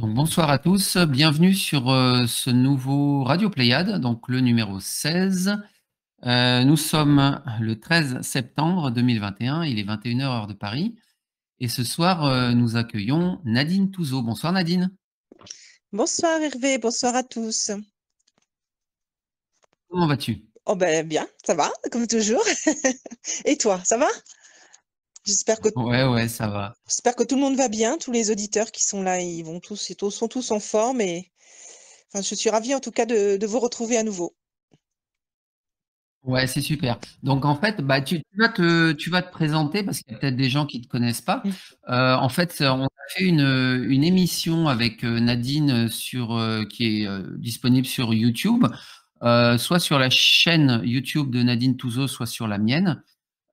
Donc, bonsoir à tous, bienvenue sur ce nouveau Radio Pléiade, donc le numéro 16. Nous sommes le 13 septembre 2021, il est 21h heure de Paris. Et ce soir, nous accueillons Nadine Touzeau. Bonsoir Nadine. Bonsoir Hervé, bonsoir à tous. Comment vas-tu? Oh ben bien, ça va, comme toujours. Et toi, ça va? J'espère que, Ouais, ça va. j'espère que tout le monde va bien, tous les auditeurs qui sont là, ils sont tous en forme et enfin, je suis ravie en tout cas de vous retrouver à nouveau. Ouais, c'est super. Donc en fait, bah, tu vas te présenter parce qu'il y a peut-être des gens qui ne te connaissent pas. En fait, on a fait une émission avec Nadine qui est disponible sur YouTube, soit sur la chaîne YouTube de Nadine Touzeau, soit sur la mienne.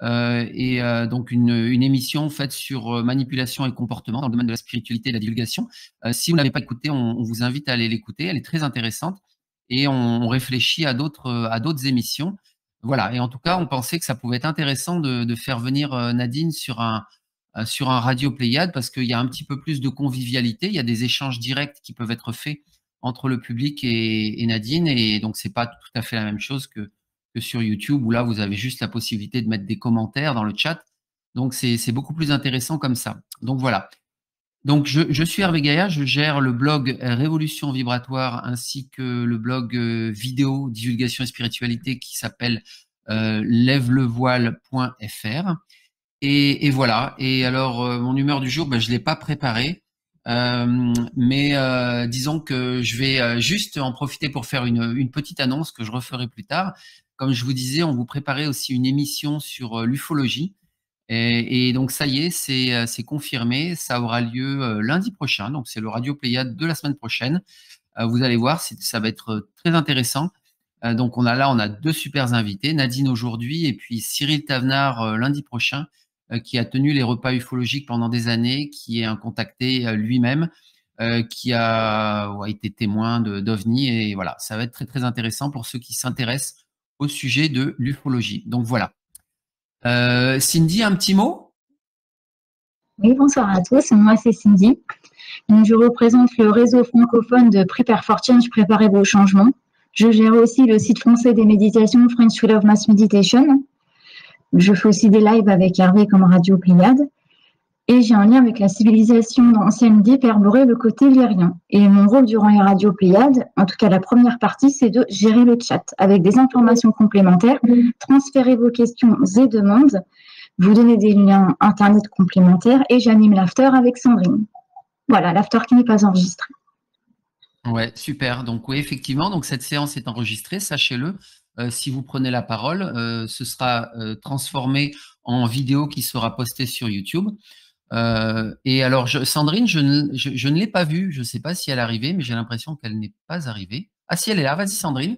Donc une émission faite sur manipulation et comportement dans le domaine de la spiritualité et de la divulgation. Si vous ne l'avez pas écoutée, on vous invite à aller l'écouter. Elle est très intéressante et on réfléchit à d'autres émissions. Voilà. Et en tout cas, on pensait que ça pouvait être intéressant de faire venir Nadine sur un Radio Pléiade parce qu'il y a un petit peu plus de convivialité. Il y a des échanges directs qui peuvent être faits entre le public et Nadine. Et donc, c'est pas tout à fait la même chose que sur YouTube où là, vous avez juste la possibilité de mettre des commentaires dans le chat. Donc, c'est beaucoup plus intéressant comme ça. Donc, voilà. Donc, je suis Hervé Gaillard, je gère le blog Révolution Vibratoire ainsi que le blog vidéo divulgation et spiritualité qui s'appelle lèvelevoile.fr. Et voilà. Et alors, mon humeur du jour, ben, je l'ai pas préparée. Mais disons que je vais juste en profiter pour faire une petite annonce que je referai plus tard. Comme je vous disais, on vous préparait aussi une émission sur l'ufologie. Et donc, ça y est, c'est confirmé. Ça aura lieu lundi prochain. Donc, c'est le Radio Pléiade de la semaine prochaine. Vous allez voir, ça va être très intéressant. Donc, on a deux super invités, Nadine aujourd'hui et puis Cyril Tavenard lundi prochain, qui a tenu les repas ufologiques pendant des années, qui est un contacté lui-même, qui a été témoin d'OVNI. Et voilà, ça va être très, très intéressant pour ceux qui s'intéressent au sujet de l'ufologie. Donc, voilà. Cindy, un petit mot? Oui, bonsoir à tous. Moi, c'est Cindy. Donc, je représente le réseau francophone de Prepare for Change, Préparez vos changements. Je gère aussi le site français des méditations French School of Mass Meditation. Je fais aussi des lives avec Hervé comme Radio Pléiade. Et j'ai un lien avec la civilisation ancienne d'Hyperborée, le côté lyrien. Et mon rôle durant les radios Pléiades, en tout cas la première partie, c'est de gérer le chat avec des informations complémentaires, transférer vos questions et demandes, vous donner des liens internet complémentaires et j'anime l'after avec Sandrine. Voilà, l'after qui n'est pas enregistré. Ouais, super. Donc oui, effectivement, donc cette séance est enregistrée, sachez-le. Si vous prenez la parole, ce sera transformé en vidéo qui sera postée sur YouTube. Et alors, Sandrine, je ne l'ai pas vue. Je ne sais pas si elle est arrivée, mais j'ai l'impression qu'elle n'est pas arrivée. Ah si, elle est là. Vas-y, Sandrine.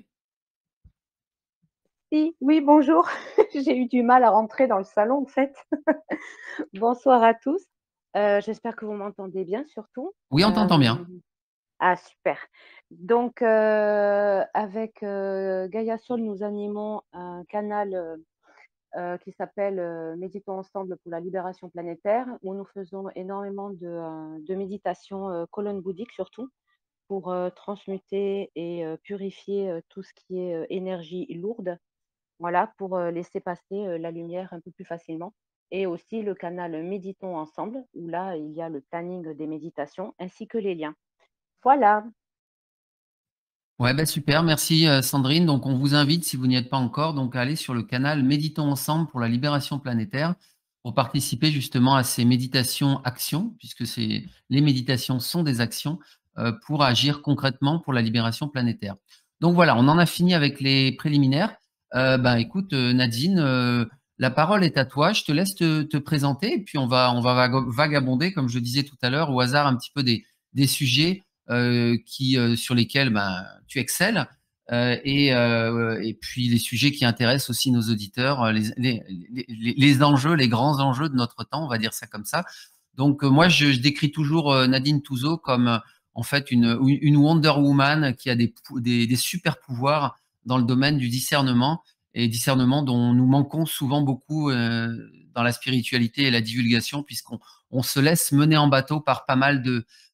Oui, bonjour. J'ai eu du mal à rentrer dans le salon, en fait. Bonsoir à tous. J'espère que vous m'entendez bien, surtout. Oui, on t'entend bien. Ah, super. Donc, avec Gaïa Sol, nous animons un canal qui s'appelle Méditons ensemble pour la libération planétaire, où nous faisons énormément de méditation colonne bouddhique, surtout, pour transmuter et purifier tout ce qui est énergie lourde. Voilà, pour laisser passer la lumière un peu plus facilement. Et aussi le canal Méditons ensemble, où là, il y a le planning des méditations ainsi que les liens. Voilà. Ouais, bah super, merci Sandrine. Donc on vous invite, si vous n'y êtes pas encore, donc à aller sur le canal Méditons ensemble pour la libération planétaire pour participer justement à ces méditations actions, puisque les méditations sont des actions pour agir concrètement pour la libération planétaire. Donc voilà, on en a fini avec les préliminaires. Ben écoute Nadine, la parole est à toi. Je te laisse te présenter et puis on va vagabonder, comme je disais tout à l'heure, au hasard un petit peu des sujets sur lesquels ben, tu excelles. Et puis les sujets qui intéressent aussi nos auditeurs, les enjeux, les grands enjeux de notre temps, on va dire ça comme ça. Donc moi, je décris toujours Nadine Touzeau comme en fait une Wonder Woman qui a des super pouvoirs dans le domaine du discernement, et discernement dont nous manquons souvent beaucoup dans la spiritualité et la divulgation, puisqu'on se laisse mener en bateau par pas mal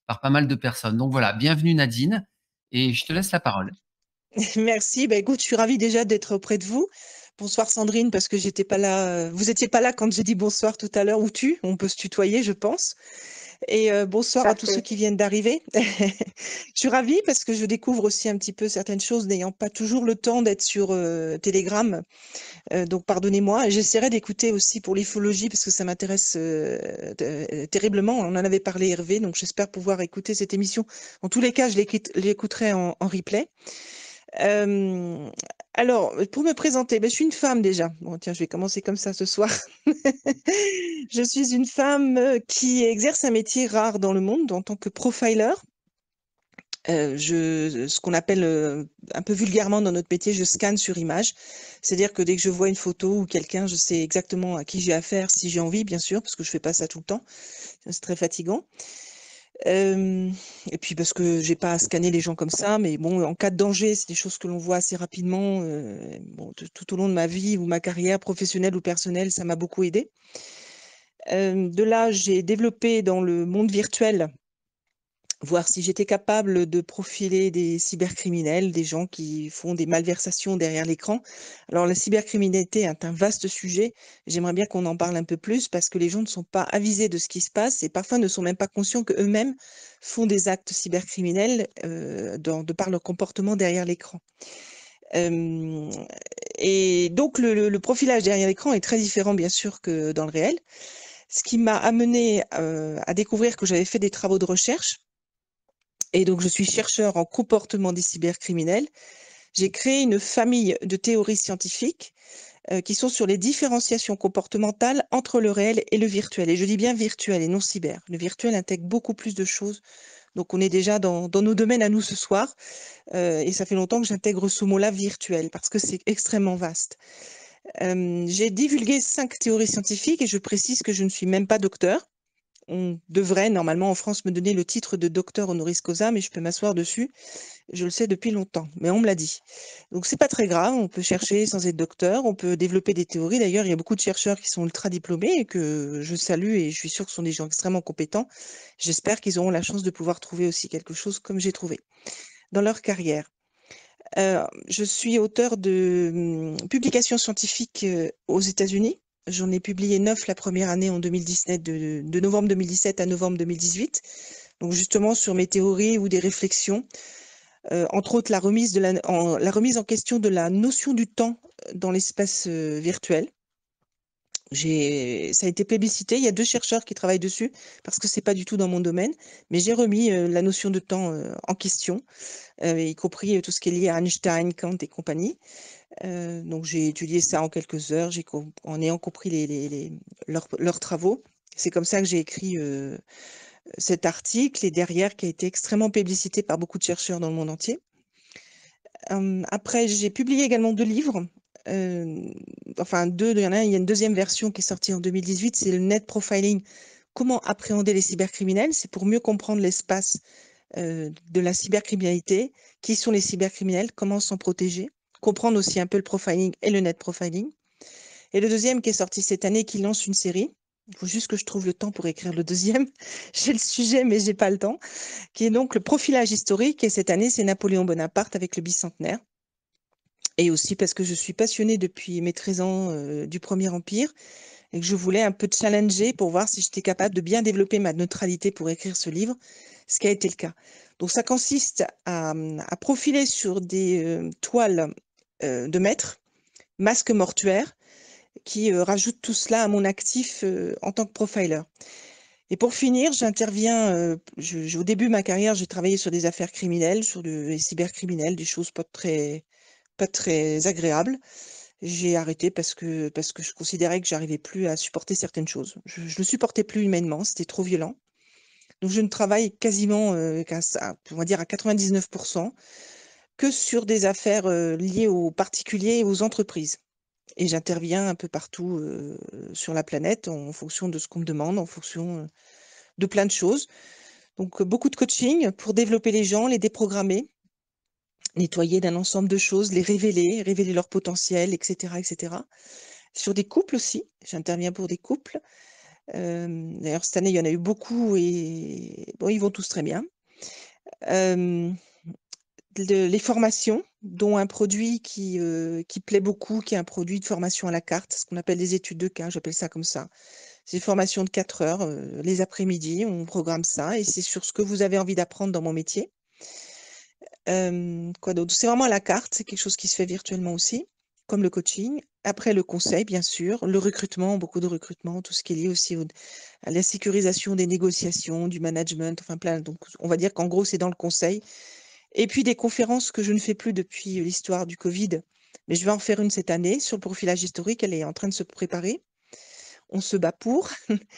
par pas mal de personnes. Donc voilà, bienvenue Nadine, et je te laisse la parole. Merci. Bah, écoute, je suis ravie déjà d'être auprès de vous. Bonsoir Sandrine, parce que j'étais pas là. Vous étiez pas là quand j'ai dit bonsoir tout à l'heure, ou tu. On peut se tutoyer, je pense. Et bonsoir à tous ceux qui viennent d'arriver. Je suis ravie parce que je découvre aussi un petit peu certaines choses, n'ayant pas toujours le temps d'être sur Telegram. Donc pardonnez-moi. J'essaierai d'écouter aussi pour l'ifologie parce que ça m'intéresse terriblement. On en avait parlé Hervé, donc j'espère pouvoir écouter cette émission. En tous les cas, je l'écouterai en replay. Alors, pour me présenter, ben, je suis une femme déjà. Bon, tiens, je vais commencer comme ça ce soir. Je suis une femme qui exerce un métier rare dans le monde en tant que profiler. Ce qu'on appelle un peu vulgairement dans notre métier, je scanne sur image. C'est-à-dire que dès que je vois une photo ou quelqu'un, je sais exactement à qui j'ai affaire, si j'ai envie, bien sûr, parce que je fais pas ça tout le temps. C'est très fatigant. Et puis parce que j'ai pas à scanner les gens comme ça, mais bon, en cas de danger, c'est des choses que l'on voit assez rapidement. Bon, tout au long de ma vie ou ma carrière professionnelle ou personnelle, ça m'a beaucoup aidé. De là, j'ai développé dans le monde virtuel, voir si j'étais capable de profiler des cybercriminels, des gens qui font des malversations derrière l'écran. Alors, la cybercriminalité est un vaste sujet. J'aimerais bien qu'on en parle un peu plus parce que les gens ne sont pas avisés de ce qui se passe et parfois ne sont même pas conscients qu'eux-mêmes font des actes cybercriminels de par leur comportement derrière l'écran. Et donc, le profilage derrière l'écran est très différent, bien sûr, que dans le réel. Ce qui m'a amené à découvrir que j'avais fait des travaux de recherche. Et donc, je suis chercheur en comportement des cybercriminels. J'ai créé une famille de théories scientifiques qui sont sur les différenciations comportementales entre le réel et le virtuel. Et je dis bien virtuel et non cyber. Le virtuel intègre beaucoup plus de choses. Donc, on est déjà dans nos domaines à nous ce soir. Et ça fait longtemps que j'intègre ce mot-là virtuel parce que c'est extrêmement vaste. J'ai divulgué 5 théories scientifiques et je précise que je ne suis même pas docteur. On devrait normalement en France me donner le titre de docteur honoris causa, mais je peux m'asseoir dessus. Je le sais depuis longtemps, mais on me l'a dit. Donc c'est pas très grave, on peut chercher sans être docteur, on peut développer des théories. D'ailleurs, il y a beaucoup de chercheurs qui sont ultra diplômés et que je salue et je suis sûre que ce sont des gens extrêmement compétents. J'espère qu'ils auront la chance de pouvoir trouver aussi quelque chose comme j'ai trouvé dans leur carrière. Je suis auteur de publications scientifiques aux États-Unis. J'en ai publié 9 la première année en 2017, de novembre 2017 à novembre 2018. Donc justement sur mes théories ou des réflexions, entre autres la remise en question de la notion du temps dans l'espace virtuel. Ça a été plébiscité. Il y a 2 chercheurs qui travaillent dessus parce que c'est pas du tout dans mon domaine, mais j'ai remis la notion de temps en question, y compris tout ce qui est lié à Einstein, Kant et compagnie. Donc j'ai étudié ça en quelques heures, en ayant compris leurs travaux. C'est comme ça que j'ai écrit cet article et derrière qui a été extrêmement publicité par beaucoup de chercheurs dans le monde entier. Après, j'ai publié également 2 livres. Enfin, il y en a une deuxième version qui est sortie en 2018, c'est le net profiling. Comment appréhender les cybercriminels? C'est pour mieux comprendre l'espace de la cybercriminalité. Qui sont les cybercriminels? Comment s'en protéger? Comprendre aussi un peu le profiling et le net profiling. Et le deuxième qui est sorti cette année, qui lance une série. Il faut juste que je trouve le temps pour écrire le deuxième. J'ai le sujet, mais j'ai pas le temps. Qui est donc le profilage historique. Et cette année, c'est Napoléon Bonaparte avec le bicentenaire. Et aussi parce que je suis passionnée depuis mes 13 ans du Premier Empire et que je voulais un peu challenger pour voir si j'étais capable de bien développer ma neutralité pour écrire ce livre, ce qui a été le cas. Donc ça consiste à profiler sur des toiles de maître, masques mortuaires, qui rajoutent tout cela à mon actif en tant que profiler. Et pour finir, j'interviens, au début de ma carrière, j'ai travaillé sur des affaires criminelles, sur des cybercriminels, des choses pas très agréables. J'ai arrêté parce que je considérais que j'arrivais plus à supporter certaines choses. Je le supportais plus humainement, c'était trop violent. Donc je ne travaille quasiment on va dire à 99 que sur des affaires liées aux particuliers et aux entreprises. Et j'interviens un peu partout sur la planète en fonction de ce qu'on me demande, en fonction de plein de choses. Donc beaucoup de coaching pour développer les gens, les déprogrammer, nettoyer d'un ensemble de choses, les révéler leur potentiel, etc., etc. Sur des couples aussi, j'interviens pour des couples. D'ailleurs, cette année, il y en a eu beaucoup et bon, ils vont tous très bien. Les formations, dont un produit qui plaît beaucoup, qui est un produit de formation à la carte, ce qu'on appelle des études de cas, j'appelle ça comme ça. C'est une formation de 4 heures, les après-midi, on programme ça et c'est sur ce que vous avez envie d'apprendre dans mon métier. Quoi d'autre? C'est vraiment à la carte, c'est quelque chose qui se fait virtuellement aussi, comme le coaching. Après, le conseil, bien sûr, le recrutement, beaucoup de recrutement, tout ce qui est lié aussi à la sécurisation des négociations, du management, enfin plein. Donc, on va dire qu'en gros, c'est dans le conseil. Et puis des conférences que je ne fais plus depuis l'histoire du Covid, mais je vais en faire une cette année sur le profilage historique. Elle est en train de se préparer. On se bat pour.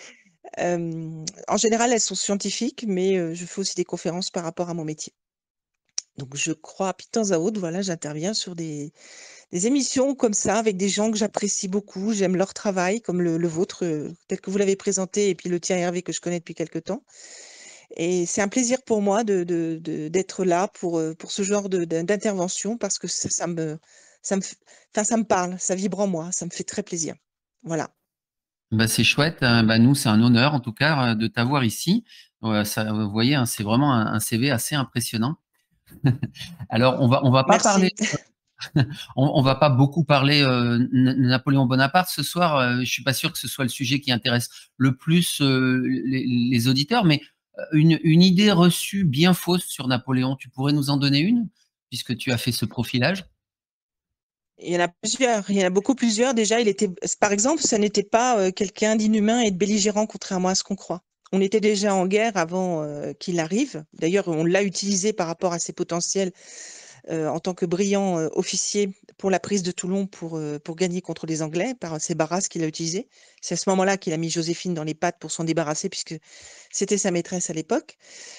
En général, elles sont scientifiques, mais je fais aussi des conférences par rapport à mon métier. Donc, je crois, puis de temps à autre, voilà, j'interviens sur des émissions comme ça, avec des gens que j'apprécie beaucoup. J'aime leur travail, comme le vôtre, tel que vous l'avez présenté, et puis le tien, Hervé, que je connais depuis quelque temps. Et c'est un plaisir pour moi d'être là pour ce genre d'intervention parce que ça me parle, ça vibre en moi, ça me fait très plaisir. Voilà. Bah, c'est chouette. Bah, nous, c'est un honneur, en tout cas, de t'avoir ici. Ça, vous voyez, hein, c'est vraiment un CV assez impressionnant. Alors, on va pas parler, Merci. on va pas beaucoup parler Napoléon Bonaparte ce soir. Je suis pas sûr que ce soit le sujet qui intéresse le plus les auditeurs, mais une idée reçue bien fausse sur Napoléon, tu pourrais nous en donner une, puisque tu as fait ce profilage? Il y en a plusieurs, il y en a beaucoup plusieurs. Déjà, par exemple, ça n'était pas quelqu'un d'inhumain et de belligérant, contrairement à ce qu'on croit. On était déjà en guerre avant qu'il arrive. D'ailleurs, on l'a utilisé par rapport à ses potentiels en tant que brillant officier pour la prise de Toulon pour gagner contre les Anglais par ses barrasses qu'il a utilisées. C'est à ce moment-là qu'il a mis Joséphine dans les pattes pour s'en débarrasser puisque c'était sa maîtresse à l'époque.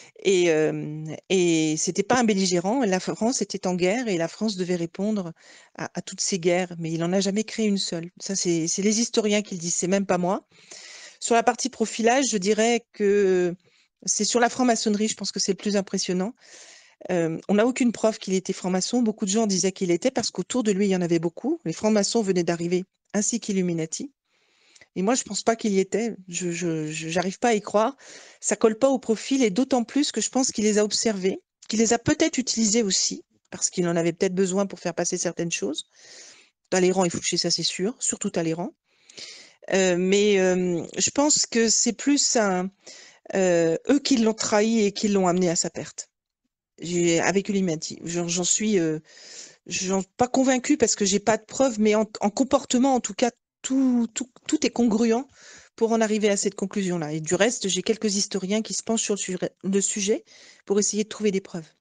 Et c'était pas un belligérant. La France était en guerre et la France devait répondre à toutes ces guerres, mais il en a jamais créé une seule. Ça, c'est les historiens qui le disent, c'est même pas moi. Sur la partie profilage, je dirais que c'est sur la franc-maçonnerie, je pense que c'est le plus impressionnant. On n'a aucune preuve qu'il était franc-maçon. Beaucoup de gens disaient qu'il était parce qu'autour de lui, il y en avait beaucoup. Les francs-maçons venaient d'arriver, ainsi qu'Illuminati. Et moi, je pense pas qu'il y était. J'arrive pas à y croire. Ça colle pas au profil et d'autant plus que je pense qu'il les a observés, qu'il les a peut-être utilisés aussi, parce qu'il en avait peut-être besoin pour faire passer certaines choses. Talleyrand et Fouché, ça c'est sûr, surtout Talleyrand. Mais je pense que c'est plus eux qui l'ont trahi et qui l'ont amené à sa perte. Avec Illuminati. J'en pas convaincue parce que j'ai pas de preuves, mais en comportement, en tout cas, tout est congruent pour en arriver à cette conclusion-là. Et du reste, j'ai quelques historiens qui se penchent sur le sujet pour essayer de trouver des preuves.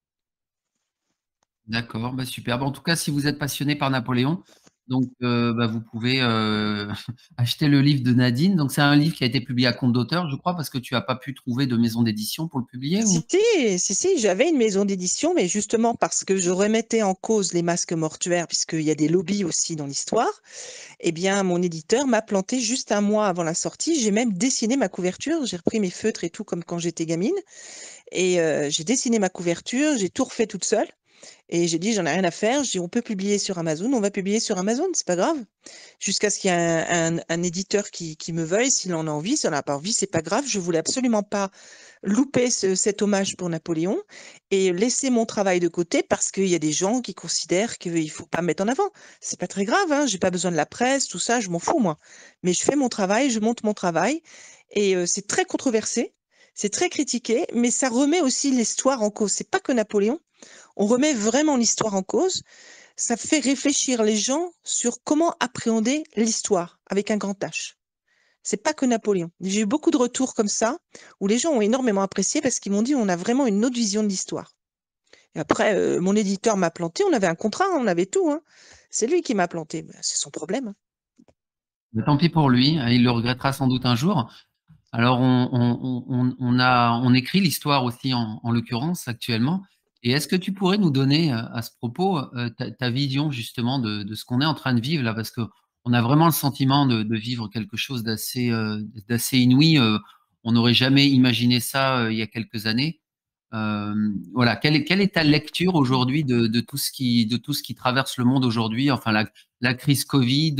D'accord, bah super. Bah, en tout cas, si vous êtes passionné par Napoléon, donc bah, vous pouvez acheter le livre de Nadine. Donc c'est un livre qui a été publié à compte d'auteur, je crois, parce que tu n'as pas pu trouver de maison d'édition pour le publier, ou? Si, j'avais une maison d'édition, mais justement parce que je remettais en cause les masques mortuaires, puisqu'il y a des lobbies aussi dans l'histoire, eh bien, mon éditeur m'a planté juste un mois avant la sortie. J'ai même dessiné ma couverture. J'ai repris mes feutres et tout comme quand j'étais gamine. Et j'ai dessiné ma couverture, j'ai tout refait toute seule. Et j'ai dit, j'en ai rien à faire. J'ai dit, on peut publier sur Amazon, on va publier sur Amazon, c'est pas grave. Jusqu'à ce qu'il y ait un éditeur qui me veuille, s'il en a envie, s'il n'en a pas envie, c'est pas grave. Je voulais absolument pas louper cet hommage pour Napoléon et laisser mon travail de côté parce qu'il y a des gens qui considèrent qu'il faut pas me mettre en avant. C'est pas très grave, hein. J'ai pas besoin de la presse, tout ça, je m'en fous, moi. Mais je fais mon travail, je monte mon travail et c'est très controversé. C'est très critiqué, mais ça remet aussi l'histoire en cause. C'est pas que Napoléon. On remet vraiment l'histoire en cause. Ça fait réfléchir les gens sur comment appréhender l'histoire avec un grand H. C'est pas que Napoléon. J'ai eu beaucoup de retours comme ça où les gens ont énormément apprécié parce qu'ils m'ont dit on a vraiment une autre vision de l'histoire. Et après, mon éditeur m'a planté. On avait un contrat, on avait tout, hein. C'est lui qui m'a planté. Ben, c'est son problème. Mais tant pis pour lui, il le regrettera sans doute un jour. Alors, on écrit l'histoire aussi, en l'occurrence, actuellement. Et est-ce que tu pourrais nous donner, à ce propos, ta vision justement de ce qu'on est en train de vivre là? Parce qu'on a vraiment le sentiment de vivre quelque chose d'assez inouï. On n'aurait jamais imaginé ça il y a quelques années. Voilà, quelle est ta lecture aujourd'hui de tout ce qui traverse le monde aujourd'hui? Enfin, la crise Covid,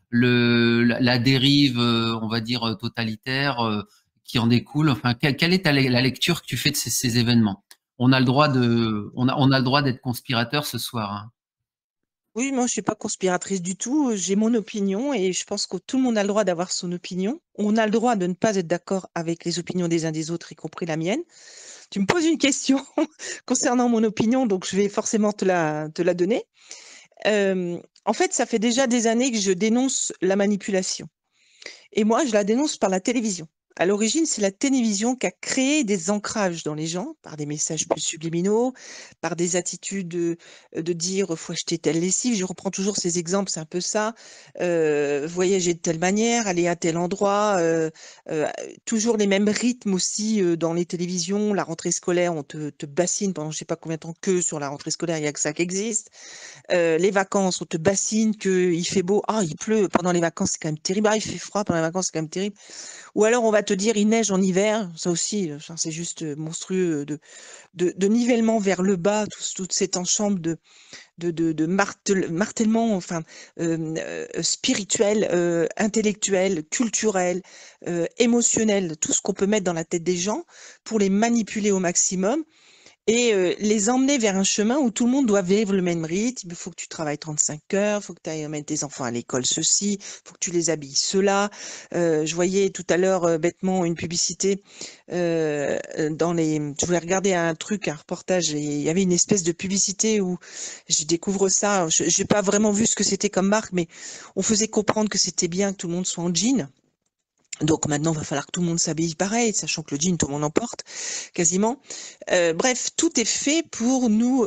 la dérive, on va dire, totalitaire qui en découle. Enfin, quelle est la lecture que tu fais de ces événements? On a le droit on a le droit d'être conspirateur ce soir, hein. Oui, moi, je suis pas conspiratrice du tout. J'ai mon opinion et je pense que tout le monde a le droit d'avoir son opinion. On a le droit de ne pas être d'accord avec les opinions des uns des autres, y compris la mienne. Tu me poses une question concernant mon opinion, donc je vais forcément te la donner. En fait, ça fait déjà des années que je dénonce la manipulation. Et moi, je la dénonce par la télévision. À l'origine, c'est la télévision qui a créé des ancrages dans les gens par des messages plus subliminaux, par des attitudes de dire faut acheter telle lessive. Je reprends toujours ces exemples, c'est un peu ça. Voyager de telle manière, aller à tel endroit. Toujours les mêmes rythmes aussi dans les télévisions. La rentrée scolaire, on te bassine pendant je sais pas combien de temps que sur la rentrée scolaire, il y a que ça qui existe. Les vacances, on te bassine qu'il fait beau. Ah, il pleut pendant les vacances, c'est quand même terrible. Ah, il fait froid pendant les vacances, c'est quand même terrible. Ou alors, on va te dire, il neige en hiver. Ça aussi, c'est juste monstrueux de nivellement vers le bas, tout cet ensemble de martèlement, enfin, spirituel, intellectuel, culturel, émotionnel, tout ce qu'on peut mettre dans la tête des gens pour les manipuler au maximum et les emmener vers un chemin où tout le monde doit vivre le même rythme. Il faut que tu travailles 35 heures, il faut que tu ailles mettre tes enfants à l'école, ceci, il faut que tu les habilles, cela. Je voyais tout à l'heure bêtement une publicité dans les... Je voulais regarder un truc, un reportage, et il y avait une espèce de publicité où je découvre ça. Je n'ai pas vraiment vu ce que c'était comme marque, mais on faisait comprendre que c'était bien que tout le monde soit en jean. Donc maintenant, il va falloir que tout le monde s'habille pareil, sachant que le jean, tout le monde en porte, quasiment. Bref, tout est fait pour nous...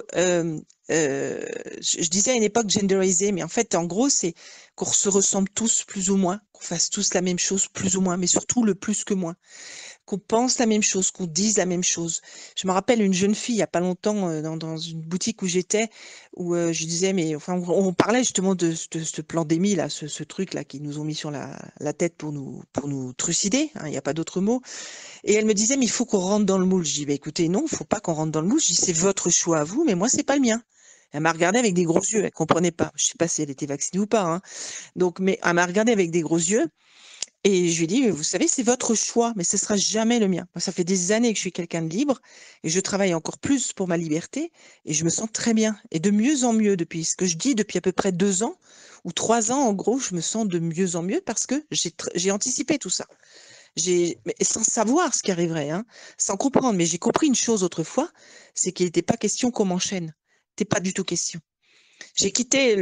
je disais à une époque genderiser, mais en fait, en gros, c'est qu'on se ressemble tous plus ou moins, qu'on fasse tous la même chose plus ou moins, mais surtout le plus que moins. Qu'on pense la même chose, qu'on dise la même chose. Je me rappelle une jeune fille, il y a pas longtemps, dans une boutique où j'étais, où je disais, mais enfin, on parlait justement de ce pandémie là, ce truc là qu'ils nous ont mis sur la tête pour nous trucider, hein, il n'y a pas d'autre mot. Et elle me disait, mais il faut qu'on rentre dans le moule. Je dis, bah, écoutez, non, il faut pas qu'on rentre dans le moule. Je dis, c'est votre choix à vous, mais moi, c'est pas le mien. Elle m'a regardé avec des gros yeux, elle comprenait pas. Je sais pas si elle était vaccinée ou pas, hein. Donc, mais elle m'a regardé avec des gros yeux. Et je lui ai dit, vous savez, c'est votre choix, mais ce sera jamais le mien. Moi, ça fait des années que je suis quelqu'un de libre et je travaille encore plus pour ma liberté et je me sens très bien. Et de mieux en mieux depuis ce que je dis depuis à peu près 2 ans ou 3 ans, en gros, je me sens de mieux en mieux parce que j'ai anticipé tout ça. Mais sans savoir ce qui arriverait, hein, sans comprendre. Mais j'ai compris une chose autrefois, c'est qu'il n'était pas question qu'on m'enchaîne. C'était pas du tout question. J'ai quitté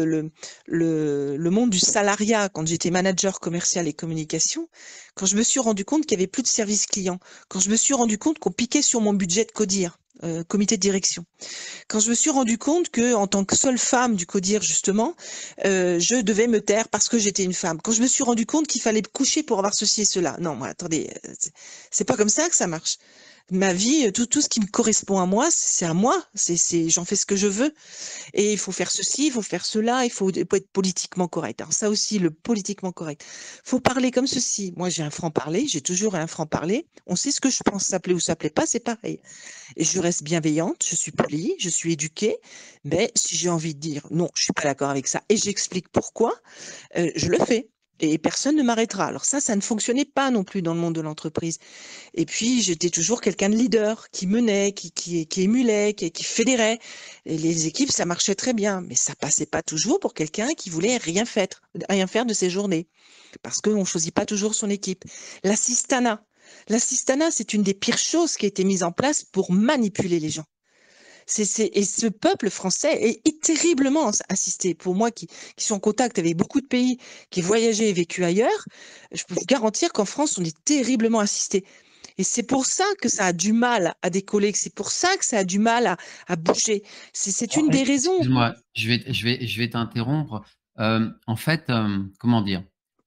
le monde du salariat quand j'étais manager commercial et communication, quand je me suis rendu compte qu'il n'y avait plus de service client, quand je me suis rendu compte qu'on piquait sur mon budget de CODIR, comité de direction, quand je me suis rendu compte que en tant que seule femme du CODIR justement, je devais me taire parce que j'étais une femme, quand je me suis rendu compte qu'il fallait coucher pour avoir ceci et cela. Non, moi, attendez, c'est pas comme ça que ça marche. Ma vie, tout ce qui me correspond à moi, c'est à moi. J'en fais ce que je veux. Et il faut faire ceci, il faut faire cela, il faut être politiquement correct. Alors ça aussi, le politiquement correct. Faut parler comme ceci. Moi, j'ai un franc-parler, j'ai toujours un franc-parler. On sait ce que je pense, ça plaît ou ça plaît pas, c'est pareil. Et je reste bienveillante, je suis polie, je suis éduquée. Mais si j'ai envie de dire non, je suis pas d'accord avec ça, et j'explique pourquoi, je le fais. Et personne ne m'arrêtera. Alors ça ne fonctionnait pas non plus dans le monde de l'entreprise. Et puis, j'étais toujours quelqu'un de leader, qui menait, qui émulait, qui fédérait. Et les équipes, ça marchait très bien. Mais ça passait pas toujours pour quelqu'un qui voulait rien faire de ses journées. Parce qu'on ne choisit pas toujours son équipe. L'assistanat. L'assistanat, c'est une des pires choses qui a été mise en place pour manipuler les gens. Et ce peuple français est terriblement assisté. Pour moi, qui suis en contact avec beaucoup de pays, qui ai voyagé et vécu ailleurs, je peux vous garantir qu'en France, on est terriblement assisté. Et c'est pour ça que ça a du mal à décoller, c'est pour ça que ça a du mal à bouger. C'est une des raisons. Excuse-moi, je vais t'interrompre. En fait, comment dire?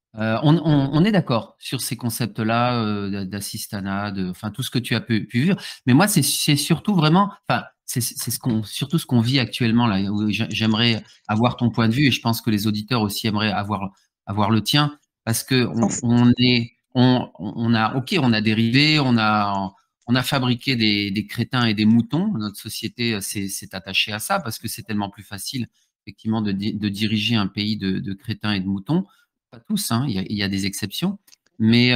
On est d'accord sur ces concepts-là d'assistanat, enfin tout ce que tu as pu vivre. Mais moi, c'est surtout vraiment, enfin, c'est surtout ce qu'on vit actuellement là, où j'aimerais avoir ton point de vue et je pense que les auditeurs aussi aimeraient avoir le tien, parce que on a dérivé, on a fabriqué des crétins et des moutons. Notre société s'est attachée à ça parce que c'est tellement plus facile effectivement de diriger un pays de crétins et de moutons. pas tous, hein, il y a des exceptions. Mais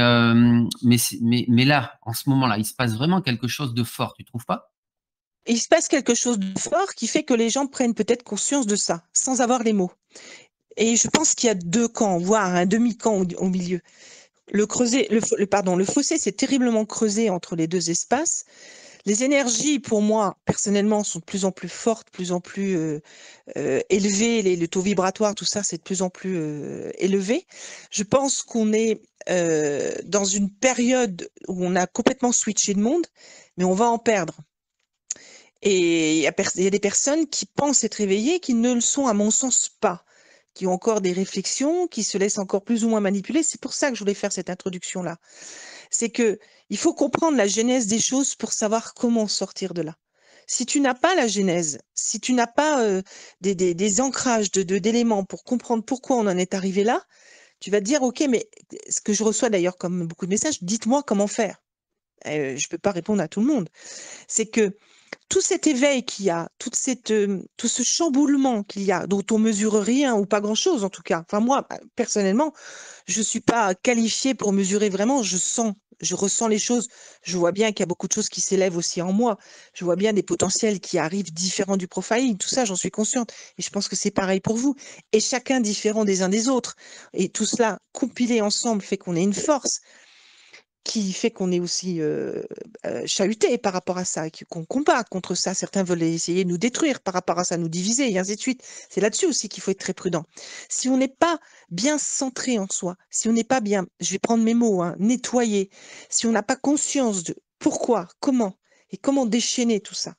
là, en ce moment-là, il se passe vraiment quelque chose de fort, tu trouves pas? Il se passe quelque chose de fort qui fait que les gens prennent peut-être conscience de ça, sans avoir les mots. Et je pense qu'il y a 2 camps, voire un demi-camp au milieu. Le fossé s'est terriblement creusé entre les 2 espaces. Les énergies, pour moi, personnellement, sont de plus en plus fortes, de plus en plus élevées. Le taux vibratoire, tout ça, c'est de plus en plus élevé. Je pense qu'on est dans une période où on a complètement switché de monde, mais on va en perdre. Et il y a des personnes qui pensent être éveillées, qui ne le sont, à mon sens, pas, qui ont encore des réflexions, qui se laissent encore plus ou moins manipuler. C'est pour ça que je voulais faire cette introduction-là. C'est que il faut comprendre la genèse des choses pour savoir comment sortir de là. Si tu n'as pas la genèse, si tu n'as pas des ancrages d'éléments pour comprendre pourquoi on en est arrivé là, tu vas te dire, OK, mais ce que je reçois d'ailleurs comme beaucoup de messages, dites-moi comment faire. Je ne peux pas répondre à tout le monde. C'est que tout cet éveil qu'il y a, tout ce chamboulement qu'il y a, dont on mesure rien ou pas grand-chose en tout cas. Enfin moi, personnellement, je suis pas qualifiée pour mesurer vraiment. Je ressens les choses. Je vois bien qu'il y a beaucoup de choses qui s'élèvent aussi en moi. Je vois bien des potentiels qui arrivent différents du profiling. Tout ça, j'en suis consciente. Et je pense que c'est pareil pour vous. Et chacun différent des uns des autres. Et tout cela compilé ensemble fait qu'on est une force qui fait qu'on est aussi chahuté par rapport à ça, qu'on combat contre ça. Certains veulent essayer de nous détruire par rapport à ça, nous diviser et ainsi de suite. C'est là-dessus aussi qu'il faut être très prudent. Si on n'est pas bien centré en soi, si on n'est pas bien, je vais prendre mes mots, hein, nettoyé, si on n'a pas conscience de pourquoi, comment et comment déchaîner tout ça,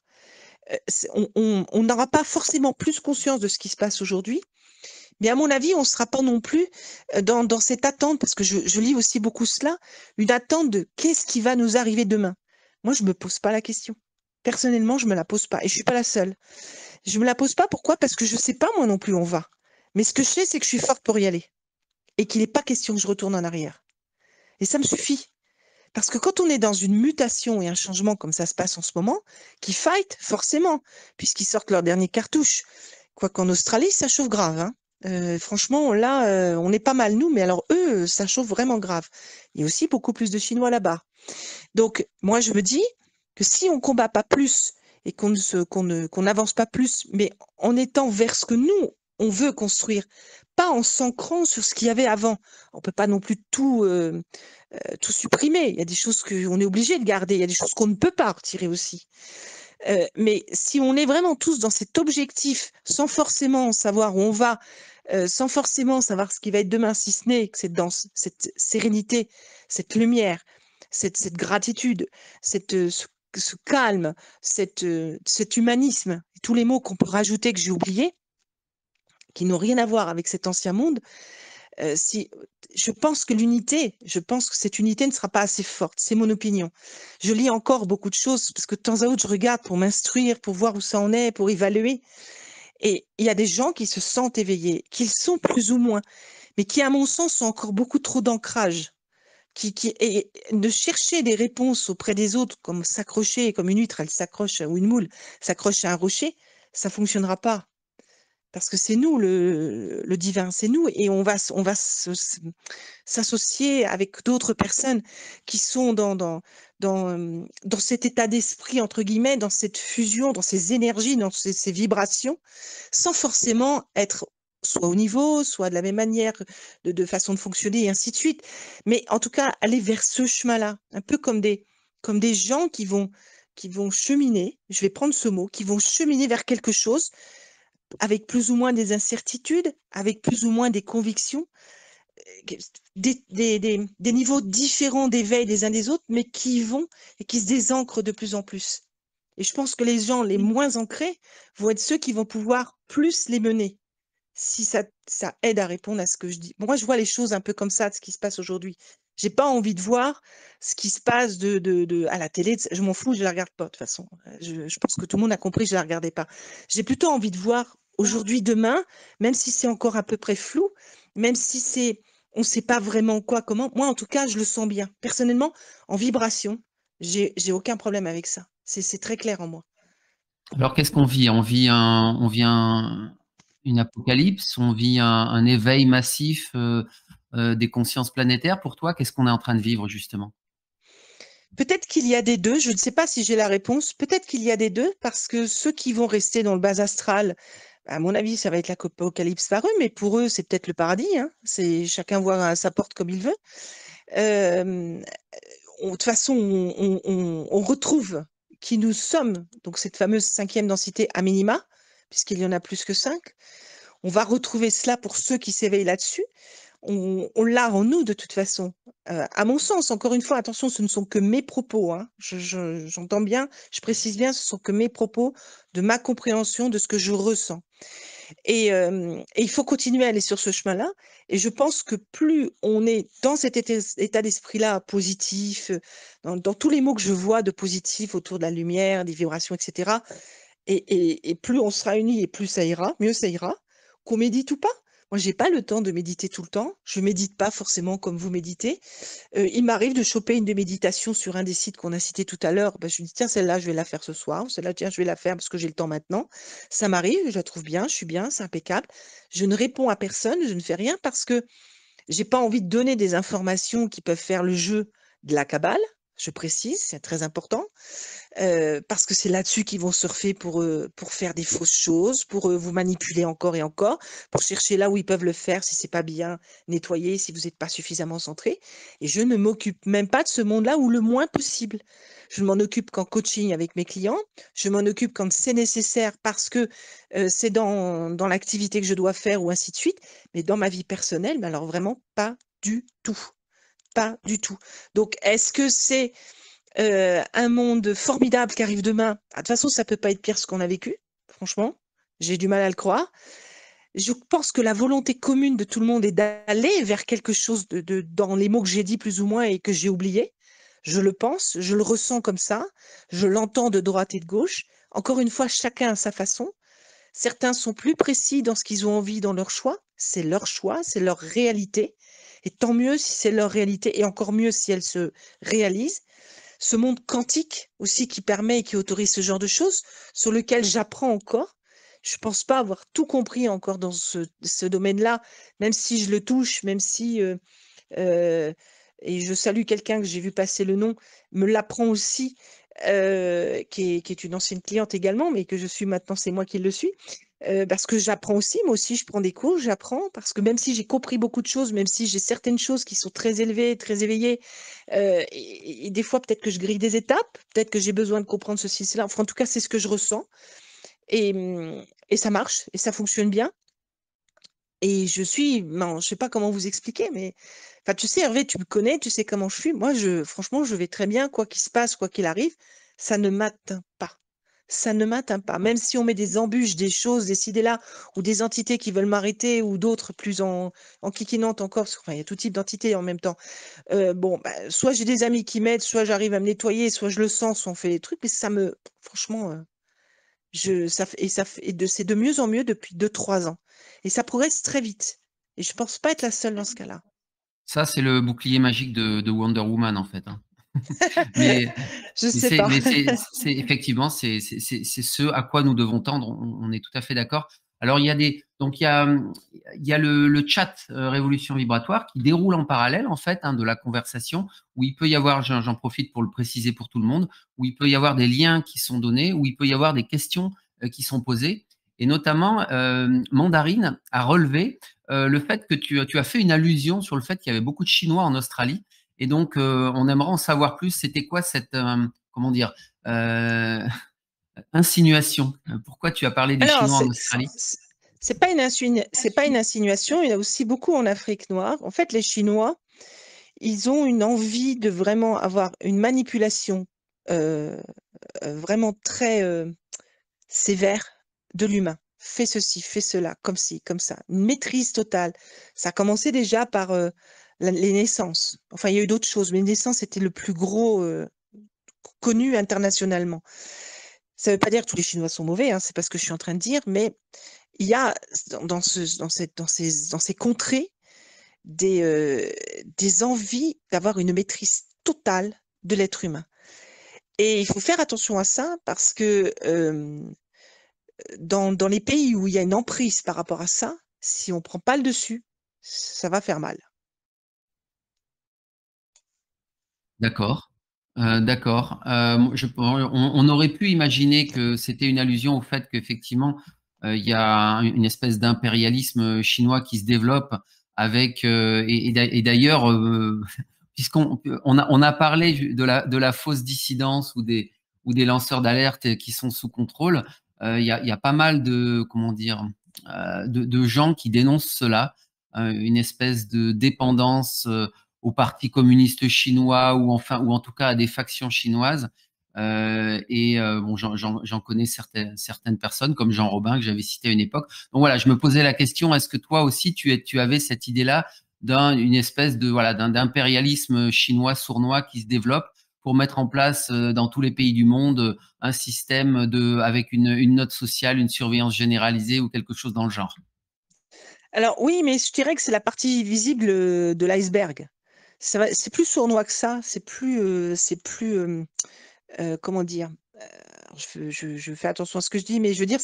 on n'aura pas forcément plus conscience de ce qui se passe aujourd'hui. Mais à mon avis, on ne sera pas non plus dans cette attente, parce que je lis aussi beaucoup cela, une attente de qu'est-ce qui va nous arriver demain. Moi, je me pose pas la question. Personnellement, je me la pose pas. Et je suis pas la seule. Je me la pose pas. Pourquoi? Parce que je sais pas moi non plus où on va. Mais ce que je sais, c'est que je suis forte pour y aller. Et qu'il n'est pas question que je retourne en arrière. Et ça me suffit. Parce que quand on est dans une mutation et un changement comme ça se passe en ce moment, qui fight forcément, puisqu'ils sortent leur dernier cartouche. Quoiqu'en Australie, ça chauffe grave, hein. Franchement, là, on est pas mal nous, mais alors eux, ça chauffe vraiment grave. Il y a aussi beaucoup plus de Chinois là-bas. Donc, moi, je me dis que si on combat pas plus et qu'on n'avance pas plus, mais en étant vers ce que nous, on veut construire, pas en s'ancrant sur ce qu'il y avait avant. On peut pas non plus tout supprimer. Il y a des choses qu'on est obligé de garder. Il y a des choses qu'on ne peut pas retirer aussi. Mais si on est vraiment tous dans cet objectif, sans forcément savoir où on va, sans forcément savoir ce qui va être demain, si ce n'est que c'est dans cette sérénité, cette lumière, cette gratitude, ce calme, cet humanisme, tous les mots qu'on peut rajouter que j'ai oubliés, qui n'ont rien à voir avec cet ancien monde, je pense que cette unité ne sera pas assez forte. C'est mon opinion. Je lis encore beaucoup de choses parce que de temps à autre, je regarde pour m'instruire, pour voir où ça en est, pour évaluer. Et il y a des gens qui se sentent éveillés, qui le sont plus ou moins, mais qui, à mon sens, ont encore beaucoup trop d'ancrage. Et de chercher des réponses auprès des autres, comme s'accrocher, comme une huître, elle s'accroche, ou une moule s'accroche à un rocher, ça fonctionnera pas. Parce que c'est nous le divin, c'est nous, et on va s'associer avec d'autres personnes qui sont dans cet état d'esprit, entre guillemets, dans cette fusion, dans ces énergies, dans ces vibrations, sans forcément être soit au niveau, soit de la même manière, de façon de fonctionner, et ainsi de suite. Mais en tout cas, aller vers ce chemin-là, un peu comme des gens qui vont cheminer, je vais prendre ce mot, qui vont cheminer vers quelque chose, avec plus ou moins des incertitudes, avec plus ou moins des convictions, des niveaux différents d'éveil les uns des autres, mais qui vont et qui se désancrent de plus en plus. Et je pense que les gens les moins ancrés vont être ceux qui vont pouvoir plus les mener, si ça aide à répondre à ce que je dis. Moi, je vois les choses un peu comme ça, de ce qui se passe aujourd'hui. J'ai pas envie de voir ce qui se passe à la télé. Je m'en fous, je la regarde pas de toute façon. Je pense que tout le monde a compris, je la regardais pas. J'ai plutôt envie de voir aujourd'hui, demain, même si c'est encore à peu près flou, même si on sait pas vraiment quoi, comment. Moi, en tout cas, je le sens bien. Personnellement, en vibration, j'ai aucun problème avec ça. C'est très clair en moi. Alors, qu'est-ce qu'on vit? On vit une apocalypse, on vit un éveil massif des consciences planétaires pour toi? Qu'est-ce qu'on est en train de vivre justement? Peut-être qu'il y a des 2, je ne sais pas si j'ai la réponse. Peut-être qu'il y a des 2 parce que ceux qui vont rester dans le bas astral, à mon avis, ça va être l'apocalypse par eux, mais pour eux, c'est peut-être le paradis, hein. C'est chacun voit à sa porte comme il veut. Hem, de toute façon, on retrouve qui nous sommes, donc cette fameuse 5e densité à minima, puisqu'il y en a plus que 5. On va retrouver cela pour ceux qui s'éveillent là-dessus. On l'a en nous de toute façon. À mon sens, encore une fois, attention, ce ne sont que mes propos, hein. J'entends bien, je précise bien, ce sont que mes propos, de ma compréhension de ce que je ressens. Et il faut continuer à aller sur ce chemin-là. Et je pense que plus on est dans cet état d'esprit-là positif, dans tous les mots que je vois de positif autour de la lumière, des vibrations, etc., et plus on sera unis et plus ça ira, mieux ça ira, qu'on médite ou pas. Moi, j'ai pas le temps de méditer tout le temps. Je médite pas forcément comme vous méditez. Il m'arrive de choper une des méditations sur un des sites qu'on a cité tout à l'heure. Bah, je me dis: «Tiens, celle-là, je vais la faire ce soir. Ou celle-là, tiens, je vais la faire parce que j'ai le temps maintenant». Ça m'arrive, je la trouve bien, je suis bien, c'est impeccable. Je ne réponds à personne, je ne fais rien parce que j'ai pas envie de donner des informations qui peuvent faire le jeu de la cabale. Je précise, c'est très important. Parce que c'est là-dessus qu'ils vont surfer pour faire des fausses choses, pour, vous manipuler encore et encore, pour chercher là où ils peuvent le faire si c'est pas bien nettoyé, si vous êtes pas suffisamment centré. Et je ne m'occupe même pas de ce monde-là ou le moins possible. Je ne m'en occupe qu'en coaching avec mes clients. Je m'en occupe quand c'est nécessaire parce que, c'est dans l'activité que je dois faire ou ainsi de suite. Mais dans ma vie personnelle, mais alors vraiment pas du tout, pas du tout. Donc est-ce que c'est un monde formidable qui arrive demain? Ah, de toute façon, ça peut pas être pire ce qu'on a vécu, franchement. J'ai du mal à le croire. Je pense que la volonté commune de tout le monde est d'aller vers quelque chose dans les mots que j'ai dit plus ou moins et que j'ai oubliés. Je le pense, je le ressens comme ça, je l'entends de droite et de gauche. Encore une fois, chacun à sa façon. Certains sont plus précis dans ce qu'ils ont envie dans leur choix, c'est leur réalité. Et tant mieux si c'est leur réalité, et encore mieux si elle se réalise. Ce monde quantique aussi qui permet et qui autorise ce genre de choses, sur lequel j'apprends encore. Je pense pas avoir tout compris encore dans ce domaine-là, même si je le touche, même si, et je salue quelqu'un que j'ai vu passer le nom, me l'apprend aussi, qui est une ancienne cliente également, mais que je suis maintenant, c'est moi qui le suis. Parce que j'apprends aussi, moi aussi je prends des cours, j'apprends, parce que même si j'ai compris beaucoup de choses, même si j'ai certaines choses qui sont très élevées, très éveillées, et des fois peut-être que je grille des étapes, peut-être que j'ai besoin de comprendre ceci, cela. Enfin, en tout cas, c'est ce que je ressens et ça marche et ça fonctionne bien. Et je suis non, je sais pas comment vous expliquer, mais enfin, tu sais, Hervé, tu me connais, tu sais comment je suis. Moi, franchement, je vais très bien, quoi qu'il se passe, quoi qu'il arrive, ça ne m'atteint pas. Ça ne m'atteint pas. Même si on met des embûches, des choses, des ci, des là, ou des entités qui veulent m'arrêter, ou d'autres plus enquiquinantes encore, parce que, enfin, il y a tout type d'entités en même temps. Bon, bah, soit j'ai des amis qui m'aident, soit j'arrive à me nettoyer, soit je le sens, soit on fait des trucs, mais franchement, c'est de mieux en mieux depuis 2 3 ans et ça progresse très vite et je pense pas être la seule dans ce cas-là. Ça, c'est le bouclier magique de Wonder Woman, en fait, hein. Mais Je mais sais c'est pas. mais c'est effectivement, c'est ce à quoi nous devons tendre. On est tout à fait d'accord. Alors il y a le chat, Révolution Vibratoire qui déroule en parallèle, en fait, hein, de la conversation où il peut y avoir, j'en profite pour le préciser pour tout le monde, où il peut y avoir des liens qui sont donnés, où il peut y avoir des questions, qui sont posées et notamment, Mandarine a relevé, le fait que tu as fait une allusion sur le fait qu'il y avait beaucoup de Chinois en Australie et donc, on aimerait en savoir plus. C'était quoi cette, comment dire, insinuation? Pourquoi tu as parlé des Alors Chinois en c'est Australie? c'est pas une insinuation, il y en a aussi beaucoup en Afrique noire. En fait, les Chinois, ils ont une envie de vraiment avoir une manipulation, heu vraiment très, sévère de l'humain. Fais ceci, fais cela, comme ci, comme ça. Une maîtrise totale. Ça a commencé déjà par, les naissances. Enfin, il y a eu d'autres choses, mais les naissances était le plus gros, connu internationalement. Ça veut pas dire que tous les Chinois sont mauvais, hein, c'est pas ce que je suis en train de dire, mais il y a dans ces contrées des envies d'avoir une maîtrise totale de l'être humain et il faut faire attention à ça parce que, dans les pays où il y a une emprise par rapport à ça, si on prend pas le dessus, ça va faire mal. D'accord. D'accord. On aurait pu imaginer que c'était une allusion au fait qu'effectivement, il y a une espèce d'impérialisme chinois qui se développe avec, et d'ailleurs, puisqu'on a parlé de la fausse dissidence ou des lanceurs d'alerte qui sont sous contrôle, il y a pas mal de, comment dire, de gens qui dénoncent cela, une espèce de dépendance au Parti communiste chinois ou en tout cas à des factions chinoises. Bon, j'en connais certaines personnes comme Jean Robin que j'avais cité à une époque. Donc voilà, je me posais la question, est-ce que toi aussi tu avais cette idée-là d'une espèce de voilà d'impérialisme chinois sournois qui se développe pour mettre en place dans tous les pays du monde un système avec une note sociale, une surveillance généralisée ou quelque chose dans le genre? Alors oui, mais je dirais que c'est la partie visible de l'iceberg. C'est plus sournois que ça, comment dire? Je fais attention à ce que je dis, mais je veux dire,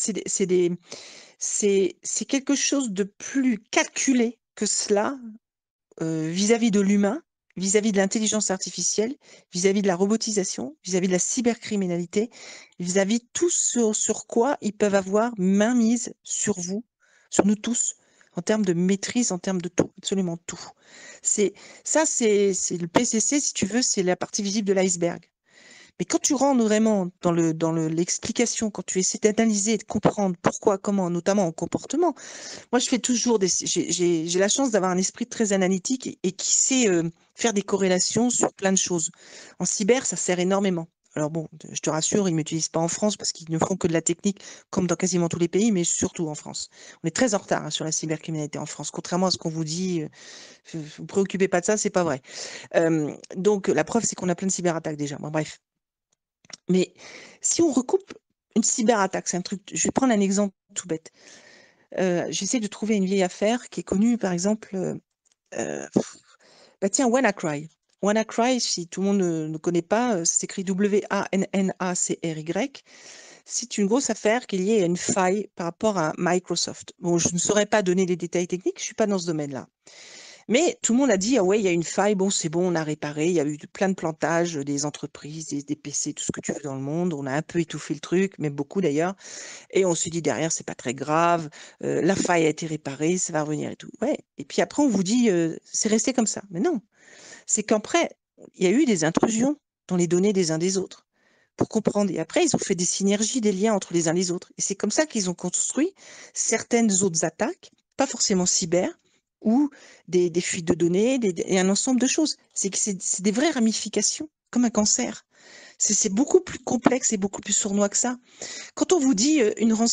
c'est quelque chose de plus calculé que cela, vis-à-vis de l'humain, vis-à-vis de l'intelligence artificielle, vis-à-vis de la robotisation, vis-à-vis de la cybercriminalité, vis-à-vis de tout ce sur quoi ils peuvent avoir mainmise sur vous, sur nous tous, en termes de maîtrise, en termes de tout, absolument tout. C'est c'est le PCC, si tu veux, c'est la partie visible de l'iceberg. Mais quand tu rentres vraiment dans l'explication, quand tu essaies d'analyser et de comprendre pourquoi, comment, notamment en comportement, moi, je fais toujours j'ai la chance d'avoir un esprit très analytique et qui sait faire des corrélations sur plein de choses. En cyber, ça sert énormément. Alors bon, je te rassure, ils ne m'utilisent pas en France parce qu'ils ne font que de la technique comme dans quasiment tous les pays, mais surtout en France. On est très en retard sur la cybercriminalité en France, contrairement à ce qu'on vous dit. Ne vous préoccupez pas de ça, c'est pas vrai. Donc la preuve, c'est qu'on a plein de cyberattaques déjà. Bon, bref. Mais si on recoupe une cyberattaque, c'est un truc. Je vais prendre un exemple tout bête. J'essaie de trouver une vieille affaire qui est connue, par exemple, bah tiens, WannaCry. WannaCry, si tout le monde ne connaît pas, ça s'écrit WANNACRY. C'est une grosse affaire qui est liée à une faille par rapport à Microsoft. Bon, je ne saurais pas donner les détails techniques, je ne suis pas dans ce domaine-là. Mais tout le monde a dit, ah ouais, il y a une faille, bon, c'est bon, on a réparé, il y a eu plein de plantages, des entreprises, des PC, tout ce que tu veux dans le monde, on a un peu étouffé le truc, mais beaucoup d'ailleurs. Et on se dit derrière, c'est pas très grave, la faille a été réparée, ça va revenir et tout. Ouais. Et puis après, on vous dit, c'est resté comme ça. Mais non, c'est qu'après, il y a eu des intrusions dans les données des uns des autres pour comprendre. Et après, ils ont fait des synergies, des liens entre les uns les autres. Et c'est comme ça qu'ils ont construit certaines autres attaques, pas forcément cyber, ou des fuites de données, et un ensemble de choses. C'est des vraies ramifications, comme un cancer. C'est beaucoup plus complexe et beaucoup plus sournois que ça. Quand on vous dit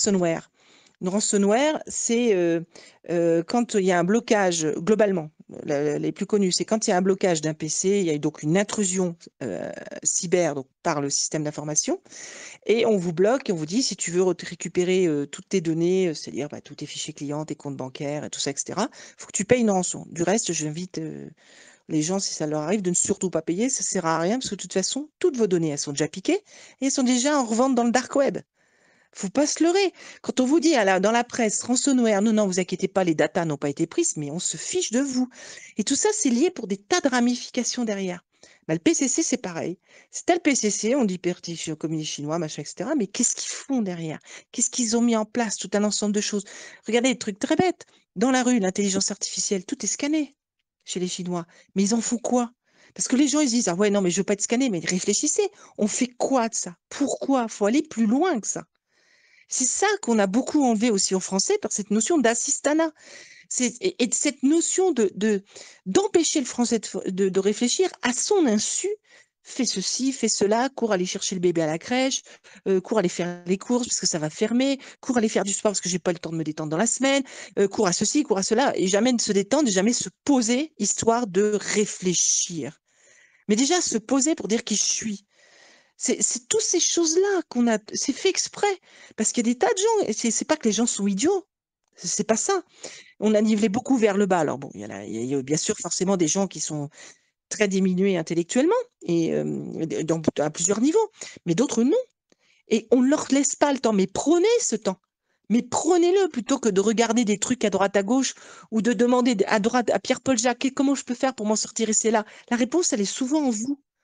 une ransomware, c'est quand il y a un blocage, globalement, les plus connus, c'est quand il y a un blocage d'un PC, il y a donc une intrusion cyber donc, par le système d'information, et on vous bloque et on vous dit, si tu veux récupérer toutes tes données, c'est-à-dire bah, tous tes fichiers clients, tes comptes bancaires et tout ça, etc., il faut que tu payes une rançon. Du reste, j'invite les gens, si ça leur arrive, de ne surtout pas payer, ça ne sert à rien, parce que de toute façon, toutes vos données, elles sont déjà piquées, et elles sont déjà en revente dans le dark web. Faut pas se leurrer. Quand on vous dit dans la presse, ransomware, non, non, vous inquiétez pas, les datas n'ont pas été prises, mais on se fiche de vous. Et tout ça, c'est lié pour des tas de ramifications derrière. Bah, le PCC, c'est pareil. C'est tel PCC, on dit Parti communiste chinois, machin, etc. Mais qu'est-ce qu'ils font derrière? Qu'est-ce qu'ils ont mis en place? Tout un ensemble de choses. Regardez des trucs très bêtes. Dans la rue, l'intelligence artificielle, tout est scanné chez les Chinois. Mais ils en font quoi? Parce que les gens, ils disent, ah ouais, non, mais je veux pas être scanné, mais réfléchissez. On fait quoi de ça? Pourquoi? Faut aller plus loin que ça. C'est ça qu'on a beaucoup enlevé aussi en français par cette notion d'assistanat. Et de cette notion d'empêcher le français de réfléchir à son insu. Fais ceci, fais cela, cours aller chercher le bébé à la crèche, cours aller faire les courses parce que ça va fermer, cours aller faire du sport parce que j'ai pas le temps de me détendre dans la semaine, cours à ceci, cours à cela, et jamais de se détendre, jamais se poser, histoire de réfléchir. Mais déjà se poser pour dire qui je suis. C'est toutes ces choses-là qu'on a, c'est fait exprès, parce qu'il y a des tas de gens, et c'est pas que les gens sont idiots, c'est pas ça. On a nivelé beaucoup vers le bas. Alors bon, il y a bien sûr forcément des gens qui sont très diminués intellectuellement, et à plusieurs niveaux, mais d'autres non. Et on ne leur laisse pas le temps, mais prenez ce temps. Mais prenez-le plutôt que de regarder des trucs à droite à gauche ou de demander à droite à Pierre-Paul Jacquet comment je peux faire pour m'en sortir et c'est là. La réponse, elle est souvent en vous.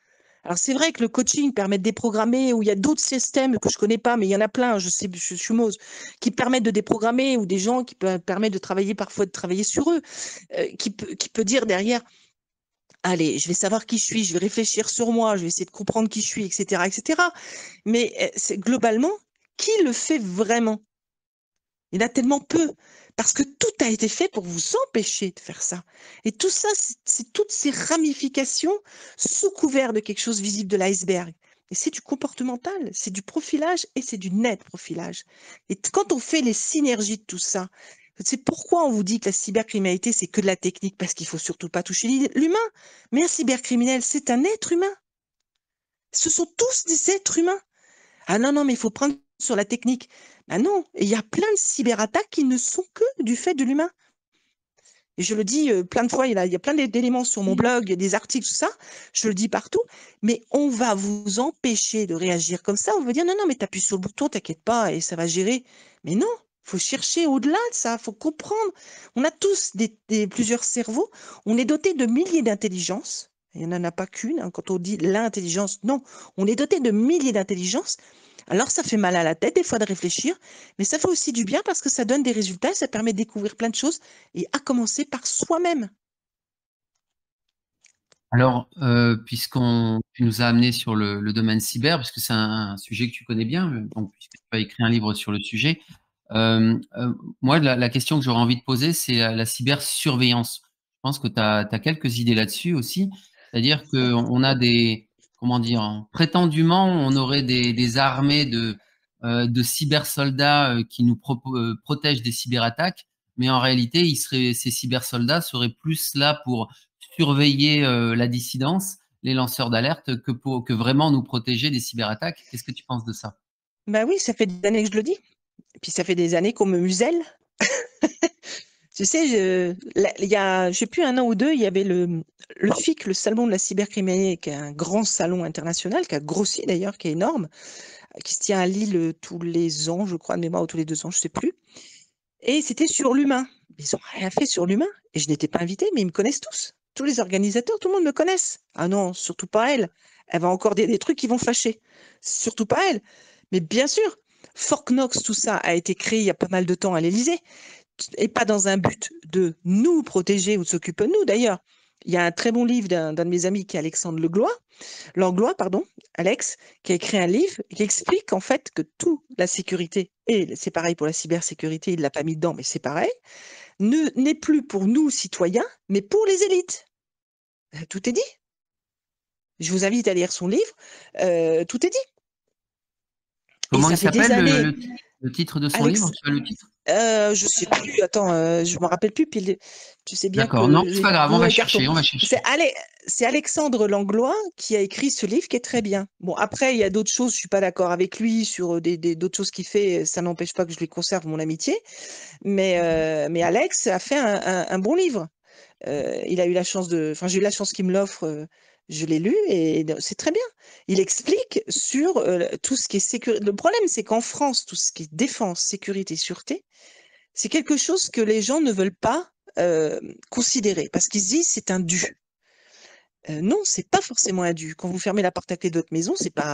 Alors, c'est vrai que le coaching permet de déprogrammer, ou il y a d'autres systèmes que je connais pas, mais il y en a plein, je sais, je suis Mose, qui permettent de déprogrammer, ou des gens qui permettent de travailler parfois, de travailler sur eux, qui peut dire derrière, allez, je vais savoir qui je suis, je vais réfléchir sur moi, je vais essayer de comprendre qui je suis, etc., etc. Mais c'est globalement, qui le fait vraiment? Il y en a tellement peu, parce que tout a été fait pour vous empêcher de faire ça. Et tout ça, c'est toutes ces ramifications sous couvert de quelque chose visible de l'iceberg. Et c'est du comportemental, c'est du profilage et c'est du net profilage. Et quand on fait les synergies de tout ça, c'est pourquoi on vous dit que la cybercriminalité, c'est que de la technique, parce qu'il faut surtout pas toucher l'humain. Mais un cybercriminel, c'est un être humain. Ce sont tous des êtres humains. Ah non, non, mais il faut prendre sur la technique. Ben non, il y a plein de cyberattaques qui ne sont que du fait de l'humain. Et je le dis plein de fois, il y a plein d'éléments sur mon blog, des articles, tout ça, je le dis partout, mais on va vous empêcher de réagir comme ça. On va dire non, non, mais t'appuies sur le bouton, t'inquiète pas, et ça va gérer. Mais non, il faut chercher au-delà de ça, il faut comprendre. On a tous plusieurs cerveaux, on est doté de milliers d'intelligences. Il n'y en a pas qu'une, hein, quand on dit l'intelligence, non, on est doté de milliers d'intelligences. Alors, ça fait mal à la tête des fois de réfléchir, mais ça fait aussi du bien parce que ça donne des résultats et ça permet de découvrir plein de choses, et à commencer par soi-même. Alors, tu nous as amené sur le domaine cyber, parce que c'est un sujet que tu connais bien, donc, puisque tu as écrit un livre sur le sujet. Moi, la question que j'aurais envie de poser, c'est la cybersurveillance. Je pense que tu as quelques idées là-dessus aussi. C'est-à-dire qu'on a comment dire, prétendument, on aurait des armées de cybersoldats qui nous protègent des cyberattaques, mais en réalité, ces cybersoldats seraient plus là pour surveiller la dissidence, les lanceurs d'alerte, que vraiment nous protéger des cyberattaques. Qu'est-ce que tu penses de ça? Ben oui, ça fait des années que je le dis. Et puis ça fait des années qu'on me muselle. Tu sais, il y a, je sais plus, 1 an ou 2, il y avait le FIC, le Salon de la cybercriminalité, qui est un grand salon international, qui a grossi d'ailleurs, qui est énorme, qui se tient à Lille tous les ans, je crois, de mémoire, ou tous les 2 ans, je sais plus. Et c'était sur l'humain. Ils n'ont rien fait sur l'humain. Et je n'étais pas invitée, mais ils me connaissent tous. Tous les organisateurs, tout le monde me connaisse. Ah non, surtout pas elle. Elle va encore dire des trucs qui vont fâcher. Surtout pas elle. Mais bien sûr, Fort Knox, tout ça a été créé il y a pas mal de temps à l'Élysée. Et pas dans un but de nous protéger ou de s'occuper de nous. D'ailleurs, il y a un très bon livre d'un de mes amis qui est Alexandre Langlois, pardon, Alex, qui a écrit un livre qui explique en fait que toute la sécurité, et c'est pareil pour la cybersécurité, il ne l'a pas mis dedans, mais c'est pareil, n'est plus pour nous, citoyens, mais pour les élites. Tout est dit. Je vous invite à lire son livre. Tout est dit. Comment il ça fait des s'appelle années. le titre de son livre? Tu as le titre? Je sais plus. Attends, je me rappelle plus. Puis tu sais bien D'accord, que non, c'est pas grave, on va carton. chercher, on va chercher. C'est Alexandre Langlois qui a écrit ce livre qui est très bien. Bon, après, il y a d'autres choses, je suis pas d'accord avec lui sur d'autres choses qu'il fait. Ça n'empêche pas que je lui conserve mon amitié. Mais Alex a fait un bon livre. Il a eu la chance enfin, j'ai eu la chance qu'il me l'offre. Je l'ai lu et c'est très bien. Il explique sur tout ce qui est sécurité. Le problème, c'est qu'en France, tout ce qui est défense, sécurité, sûreté, c'est quelque chose que les gens ne veulent pas considérer parce qu'ils se disent c'est un dû. Non, c'est pas forcément un dû. Quand vous fermez la porte à clé de votre maison, c'est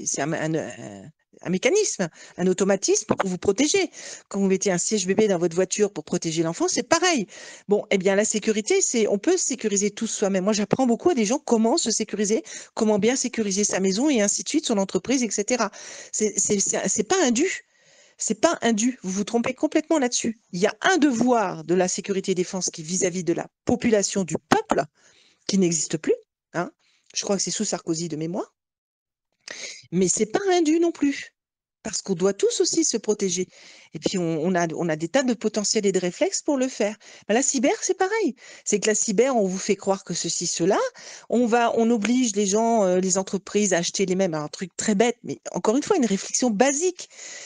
un mécanisme, un automatisme pour vous protéger. Quand vous mettez un siège bébé dans votre voiture pour protéger l'enfant, c'est pareil. Bon, eh bien, la sécurité, on peut se sécuriser tous soi-même. Moi, j'apprends beaucoup à des gens comment se sécuriser, comment bien sécuriser sa maison et ainsi de suite, son entreprise, etc. C'est pas un dû. C'est pas un dû. Vous vous trompez complètement là-dessus. Il y a un devoir de la sécurité et défense qui est vis-à-vis de la population, du peuple, qui n'existe plus. Hein. Je crois que c'est sous Sarkozy de mémoire. Mais c'est pas un dû non plus. Parce qu'on doit tous aussi se protéger. Et puis, on a des tas de potentiels et de réflexes pour le faire. Ben, la cyber, c'est pareil. C'est que la cyber, on vous fait croire que ceci, cela. On oblige les gens, les entreprises à acheter les mêmes. Un truc très bête, mais encore une fois, une réflexion basique.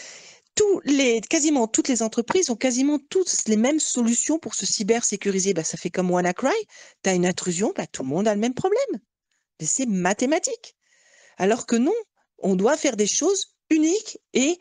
Quasiment toutes les entreprises ont quasiment toutes les mêmes solutions pour se cybersécuriser. Ben, ça fait comme WannaCry. Tu as une intrusion, ben, tout le monde a le même problème. Mais c'est mathématique. Alors que non, on doit faire des choses uniques et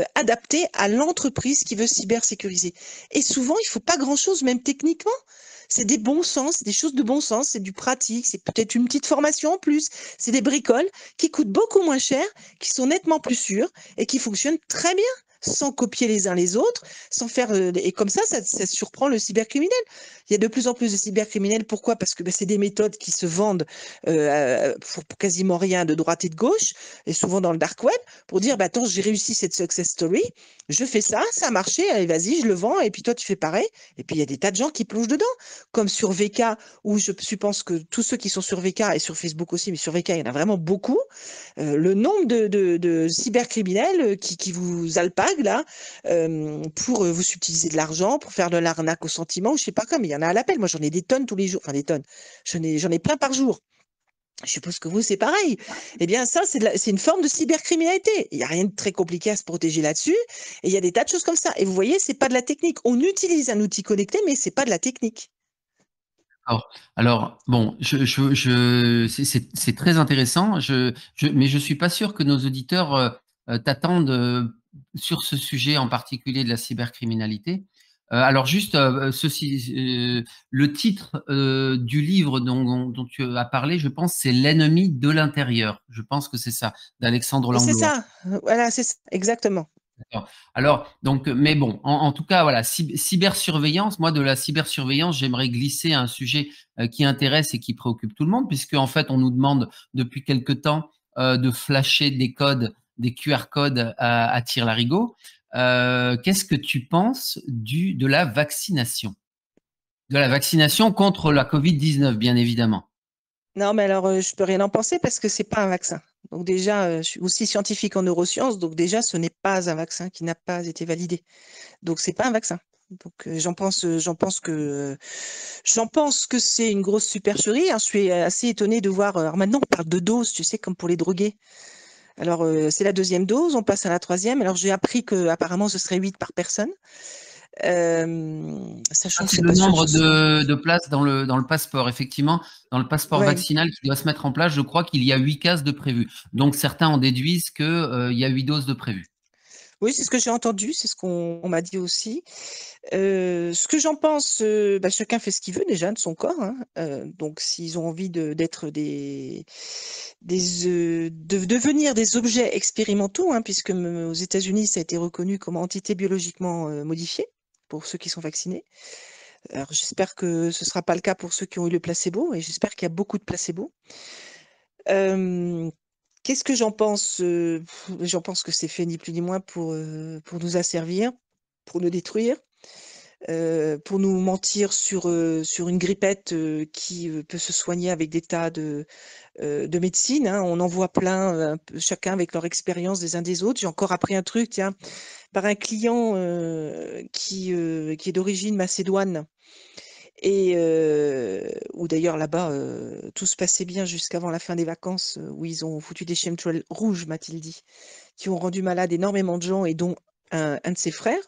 adaptées à l'entreprise qui veut cybersécuriser. Et souvent, il ne faut pas grand-chose, même techniquement. C'est des bons sens, des choses de bon sens, c'est du pratique, c'est peut-être une petite formation en plus. C'est des bricoles qui coûtent beaucoup moins cher, qui sont nettement plus sûres et qui fonctionnent très bien, sans copier les uns les autres, sans faire et comme ça surprend le cybercriminel. Il y a de plus en plus de cybercriminels. Pourquoi? Parce que c'est des méthodes qui se vendent pour quasiment rien de droite et de gauche, et souvent dans le dark web, pour dire bah, attends, j'ai réussi cette success story, je fais ça, ça a marché, allez vas-y, je le vends, et puis toi tu fais pareil. Et puis il y a des tas de gens qui plongent dedans, comme sur VK, où je pense que tous ceux qui sont sur VK et sur Facebook aussi, mais sur VK il y en a vraiment beaucoup. Le nombre de cybercriminels qui vous alpaguent là pour vous subtiliser de l'argent, pour faire de l'arnaque au sentiment, je sais pas quoi, mais il y en a à l'appel. Moi, j'en ai des tonnes tous les jours, enfin des tonnes. J'en ai plein par jour. Je suppose que vous, c'est pareil. Eh bien, ça, c'est une forme de cybercriminalité. Il n'y a rien de très compliqué à se protéger là-dessus. Et il y a des tas de choses comme ça. Et vous voyez, c'est pas de la technique. On utilise un outil connecté, mais c'est pas de la technique. Alors bon, c'est très intéressant. Mais je suis pas sûr que nos auditeurs t'attendent sur ce sujet en particulier de la cybercriminalité. Alors juste le titre du livre dont tu as parlé, je pense, c'est L'ennemi de l'intérieur. Je pense que c'est ça, d'Alexandre C'est Langlois. ça. Voilà, c'est ça. Exactement. Alors, donc, mais bon, en tout cas, voilà, cybersurveillance, moi, de la cybersurveillance, j'aimerais glisser un sujet qui intéresse et qui préoccupe tout le monde, puisque en fait, on nous demande depuis quelque temps de flasher des codes, des QR codes à tire-larigot. Qu'est-ce que tu penses de la vaccination? De la vaccination contre la Covid-19, bien évidemment. Non, mais alors, je peux rien en penser parce que c'est pas un vaccin. Donc déjà, je suis aussi scientifique en neurosciences, donc déjà, ce n'est pas un vaccin qui n'a pas été validé. Donc c'est pas un vaccin. Donc j'en pense que c'est une grosse supercherie. Hein. Je suis assez étonnée de voir. Alors maintenant, on parle de doses, tu sais, comme pour les drogués. Alors c'est la deuxième dose, on passe à la troisième. Alors j'ai appris que apparemment ce serait 8 par personne. Sachant que C'est c'est le pas sûr que nombre ce soit. de places dans le passeport. Effectivement, dans le passeport Ouais. vaccinal qui doit se mettre en place, je crois qu'il y a 8 cases de prévues. Donc certains en déduisent qu'il y a 8 doses de prévues. Oui, c'est ce que j'ai entendu, c'est ce qu'on m'a dit aussi. Ce que j'en pense, bah, chacun fait ce qu'il veut déjà de son corps. Hein. Donc, s'ils ont envie d'être de devenir des objets expérimentaux, hein, puisque aux États-Unis, ça a été reconnu comme entité biologiquement modifiée pour ceux qui sont vaccinés. Alors, j'espère que ce ne sera pas le cas pour ceux qui ont eu le placebo, et j'espère qu'il y a beaucoup de placebo. Qu'est-ce que j'en pense? J'en pense que c'est fait ni plus ni moins pour nous asservir, pour nous détruire, pour nous mentir sur une grippette qui peut se soigner avec des tas de médecine. Hein. On en voit plein, chacun avec leur expérience des uns des autres. J'ai encore appris un truc, tiens, par un client qui est d'origine macédoine. Et où d'ailleurs là-bas, tout se passait bien jusqu'avant la fin des vacances, où ils ont foutu des chemtrails rouges, m'a-t-il dit, qui ont rendu malade énormément de gens et dont un de ses frères.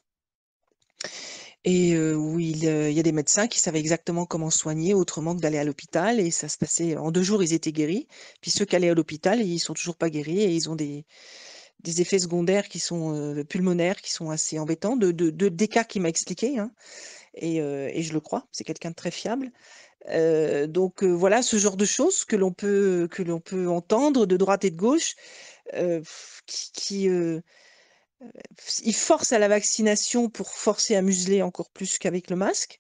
Et où il y a des médecins qui savaient exactement comment soigner autrement que d'aller à l'hôpital. Et ça se passait en 2 jours, ils étaient guéris. Puis ceux qui allaient à l'hôpital, ils sont toujours pas guéris et ils ont des effets secondaires qui sont pulmonaires, qui sont assez embêtants, des cas qu'il m'a expliqué. Hein. Et je le crois, c'est quelqu'un de très fiable. Donc voilà ce genre de choses que l'on peut entendre de droite et de gauche, qui ils forcent à la vaccination pour forcer à museler encore plus qu'avec le masque.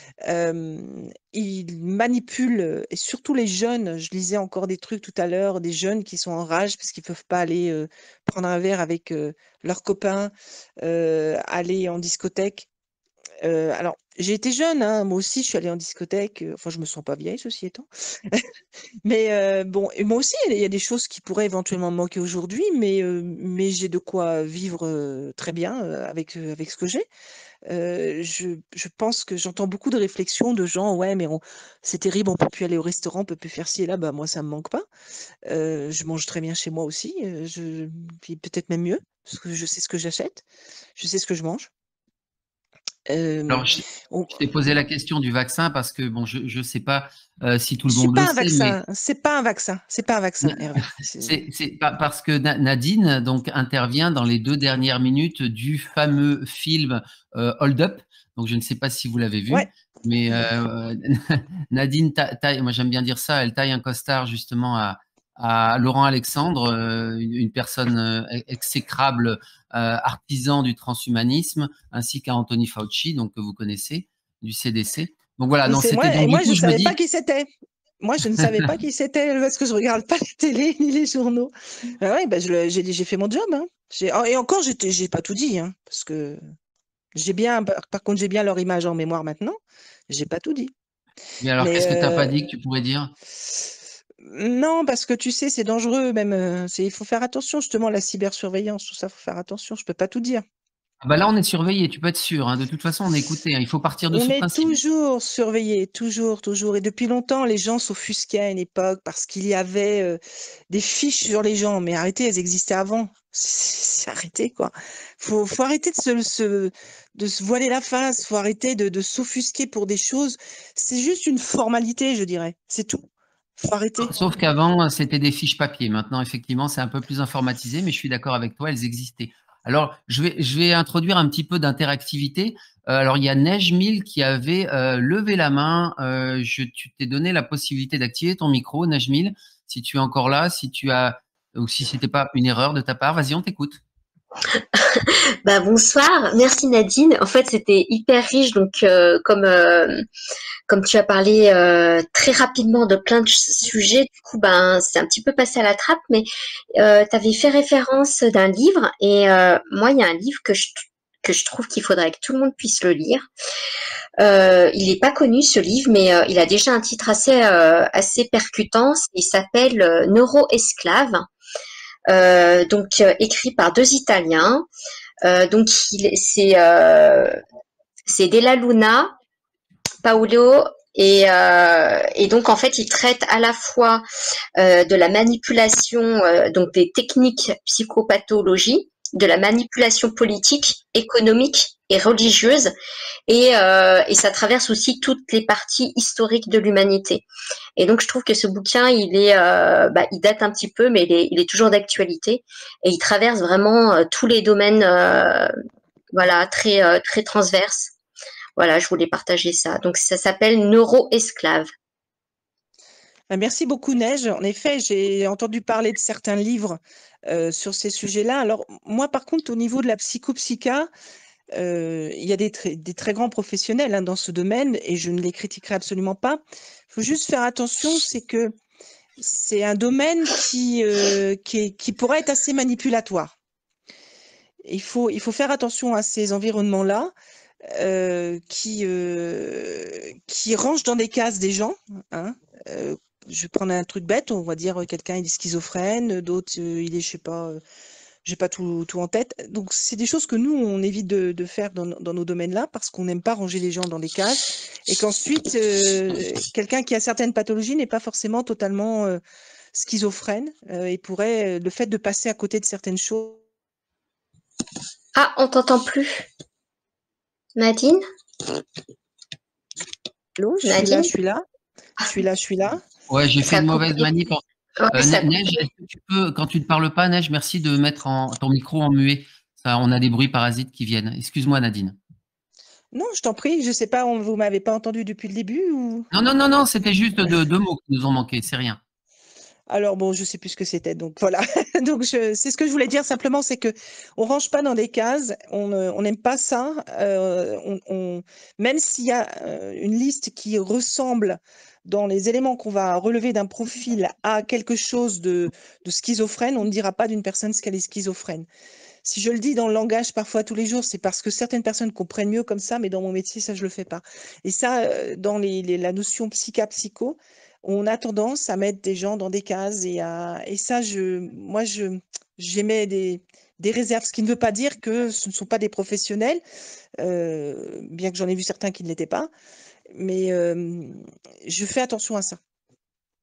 Ils manipulent, et surtout les jeunes. Je lisais encore des trucs tout à l'heure, des jeunes qui sont en rage parce qu'ils peuvent pas aller prendre un verre avec leurs copains, aller en discothèque. Alors, j'ai été jeune, hein, moi aussi, je suis allée en discothèque. Enfin, je me sens pas vieille, ceci étant. Mais bon, et moi aussi, il y a des choses qui pourraient éventuellement me manquer aujourd'hui, mais j'ai de quoi vivre très bien avec ce que j'ai. Je pense que j'entends beaucoup de réflexions de gens, ouais, mais c'est terrible, on peut plus aller au restaurant, on peut plus faire ci et là. Bah moi, ça me manque pas. Je mange très bien chez moi aussi, puis peut-être même mieux, parce que je sais ce que j'achète, je sais ce que je mange. Alors, On- je t'ai posé la question du vaccin parce que bon, je sais pas si tout Je le suis monde le pas un sait, mais vaccin. C'est pas un vaccin. C'est pas un vaccin, Hervé. c'est parce que Nadine donc intervient dans les 2 dernières minutes du fameux film Hold Up. Donc je ne sais pas si vous l'avez vu. Ouais. Mais Nadine, moi j'aime bien dire ça, elle taille un costard justement à Laurent Alexandre, une personne exécrable, artisan du transhumanisme, ainsi qu'à Anthony Fauci, donc que vous connaissez, du CDC. Donc voilà, non, c'était donc Et du moi, je coup, ne je me savais pas dis, qui c'était. Moi, je ne savais pas qui c'était parce que je regarde pas la télé ni les journaux. Ah ouais, ben j'ai fait mon job. Hein. Et encore, j'ai pas tout dit, hein, parce que j'ai bien, par contre, j'ai bien leur image en mémoire maintenant. J'ai pas tout dit. mais alors Mais qu'est-ce que tu n'as pas dit que tu pourrais dire? non, parce que tu sais, c'est dangereux. Même, il faut faire attention justement la cybersurveillance, tout ça, faut faire attention. Je peux pas tout dire. Ah bah là, on est surveillé, tu peux être sûr, hein. De toute façon, on est écouté, hein. Il faut partir de On ce est principe. toujours surveillé, toujours, toujours. Et depuis longtemps, les gens s'offusquaient à une époque parce qu'il y avait des fiches sur les gens. Mais arrêtez, elles existaient avant. C'est arrêté, quoi. Faut arrêter de se voiler la face. Faut arrêter de s'offusquer pour des choses. C'est juste une formalité, je dirais. C'est tout. Faut arrêter. Sauf qu'avant, c'était des fiches papier. Maintenant, effectivement, c'est un peu plus informatisé, mais je suis d'accord avec toi, elles existaient. Alors, je vais introduire un petit peu d'interactivité. Alors, il y a Neige 1000 qui avait levé la main. Tu t'ai donné la possibilité d'activer ton micro, Neige 1000, si tu es encore là, si tu as, ou si c'était pas une erreur de ta part. Vas-y, on t'écoute. Bah, bonsoir, merci Nadine. En fait, c'était hyper riche, donc comme tu as parlé très rapidement de plein de sujets, du coup, ben c'est un petit peu passé à la trappe, mais tu avais fait référence d'un livre et moi, il y a un livre que je trouve qu'il faudrait que tout le monde puisse le lire. Il n'est pas connu ce livre, mais il a déjà un titre assez percutant. Il s'appelle Neuro-esclave. Donc écrit par deux Italiens. Donc c'est Della Luna, Paolo et donc en fait il traite à la fois de la manipulation, donc des techniques psychopathologie, de la manipulation politique, économique et religieuse, et ça traverse aussi toutes les parties historiques de l'humanité. Et donc je trouve que ce bouquin il date un petit peu, mais il est toujours d'actualité et il traverse vraiment tous les domaines, voilà, très transverses. Voilà, je voulais partager ça. Donc ça s'appelle Neuro-esclave. Merci beaucoup, Neige. En effet, j'ai entendu parler de certains livres sur ces sujets-là. Alors, moi, par contre, au niveau de la psychopsycha, il y a des très grands professionnels hein, dans ce domaine et je ne les critiquerai absolument pas. Il faut juste faire attention, c'est que c'est un domaine qui pourrait être assez manipulatoire. Il faut faire attention à ces environnements-là qui rangent dans des cases des gens. Hein. Je vais prendre un truc bête, on va dire quelqu'un il est schizophrène, d'autres il est, je sais pas, j'ai pas tout en tête. Donc c'est des choses que nous on évite de faire dans nos domaines-là parce qu'on n'aime pas ranger les gens dans des cases et qu'ensuite quelqu'un qui a certaines pathologies n'est pas forcément totalement schizophrène et pourrait le fait de passer à côté de certaines choses. Ah, on t'entend plus. Nadine? Allô, Nadine? je suis là. Ouais, j'ai fait Ça a une mauvaise coupé. manip. Ouais, ça a Neige, coupé. est-ce que tu peux, quand tu ne parles pas, Neige, merci de mettre ton micro en muet. Ça, on a des bruits parasites qui viennent. Excuse-moi, Nadine. Non, je t'en prie, je sais pas, vous m'avez pas entendu depuis le début ou? Non, non, non, non, c'était juste deux mots qui nous ont manqué, c'est rien. Alors bon, je sais plus ce que c'était, donc voilà. Donc c'est ce que je voulais dire simplement, c'est que on range pas dans des cases, on n'aime pas ça. Même s'il y a une liste qui ressemble dans les éléments qu'on va relever d'un profil à quelque chose de schizophrène, on ne dira pas d'une personne qu'elle est schizophrène. Si je le dis dans le langage parfois tous les jours, c'est parce que certaines personnes comprennent mieux comme ça, mais dans mon métier, ça, je le fais pas. Et ça, dans la notion psycho, on a tendance à mettre des gens dans des cases et ça, j'émets des réserves, ce qui ne veut pas dire que ce ne sont pas des professionnels, bien que j'en ai vu certains qui ne l'étaient pas, mais je fais attention à ça.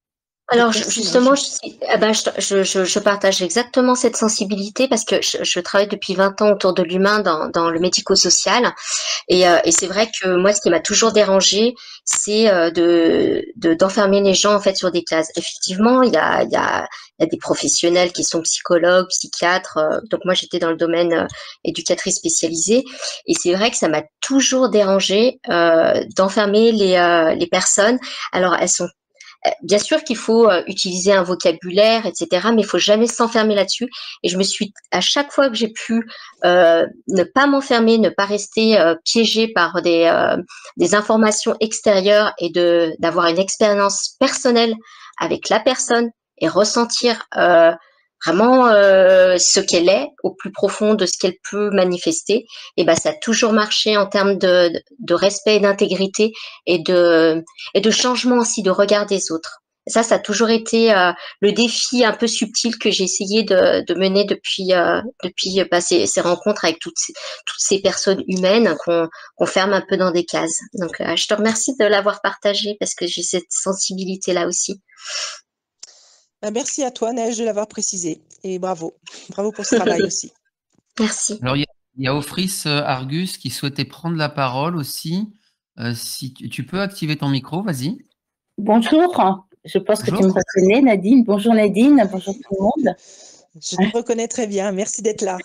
Alors Merci justement, Marie. je partage exactement cette sensibilité parce que je travaille depuis 20 ans autour de l'humain dans le médico-social et c'est vrai que moi, ce qui m'a toujours dérangé, c'est d'enfermer les gens en fait sur des cases. Effectivement, il y a des professionnels qui sont psychologues, psychiatres. Donc moi, j'étais dans le domaine éducatrice spécialisée et c'est vrai que ça m'a toujours dérangé d'enfermer les personnes. Alors elles sont bien sûr qu'il faut utiliser un vocabulaire, etc., mais il faut jamais s'enfermer là-dessus. Et je me suis, à chaque fois que j'ai pu ne pas m'enfermer, ne pas rester piégée par des informations extérieures et d'avoir une expérience personnelle avec la personne et ressentir vraiment ce qu'elle est au plus profond de ce qu'elle peut manifester, et ben ça a toujours marché en termes de respect et d'intégrité et de changement aussi de regard des autres. Ça a toujours été le défi un peu subtil que j'ai essayé de mener depuis ces rencontres avec toutes ces personnes humaines qu'on ferme un peu dans des cases. Donc, je te remercie de l'avoir partagé parce que j'ai cette sensibilité-là aussi. Merci à toi, Neige, de l'avoir précisé. Et bravo. Bravo pour ce travail aussi. Merci. Alors, il y a Ofris Argus qui souhaitait prendre la parole aussi. Si tu peux activer ton micro, vas-y. Bonjour, je pense que tu Bonjour. me reconnais, Nadine. Bonjour Nadine, bonjour tout le monde. Je te reconnais très bien. Merci d'être là.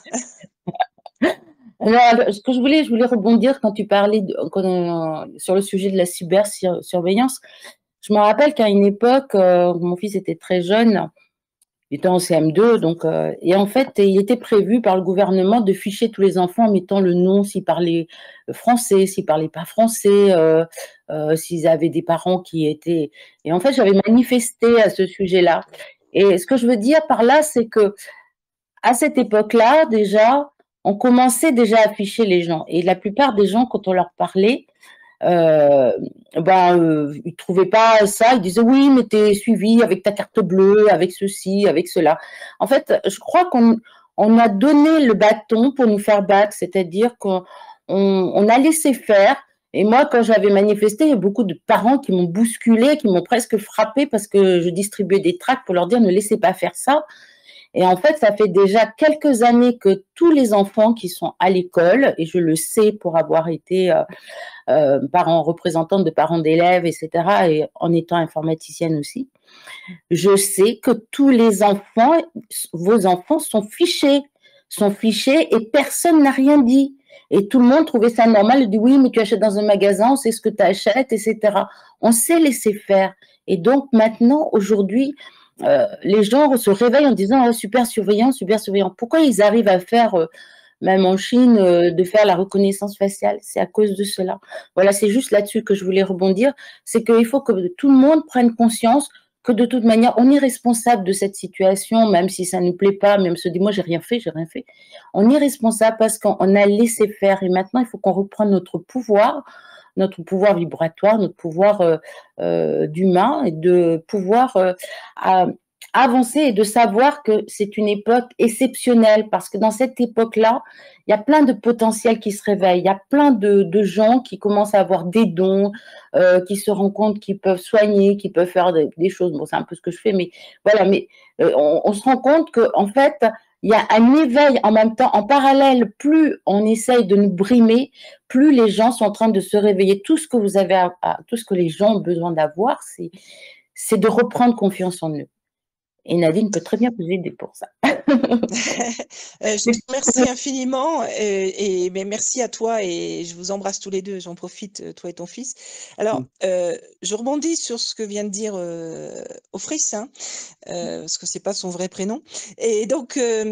Alors, ce que je voulais rebondir quand tu parlais sur le sujet de la cybersurveillance. Je me rappelle qu'à une époque, mon fils était très jeune, il était en CM2, donc, et en fait, il était prévu par le gouvernement de ficher tous les enfants en mettant le nom, s'ils parlaient français, s'ils parlaient pas français, s'ils avaient des parents qui étaient. Et en fait, j'avais manifesté à ce sujet-là. Et ce que je veux dire par là, c'est que à cette époque-là, déjà, on commençait déjà à ficher les gens. Et la plupart des gens, quand on leur parlait, ils trouvaient pas ça, ils disaient oui, mais t'es suivi avec ta carte bleue, avec ceci, avec cela. En fait, je crois qu'on a donné le bâton pour nous faire battre, c'est-à-dire qu'on a laissé faire. Et moi, quand j'avais manifesté, il y a beaucoup de parents qui m'ont bousculé, qui m'ont presque frappé parce que je distribuais des tracts pour leur dire ne laissez pas faire ça. Et en fait, ça fait déjà quelques années que tous les enfants qui sont à l'école, et je le sais pour avoir été représentante de parents d'élèves, etc., et en étant informaticienne aussi, je sais que tous les enfants, vos enfants sont fichés et personne n'a rien dit. Et tout le monde trouvait ça normal, il dit oui, mais tu achètes dans un magasin, on sait ce que tu achètes, etc. On sait laisser faire. Et donc maintenant, aujourd'hui, les gens se réveillent en disant oh, super surveillant. Pourquoi ils arrivent à faire, même en Chine, de faire la reconnaissance faciale? C'est à cause de cela. Voilà, c'est juste là-dessus que je voulais rebondir. C'est qu'il faut que tout le monde prenne conscience que de toute manière, on est responsable de cette situation, même si ça ne nous plaît pas, même se dit moi j'ai rien fait. On est responsable parce qu'on a laissé faire et maintenant il faut qu'on reprenne notre pouvoir vibratoire, notre pouvoir d'humain et de pouvoir avancer et de savoir que c'est une époque exceptionnelle parce que dans cette époque-là, il y a plein de potentiels qui se réveillent, il y a plein de gens qui commencent à avoir des dons, qui se rendent compte qu'ils peuvent soigner, qu'ils peuvent faire des choses. Bon, c'est un peu ce que je fais, mais voilà. Mais on se rend compte qu'en fait, il y a un éveil en même temps, en parallèle, plus on essaye de nous brimer, plus les gens sont en train de se réveiller. Tout ce que vous avez, tout ce que les gens ont besoin d'avoir, c'est de reprendre confiance en eux. Et Nadine peut très bien vous aider pour ça. Je te remercie infiniment et merci à toi et je vous embrasse tous les deux. J'en profite, toi et ton fils. Alors, je rebondis sur ce que vient de dire Ofris, hein, parce que c'est pas son vrai prénom. Et donc,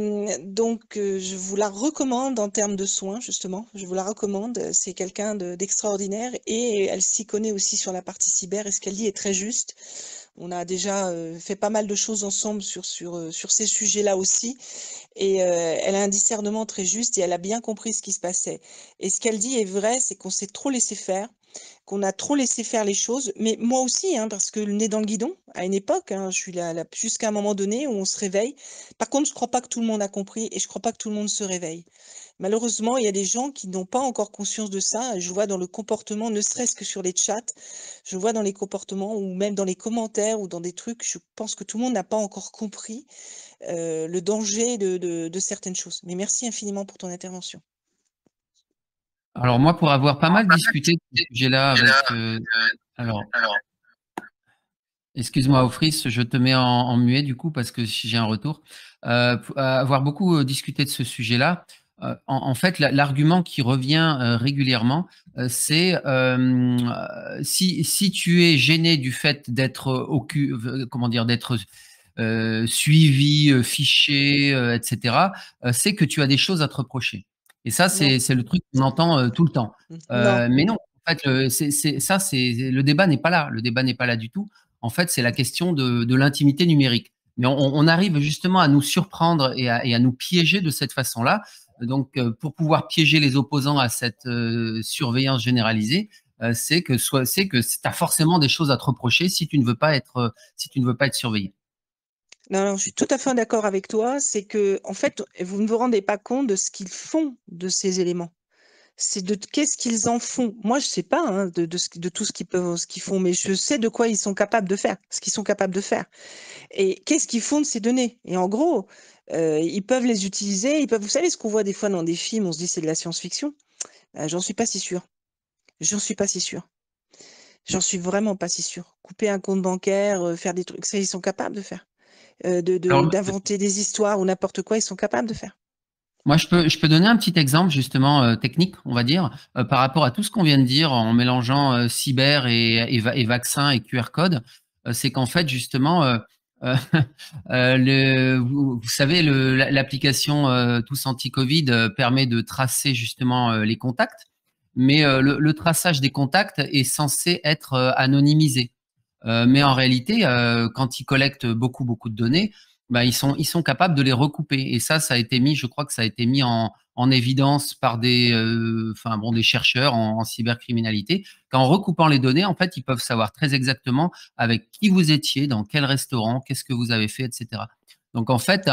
je vous la recommande en termes de soins, justement. Je vous la recommande. C'est quelqu'un d'extraordinaire et elle s'y connaît aussi sur la partie cyber et ce qu'elle dit est très juste. On a déjà fait pas mal de choses ensemble sur ces sujets-là aussi. Et elle a un discernement très juste et elle a bien compris ce qui se passait. Et ce qu'elle dit est vrai, c'est qu'on s'est trop laissé faire, qu'on a trop laissé faire les choses. Mais moi aussi, hein, parce que le nez dans le guidon, à une époque, hein, je suis là jusqu'à un moment donné où on se réveille. Par contre, je ne crois pas que tout le monde a compris et je ne crois pas que tout le monde se réveille. Malheureusement, il y a des gens qui n'ont pas encore conscience de ça. Je vois dans le comportement, ne serait-ce que sur les chats, je vois dans les comportements ou même dans les commentaires ou dans des trucs, je pense que tout le monde n'a pas encore compris le danger de certaines choses. Mais merci infiniment pour ton intervention. Alors moi, pour avoir pas mal discuté de ce sujet-là avec... alors, excuse-moi, Ofris, je te mets en muet du coup parce que j'ai un retour. Avoir beaucoup discuté de ce sujet-là, en fait, l'argument qui revient régulièrement, c'est si tu es gêné du fait d'être comment dire, d'être suivi, fiché, etc., c'est que tu as des choses à te reprocher. Et ça, c'est le truc qu'on entend tout le temps. Mais non, en fait, le débat n'est pas là. Le débat n'est pas là du tout. En fait, c'est la question de l'intimité numérique. Mais on arrive justement à nous surprendre et à nous piéger de cette façon-là. Donc, pour pouvoir piéger les opposants à cette surveillance généralisée, c'est que tu as forcément des choses à te reprocher si tu ne veux pas être surveillé. Non, je suis tout à fait d'accord avec toi. C'est que, en fait, vous ne vous rendez pas compte de ce qu'ils font de ces éléments. C'est de qu'est-ce qu'ils en font. Moi, je sais pas hein, de tout ce qu'ils font, mais je sais de quoi ils sont capables de faire, ce qu'ils sont capables de faire. Et qu'est-ce qu'ils font de ces données? Et en gros, ils peuvent les utiliser. Vous savez ce qu'on voit des fois dans des films, on se dit c'est de la science-fiction. J'en suis pas si sûre. J'en suis pas si sûre. J'en suis vraiment pas si sûre. Couper un compte bancaire, faire des trucs, ça ils sont capables de faire. D'inventer des histoires ou n'importe quoi, ils sont capables de faire. Moi, je peux donner un petit exemple justement technique, on va dire, par rapport à tout ce qu'on vient de dire en mélangeant cyber et vaccin et QR code. C'est qu'en fait, justement, vous savez, l'application Tous Anti-Covid permet de tracer justement les contacts, mais le traçage des contacts est censé être anonymisé. Mais en réalité, quand ils collectent beaucoup de données, bah, ils sont capables de les recouper. Et ça a été mis, je crois que ça a été mis en évidence par des chercheurs en cybercriminalité, qu'en recoupant les données, en fait, ils peuvent savoir très exactement avec qui vous étiez, dans quel restaurant, qu'est-ce que vous avez fait, etc. Donc en fait,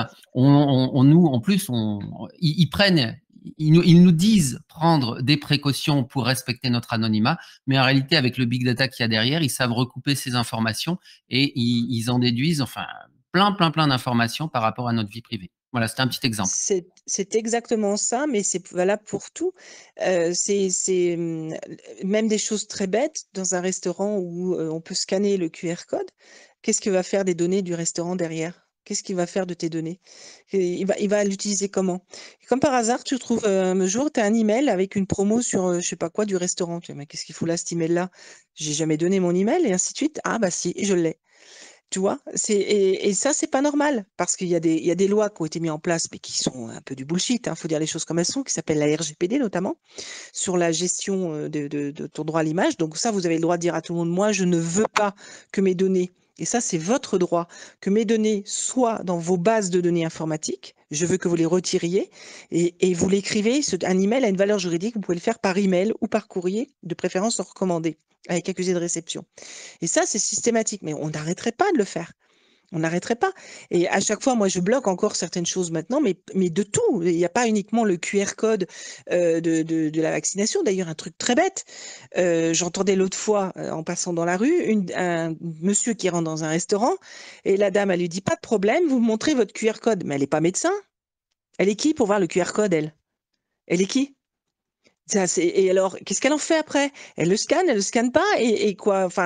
ils prennent, ils nous disent prendre des précautions pour respecter notre anonymat, mais en réalité, avec le big data qu'il y a derrière, ils savent recouper ces informations et ils en déduisent, enfin, plein d'informations par rapport à notre vie privée. Voilà, c'était un petit exemple. C'est exactement ça, mais c'est valable pour tout. C'est même des choses très bêtes dans un restaurant où on peut scanner le QR code. Qu'est-ce que va faire des données du restaurant derrière? Qu'est-ce qu'il va faire de tes données? Il va l'utiliser comment? Et comme par hasard, tu trouves un jour, tu as un email avec une promo sur je sais pas quoi du restaurant. Tu dis, mais qu'est-ce qu'il fout là, cet email-là? J'ai jamais donné mon email et ainsi de suite. Ah bah si, je l'ai. Tu vois? Et ça, c'est pas normal parce qu'il y a des lois qui ont été mises en place, mais qui sont un peu du bullshit, hein, faut dire les choses comme elles sont, qui s'appelle la RGPD notamment, sur la gestion de ton droit à l'image. Donc ça, vous avez le droit de dire à tout le monde, moi, je ne veux pas que mes données, et ça, c'est votre droit, que mes données soient dans vos bases de données informatiques. Je veux que vous les retiriez et vous l'écrivez. Un email a une valeur juridique. Vous pouvez le faire par email ou par courrier, de préférence recommandé, avec accusé de réception. Et ça, c'est systématique, mais on n'arrêterait pas de le faire. On n'arrêterait pas. Et à chaque fois, moi, je bloque encore certaines choses maintenant, mais de tout. Il n'y a pas uniquement le QR code de la vaccination. D'ailleurs, un truc très bête. J'entendais l'autre fois, en passant dans la rue, un monsieur qui rentre dans un restaurant et la dame, elle lui dit, pas de problème, vous me montrez votre QR code. Mais elle n'est pas médecin. Elle est qui pour voir le QR code, elle? Elle est qui? Et alors, qu'est-ce qu'elle en fait après? Elle le scanne pas, et quoi? Enfin,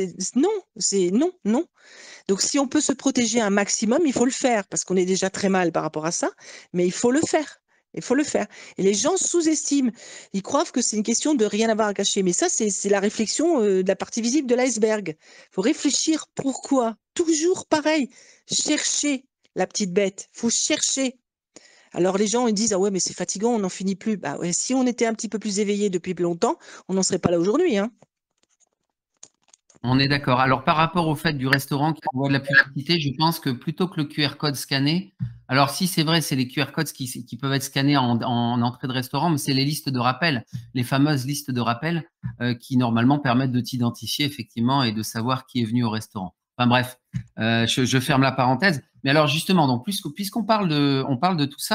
non. Donc, si on peut se protéger un maximum, il faut le faire, parce qu'on est déjà très mal par rapport à ça, mais il faut le faire. Il faut le faire. Et les gens sous-estiment. Ils croient que c'est une question de rien avoir à cacher. Mais ça, c'est la réflexion de la partie visible de l'iceberg. Il faut réfléchir pourquoi. Toujours pareil. Chercher la petite bête. Il faut chercher. Alors les gens ils disent, ah ouais, mais c'est fatigant, on n'en finit plus. Bah ouais, si on était un petit peu plus éveillé depuis plus longtemps, on n'en serait pas là aujourd'hui, hein. On est d'accord. Alors, par rapport au fait du restaurant qui envoie de la publicité, je pense que plutôt que le QR code scanné, alors si c'est vrai, c'est les QR codes qui peuvent être scannés en entrée de restaurant, mais c'est les listes de rappel, les fameuses listes de rappel qui normalement permettent de t'identifier effectivement et de savoir qui est venu au restaurant. Enfin bref, je ferme la parenthèse. Mais alors justement, donc puisqu'on parle de tout ça,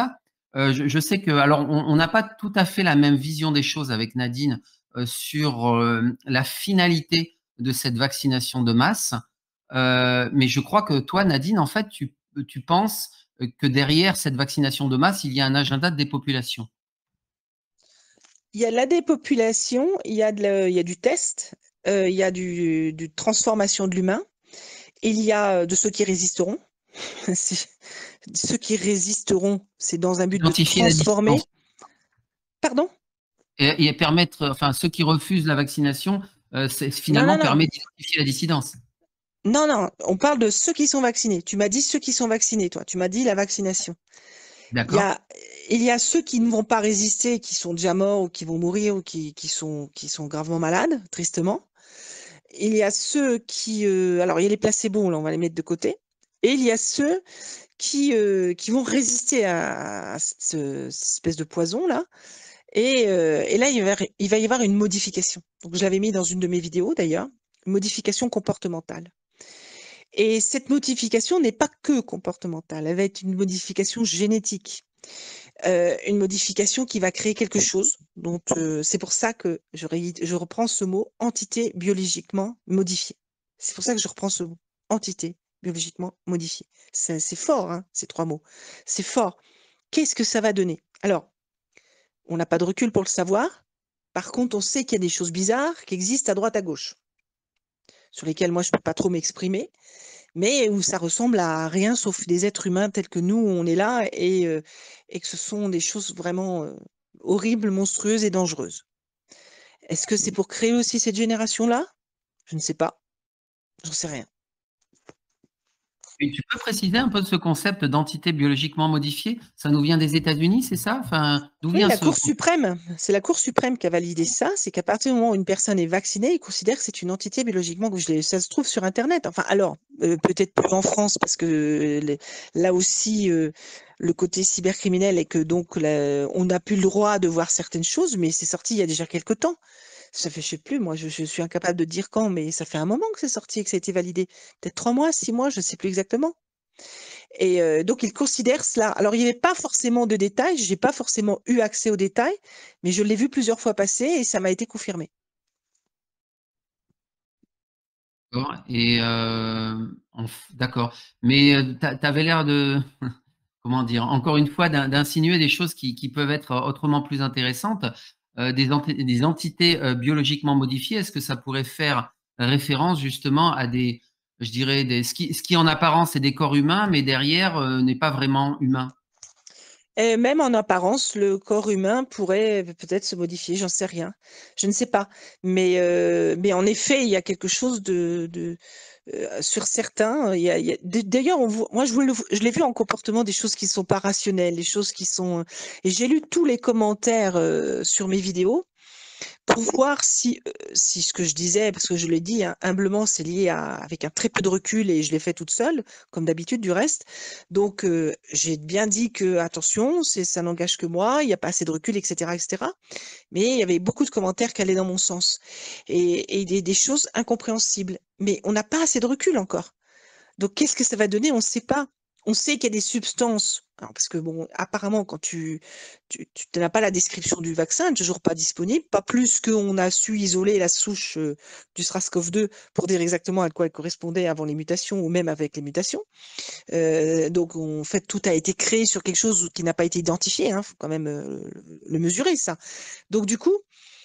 Je sais que, alors, on n'a pas tout à fait la même vision des choses avec Nadine sur la finalité de cette vaccination de masse. Mais je crois que toi, Nadine, en fait, tu penses que derrière cette vaccination de masse, il y a un agenda de dépopulation. Il y a la dépopulation, il y a du test, il y a du transformation de l'humain, il y a de ceux qui résisteront. Ceux qui résisteront, c'est dans un but de Identifier la transformer. dissidence. Pardon? Et permettre, enfin, ceux qui refusent la vaccination, finalement, Non. permet d'identifier la dissidence. Non, on parle de ceux qui sont vaccinés. Tu m'as dit ceux qui sont vaccinés, toi. Tu m'as dit la vaccination. D'accord. Il y a ceux qui ne vont pas résister, qui sont déjà morts ou qui vont mourir ou qui sont gravement malades, tristement. Il y a ceux qui, alors il y a les placebos, là, on va les mettre de côté. Et il y a ceux qui vont résister à cette espèce de poison là. Et là, il va y avoir une modification. Donc, je l'avais mis dans une de mes vidéos d'ailleurs, une modification comportementale. Et cette modification n'est pas que comportementale, elle va être une modification génétique. Une modification qui va créer quelque chose. Donc, c'est pour ça que je reprends ce mot, entité biologiquement modifiée. C'est pour ça que je reprends ce mot, entité biologiquement modifiée. C'est fort, hein, ces 3 mots. C'est fort. Qu'est-ce que ça va donner? Alors, on n'a pas de recul pour le savoir. Par contre, on sait qu'il y a des choses bizarres qui existent à droite, à gauche, sur lesquelles moi, je ne peux pas trop m'exprimer, mais où ça ressemble à rien sauf des êtres humains tels que nous, on est là, et que ce sont des choses vraiment horribles, monstrueuses et dangereuses. Est-ce que c'est pour créer aussi cette génération-là? Je ne sais pas. J'en sais rien. Et tu peux préciser un peu ce concept d'entité biologiquement modifiée? Ça nous vient des États-Unis, c'est ça? Enfin, d'où Oui, vient la ce... Cour suprême, c'est la Cour suprême qui a validé ça, c'est qu'à partir du moment où une personne est vaccinée, ils considèrent que c'est une entité biologiquement, ça se trouve sur Internet. Enfin, alors, peut-être plus en France, parce que là aussi, le côté cybercriminel est que donc on n'a plus le droit de voir certaines choses, mais c'est sorti il y a déjà quelque temps. Ça fait, je sais plus, moi, je suis incapable de dire quand, mais ça fait un moment que c'est sorti et que ça a été validé. Peut-être 3 mois, 6 mois, je ne sais plus exactement. Et donc, ils considèrent cela. Alors, il n'y avait pas forcément de détails, j'ai pas forcément eu accès aux détails, mais je l'ai vu plusieurs fois passer et ça m'a été confirmé. D'accord. Et d'accord. Mais tu avais l'air de, comment dire, encore une fois, d'insinuer des choses qui peuvent être autrement plus intéressantes. Des entités biologiquement modifiées, est-ce que ça pourrait faire référence justement à des, je dirais, ce qui en apparence est des corps humains, mais derrière n'est pas vraiment humain? Et même en apparence, le corps humain pourrait peut-être se modifier, j'en sais rien. Je ne sais pas. Mais en effet, il y a quelque chose sur certains. D'ailleurs, moi, je l'ai vu en comportement des choses qui ne sont pas rationnelles, des choses qui sont. Et j'ai lu tous les commentaires sur mes vidéos pour voir si ce que je disais, parce que je l'ai dit, hein, humblement, c'est lié avec un très peu de recul et je l'ai fait toute seule, comme d'habitude du reste. Donc, j'ai bien dit que, attention, ça n'engage que moi, il n'y a pas assez de recul, etc., etc. Mais il y avait beaucoup de commentaires qui allaient dans mon sens et des choses incompréhensibles. Mais on n'a pas assez de recul encore. Donc, qu'est-ce que ça va donner? On ne sait pas. On sait qu'il y a des substances. Alors, parce que, bon, apparemment, quand tu n'as pas la description du vaccin, toujours pas disponible, pas plus qu'on a su isoler la souche du SRAS-CoV-2 pour dire exactement à quoi elle correspondait avant les mutations ou même avec les mutations. Donc, en fait, tout a été créé sur quelque chose qui n'a pas été identifié. Faut quand même le mesurer, ça. Donc, du coup,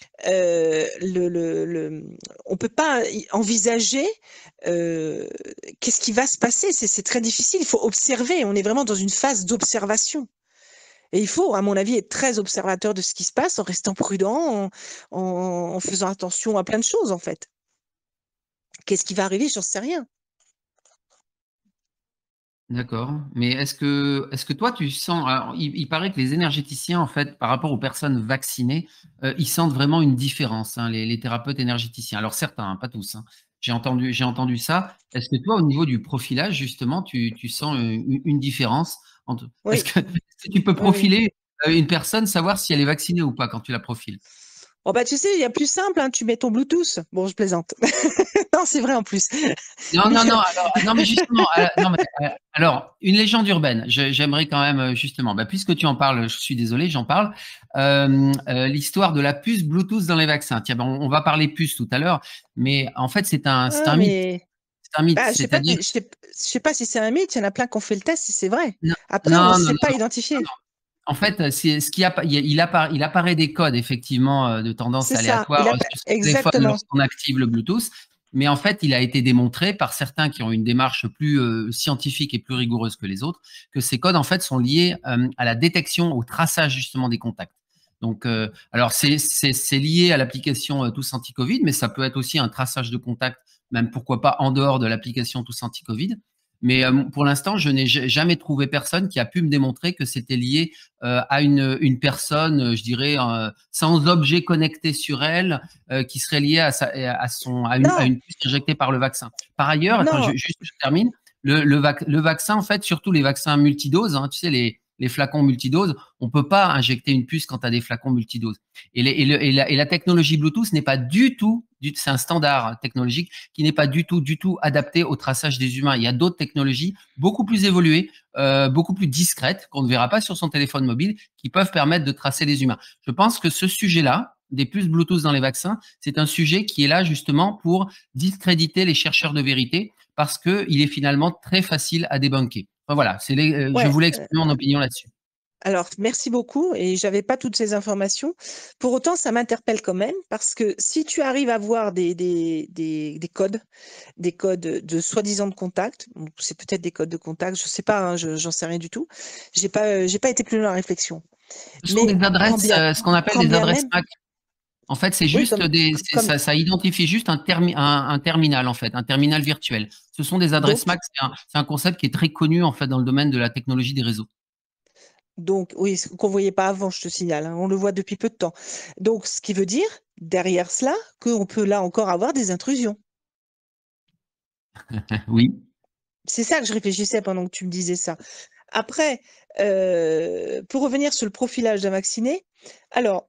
on peut pas envisager qu'est-ce qui va se passer. C'est très difficile. Il faut observer. On est vraiment dans une phase d'observation. Et il faut, à mon avis, être très observateur de ce qui se passe, en restant prudent, en faisant attention à plein de choses, en fait. Qu'est-ce qui va arriver? J'en sais rien. D'accord. Mais est-ce que toi, tu sens... Alors, il paraît que les énergéticiens, en fait, par rapport aux personnes vaccinées, ils sentent vraiment une différence, hein, les thérapeutes énergéticiens. Alors, certains, hein, pas tous, hein. J'ai entendu ça. Est-ce que toi, au niveau du profilage, justement, tu sens une différence entre... Oui. Est-ce que tu peux profiler une personne, savoir si elle est vaccinée ou pas quand tu la profiles? Oh bah tu sais, il y a plus simple, hein, tu mets ton Bluetooth. Bon, je plaisante. Non, c'est vrai en plus. Non, non, non, alors, non, mais justement, non, mais, alors, une légende urbaine, j'aimerais quand même, justement, bah, puisque tu en parles, je suis désolé, j'en parle, l'histoire de la puce Bluetooth dans les vaccins. Tiens, ben, on va parler puce tout à l'heure, mais en fait, c'est Ah, un mythe. mais C'est un mythe, bah, c'est-à-dire, je sais pas si c'est un mythe, il y en a plein qui ont fait le test et c'est vrai. non, Après, on ne non, non, sait non, pas non. identifier. En fait, c'est ce qui il apparaît des codes effectivement de tendance C'est ça, aléatoire sur ce téléphone exactement. lorsqu'on active le Bluetooth. Mais en fait, il a été démontré par certains qui ont une démarche plus scientifique et plus rigoureuse que les autres, que ces codes en fait sont liés à la détection, au traçage justement des contacts. Donc, alors c'est lié à l'application Tous Anti-Covid, mais ça peut être aussi un traçage de contacts, même pourquoi pas en dehors de l'application Tous Anti-Covid. Mais pour l'instant, je n'ai jamais trouvé personne qui a pu me démontrer que c'était lié à une personne, je dirais, sans objet connecté sur elle, qui serait lié à Non, une puce injectée par le vaccin. Par ailleurs, attends, non, juste je termine, le vaccin, en fait, surtout les vaccins multidoses, hein, tu sais, les flacons multidoses, on peut pas injecter une puce quand tu as des flacons multidoses. Et la technologie Bluetooth n'est pas du tout, c'est un standard technologique qui n'est pas du tout adapté au traçage des humains. Il y a d'autres technologies beaucoup plus évoluées, beaucoup plus discrètes, qu'on ne verra pas sur son téléphone mobile, qui peuvent permettre de tracer les humains. Je pense que ce sujet-là, des puces Bluetooth dans les vaccins, c'est un sujet qui est là justement pour discréditer les chercheurs de vérité, parce qu'il est finalement très facile à débunker. Enfin, voilà, je ouais. voulais exprimer mon opinion là-dessus. Alors, merci beaucoup et j'avais pas toutes ces informations. Pour autant, ça m'interpelle quand même parce que si tu arrives à voir des codes de soi-disant de contact, bon, c'est peut-être des codes de contact, je sais pas, hein, j'en sais rien du tout. J'ai pas été plus loin dans la réflexion. Ce sont Mais des adresses, ce qu'on appelle quand des bien adresses même, MAC. En fait, c'est oui, juste comme, ça identifie juste un terminal, en fait, un terminal virtuel. Ce sont des adresses donc, MAC, c'est un concept qui est très connu, en fait, dans le domaine de la technologie des réseaux. donc, oui, ce qu'on voyait pas avant, je te signale, hein, on le voit depuis peu de temps. Donc, ce qui veut dire, derrière cela, qu'on peut là encore avoir des intrusions. Oui. C'est ça que je réfléchissais pendant que tu me disais ça. Après, pour revenir sur le profilage d'un vacciné, alors,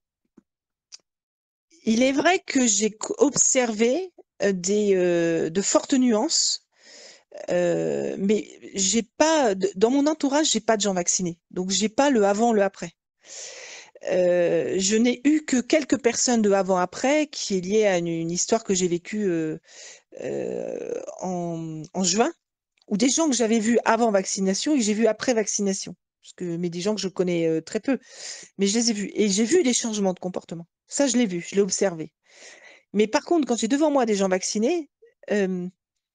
il est vrai que j'ai observé de fortes nuances, mais j'ai pas, dans mon entourage, j'ai pas de gens vaccinés. Donc, j'ai pas le avant, le après. Je n'ai eu que quelques personnes de avant-après qui est liée à une histoire que j'ai vécue en juin, ou des gens que j'avais vus avant vaccination et que j'ai vus après vaccination. Mais des gens que je connais très peu, mais je les ai vus. Et j'ai vu des changements de comportement. Ça, je l'ai vu, je l'ai observé. Mais par contre, quand j'ai devant moi des gens vaccinés, euh,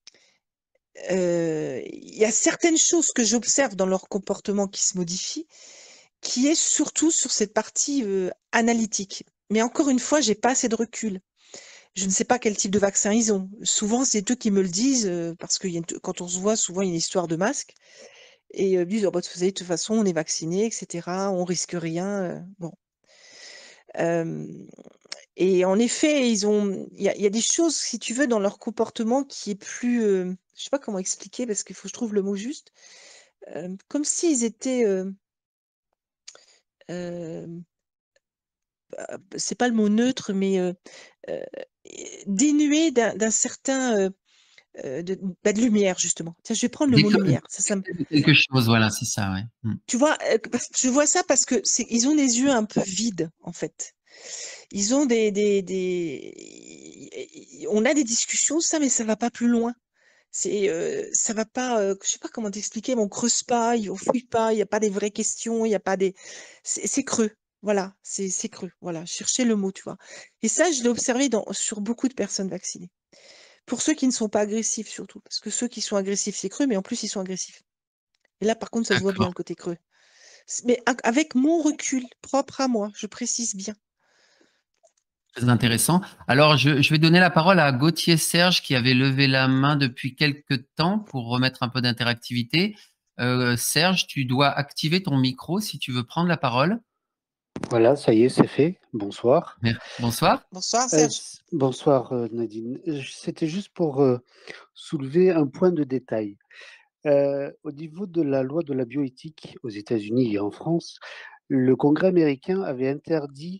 il y a certaines choses que j'observe dans leur comportement qui se modifient, qui est surtout sur cette partie analytique. Mais encore une fois, j'ai pas assez de recul. Je ne sais pas quel type de vaccin ils ont. Souvent, c'est eux qui me le disent, parce que quand on se voit, souvent, il y a une histoire de masque. Et ils disent, oh, bah, vous savez, de toute façon, on est vacciné, etc. On risque rien. Bon. Euh, et en effet, il y a des choses, si tu veux, dans leur comportement qui est plus, je sais pas comment expliquer parce qu'il faut que je trouve le mot juste, comme s'ils étaient, euh, c'est pas le mot neutre, mais euh, dénués d'un certain, de lumière, justement. Tiens, je vais prendre le mot lumière. Ça me, Quelque chose, voilà, c'est ça, ouais. tu vois, je vois ça parce que ils ont les yeux un peu vides, en fait. Ils ont on a des discussions, ça, mais ça va pas plus loin. Ça va pas, je sais pas comment t'expliquer, mais on creuse pas, on fouille pas, il y a pas des vraies questions, il y a pas des, c'est creux. Voilà, c'est creux. Voilà, chercher le mot, tu vois. Et ça, je l'ai observé sur beaucoup de personnes vaccinées. Pour ceux qui ne sont pas agressifs, surtout. Parce que ceux qui sont agressifs, c'est creux, mais en plus, ils sont agressifs. Et là, par contre, ça se voit bien D'accord. le côté creux. Mais avec mon recul propre à moi, je précise bien. Très intéressant. Alors, je vais donner la parole à Gauthier Serge qui avait levé la main depuis quelques temps pour remettre un peu d'interactivité. Serge, tu dois activer ton micro si tu veux prendre la parole. Voilà, ça y est, c'est fait. Bonsoir. Bonsoir. Bonsoir, Serge. Bonsoir, Nadine. C'était juste pour soulever un point de détail. Au niveau de la loi de la bioéthique aux États-Unis et en France, le Congrès américain avait interdit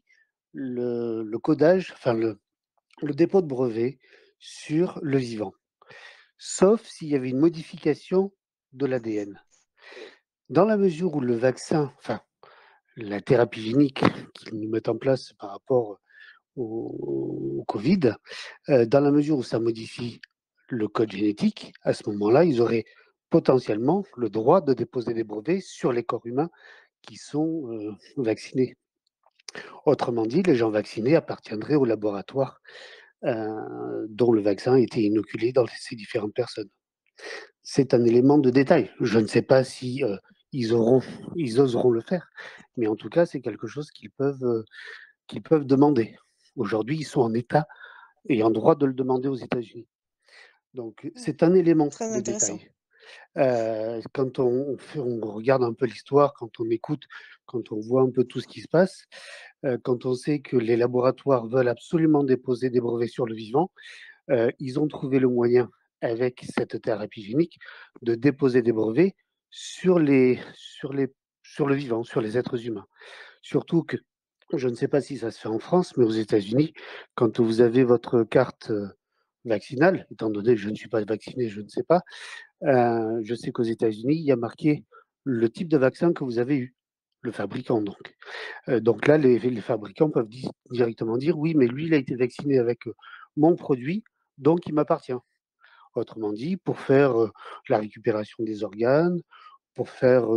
le codage, enfin le dépôt de brevet sur le vivant, sauf s'il y avait une modification de l'ADN. Dans la mesure où le vaccin, enfin la thérapie génique qu'ils nous mettent en place par rapport au Covid, dans la mesure où ça modifie le code génétique, à ce moment-là, ils auraient potentiellement le droit de déposer des brevets sur les corps humains qui sont, vaccinés. Autrement dit, les gens vaccinés appartiendraient au laboratoire, dont le vaccin a été inoculé dans ces différentes personnes. C'est un élément de détail. Je ne sais pas si, ils auront ils oseront le faire, mais en tout cas, c'est quelque chose qu'ils peuvent demander. Aujourd'hui, ils sont en état et en droit de le demander aux États-Unis. Donc c'est un élément Très de intéressant. détail. Quand on regarde un peu l'histoire, quand on écoute, quand on voit un peu tout ce qui se passe, quand on sait que les laboratoires veulent absolument déposer des brevets sur le vivant, ils ont trouvé le moyen, avec cette thérapie génique, de déposer des brevets sur sur le vivant, sur les êtres humains. Surtout que, je ne sais pas si ça se fait en France, mais aux États-Unis, quand vous avez votre carte, vaccinale, étant donné que je ne suis pas vacciné, je ne sais pas, je sais qu'aux États-Unis, il y a marqué le type de vaccin que vous avez eu, le fabricant donc. Donc là, les fabricants peuvent directement dire: «Oui, mais lui, il a été vacciné avec, mon produit, donc il m'appartient». Autrement dit, pour faire, la récupération des organes, pour faire,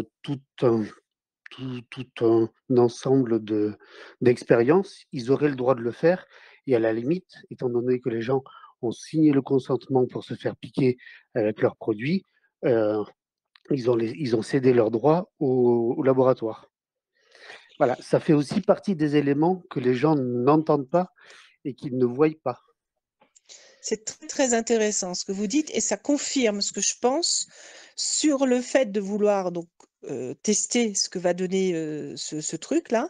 tout un ensemble d'expériences, ils auraient le droit de le faire et à la limite, étant donné que les gens ont signé le consentement pour se faire piquer avec leurs produits, heu, ils ont cédé leurs droits au laboratoire. Voilà, ça fait aussi partie des éléments que les gens n'entendent pas et qu'ils ne voient pas. C'est très, très intéressant ce que vous dites et ça confirme ce que je pense sur le fait de vouloir donc, tester ce que va donner, ce truc-là.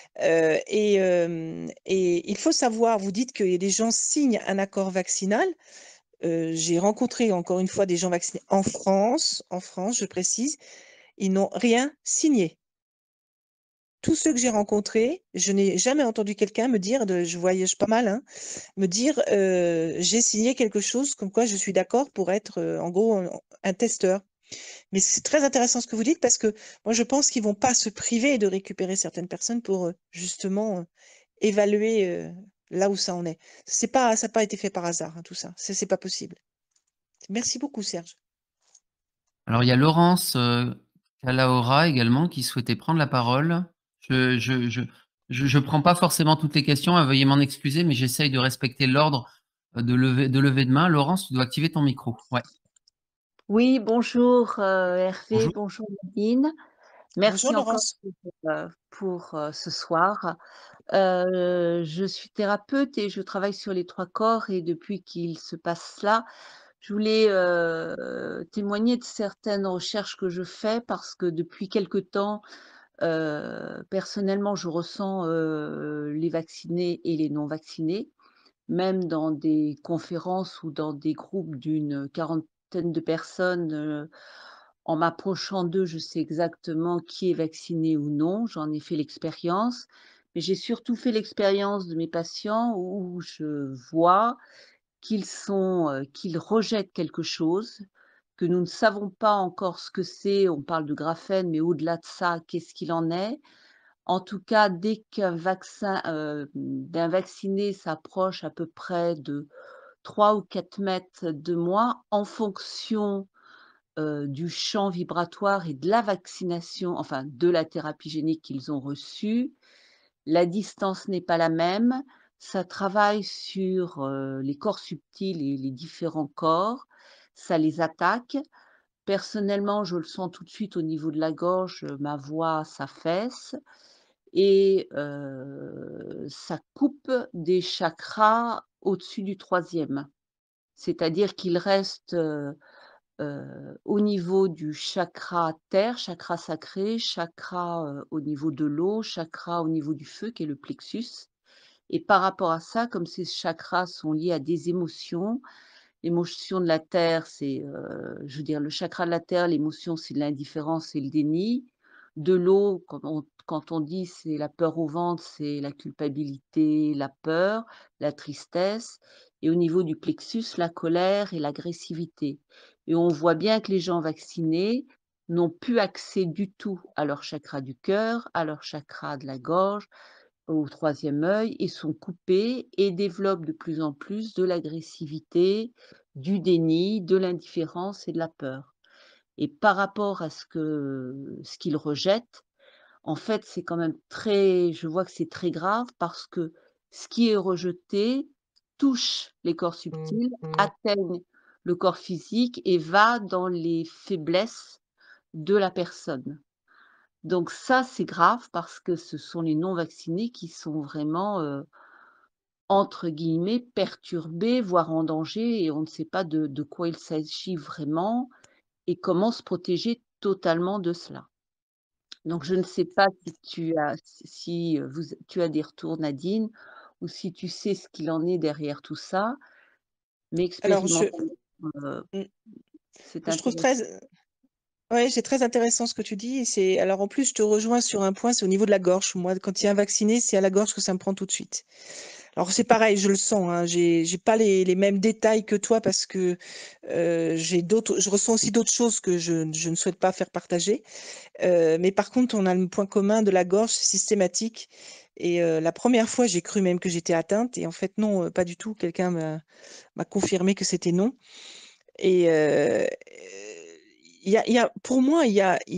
Et il faut savoir, vous dites que les gens signent un accord vaccinal. J'ai rencontré encore une fois des gens vaccinés en France, je précise, ils n'ont rien signé. Tous ceux que j'ai rencontrés, je n'ai jamais entendu quelqu'un me dire je voyage pas mal, hein, me dire, «J'ai signé quelque chose comme quoi je suis d'accord pour être, en gros, un testeur». Mais c'est très intéressant ce que vous dites parce que moi je pense qu'ils vont pas se priver de récupérer certaines personnes pour, justement, évaluer, là où ça en est. Ça a pas été fait par hasard, hein, tout ça. C'est pas possible. Merci beaucoup Serge. Alors il y a Laurence, Calahorra également qui souhaitait prendre la parole. Je prends pas forcément toutes les questions, veuillez m'en excuser, mais j'essaye de respecter l'ordre, de lever de main. Laurence, tu dois activer ton micro. Ouais. Oui, bonjour Hervé, Bonjour. bonjour Nadine. Bonjour Merci encore Laurence. pour ce soir. Je suis thérapeute et je travaille sur les 3 corps et depuis qu'il se passe cela, je voulais, témoigner de certaines recherches que je fais parce que depuis quelque temps, personnellement, je ressens, les vaccinés et les non vaccinés. Même dans des conférences ou dans des groupes d'une quarantaine de personnes, en m'approchant d'eux, je sais exactement qui est vacciné ou non, j'en ai fait l'expérience. Mais j'ai surtout fait l'expérience de mes patients où je vois qu'ils rejettent quelque chose, que nous ne savons pas encore ce que c'est. On parle de graphène, mais au-delà de ça, qu'est-ce qu'il en est? En tout cas, dès d'un vacciné s'approche à peu près de 3 ou 4 mètres de moi, en fonction, du champ vibratoire et de la vaccination, enfin de la thérapie génique qu'ils ont reçue, la distance n'est pas la même. Ça travaille sur, les corps subtils et les différents corps, ça les attaque. Personnellement, je le sens tout de suite au niveau de la gorge, ma voix s'affaisse et ça coupe des chakras au-dessus du troisième. C'est-à-dire qu'il reste, au niveau du chakra terre, chakra sacré, chakra, au niveau de l'eau, chakra au niveau du feu qui est le plexus et par rapport à ça, comme ces chakras sont liés à des émotions, l'émotion de la terre, c'est, je veux dire le chakra de la terre, l'émotion, c'est l'indifférence et le déni. De l'eau, quand on dit c'est la peur au ventre, c'est la culpabilité, la peur, la tristesse, et au niveau du plexus, la colère et l'agressivité. Et on voit bien que les gens vaccinés n'ont plus accès du tout à leur chakra du cœur, à leur chakra de la gorge, au troisième œil, et sont coupés et développent de plus en plus de l'agressivité, du déni, de l'indifférence et de la peur. Et par rapport à ce qu'ils rejettent, en fait, c'est quand même je vois que c'est très grave parce que ce qui est rejeté touche les corps subtils, atteigne le corps physique et va dans les faiblesses de la personne. Donc ça, c'est grave parce que ce sont les non vaccinés qui sont vraiment, entre guillemets, «perturbés», voire en danger, et on ne sait pas de quoi il s'agit vraiment et comment se protéger totalement de cela. Donc je ne sais pas si tu as des retours, Nadine, ou si tu sais ce qu'il en est derrière tout ça, mais Alors, heu, mmh, c'est je trouve intéressant. ouais, c'est très intéressant ce que tu dis. Alors en plus, je te rejoins sur un point, c'est au niveau de la gorge. Moi, quand il y a un vacciné, c'est à la gorge que ça me prend tout de suite. Alors c'est pareil, je le sens, hein. J'ai pas les mêmes détails que toi parce que je ressens aussi d'autres choses que je ne souhaite pas faire partager. Mais par contre, on a le point commun de la gorge systématique. Et la première fois, j'ai cru même que j'étais atteinte. Et en fait, non, pas du tout. Quelqu'un m'a confirmé que c'était non. Et pour moi,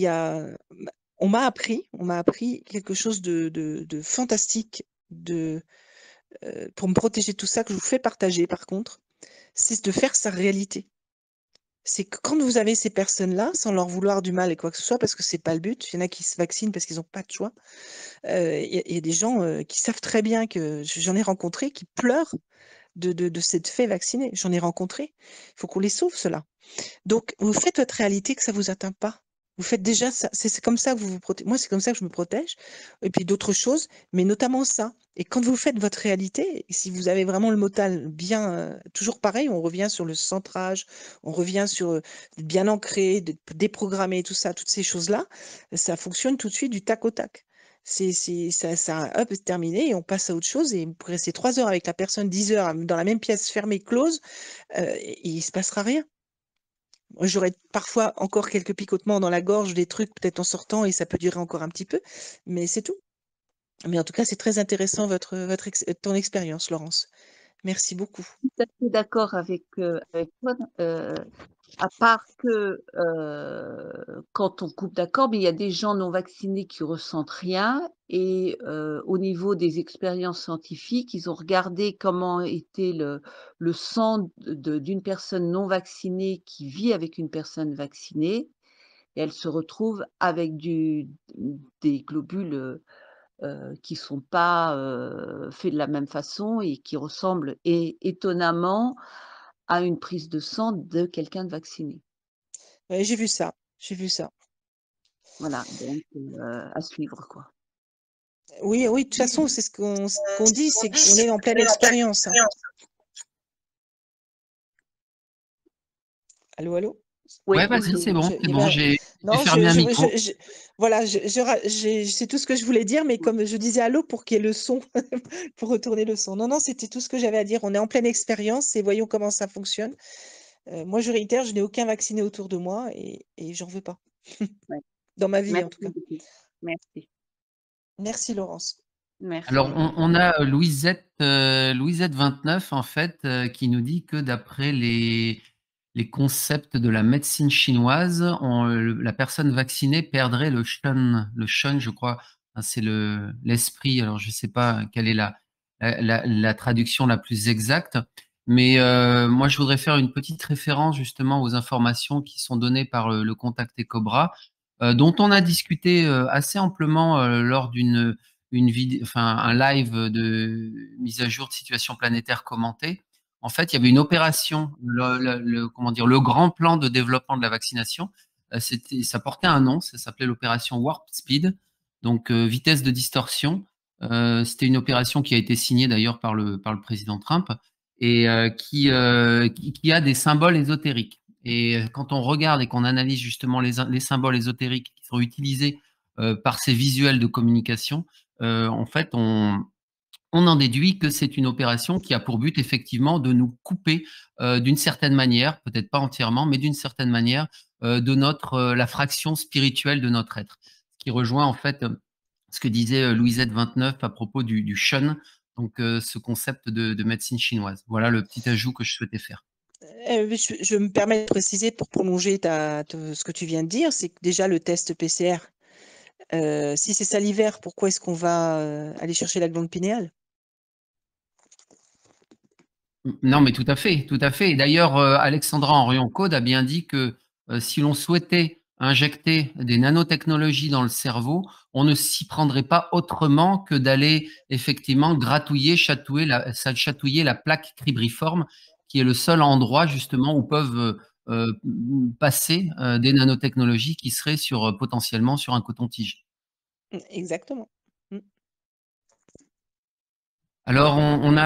on m'a appris quelque chose de fantastique pour me protéger de tout ça, que je vous fais partager par contre, c'est de faire sa réalité. C'est que quand vous avez ces personnes-là, sans leur vouloir du mal et quoi que ce soit, parce que c'est pas le but, il y en a qui se vaccinent parce qu'ils n'ont pas de choix. Il y a des gens qui savent très bien que j'en ai rencontré qui pleurent de s'être fait vacciner. J'en ai rencontré. Il faut qu'on les sauve, ceux-là. Donc, vous faites votre réalité que ça vous atteint pas. Vous faites déjà ça. C'est comme ça que vous vous protégez. Moi, c'est comme ça que je me protège. Et puis d'autres choses, mais notamment ça. Et quand vous faites votre réalité, si vous avez vraiment le motal bien, toujours pareil, on revient sur le centrage, on revient sur bien ancré, déprogrammer, tout ça, toutes ces choses-là, ça fonctionne tout de suite du tac au tac. Hop, c'est terminé et on passe à autre chose. Et vous pourrez rester 3 heures avec la personne, 10 heures dans la même pièce fermée, close, et il se passera rien. J'aurais parfois encore quelques picotements dans la gorge, des trucs peut-être en sortant et ça peut durer encore un petit peu, mais c'est tout. Mais en tout cas, c'est très intéressant ton expérience, Laurence. Merci beaucoup. Tout à fait d'accord avec toi, à part que, quand on coupe d'accord, mais il y a des gens non vaccinés qui ressentent rien, et au niveau des expériences scientifiques, ils ont regardé comment était le sang d'une personne non vaccinée qui vit avec une personne vaccinée, et elle se retrouve avec des globules, qui sont pas, faits de la même façon et qui ressemblent étonnamment à une prise de sang de quelqu'un de vacciné. Ouais, j'ai vu ça, j'ai vu ça. Voilà, donc à suivre, quoi. Oui, oui, de toute façon, c'est ce qu'on dit, c'est qu'on est en pleine expérience, hein. Allô, allô? Oui, Ouais, vas-y, c'est bon, Il c'est y avait bon, j'ai Non, fermé un micro. voilà, c'est tout ce que je voulais dire, mais comme je disais allô pour qu'il y ait le son, pour retourner le son. Non, non, c'était tout ce que j'avais à dire. On est en pleine expérience et voyons comment ça fonctionne. Moi, je réitère, je n'ai aucun vacciné autour de moi et j'en veux pas. ouais. Dans ma vie, en Merci tout cas. beaucoup. Merci. Merci, Laurence. Merci, Alors, Nadine. on a Louisette29, en fait, qui nous dit que d'après les concepts de la médecine chinoise, la personne vaccinée perdrait le shun. Le shun, je crois, hein, c'est l'esprit. Alors, je ne sais pas quelle est la traduction la plus exacte, mais moi, je voudrais faire une petite référence justement aux informations qui sont données par le Contact Cobra, dont on a discuté assez amplement lors un live de mise à jour de situation planétaire commentée. En fait, il y avait une opération, comment dire, le grand plan de développement de la vaccination. Ça portait un nom, ça s'appelait l'opération Warp Speed, donc vitesse de distorsion. C'était une opération qui a été signée d'ailleurs par le président Trump et qui a des symboles ésotériques. Et quand on regarde et qu'on analyse justement les symboles ésotériques qui sont utilisés par ces visuels de communication, en fait, on en déduit que c'est une opération qui a pour but effectivement de nous couper d'une certaine manière, peut-être pas entièrement, mais d'une certaine manière, de la fraction spirituelle de notre être. Ce qui rejoint en fait ce que disait Louisette 29 à propos du Shen, donc ce concept de médecine chinoise. Voilà le petit ajout que je souhaitais faire. Je me permets de préciser pour prolonger ce que tu viens de dire, c'est que déjà le test PCR, si c'est salivaire, pourquoi est-ce qu'on va aller chercher la glande pinéale? Non, mais tout à fait, tout à fait. D'ailleurs, Alexandra Henrion-Caude a bien dit que si l'on souhaitait injecter des nanotechnologies dans le cerveau, on ne s'y prendrait pas autrement que d'aller effectivement gratouiller, chatouiller la plaque cribriforme, qui est le seul endroit justement où peuvent passer des nanotechnologies qui seraient potentiellement sur un coton-tige. Exactement. Alors,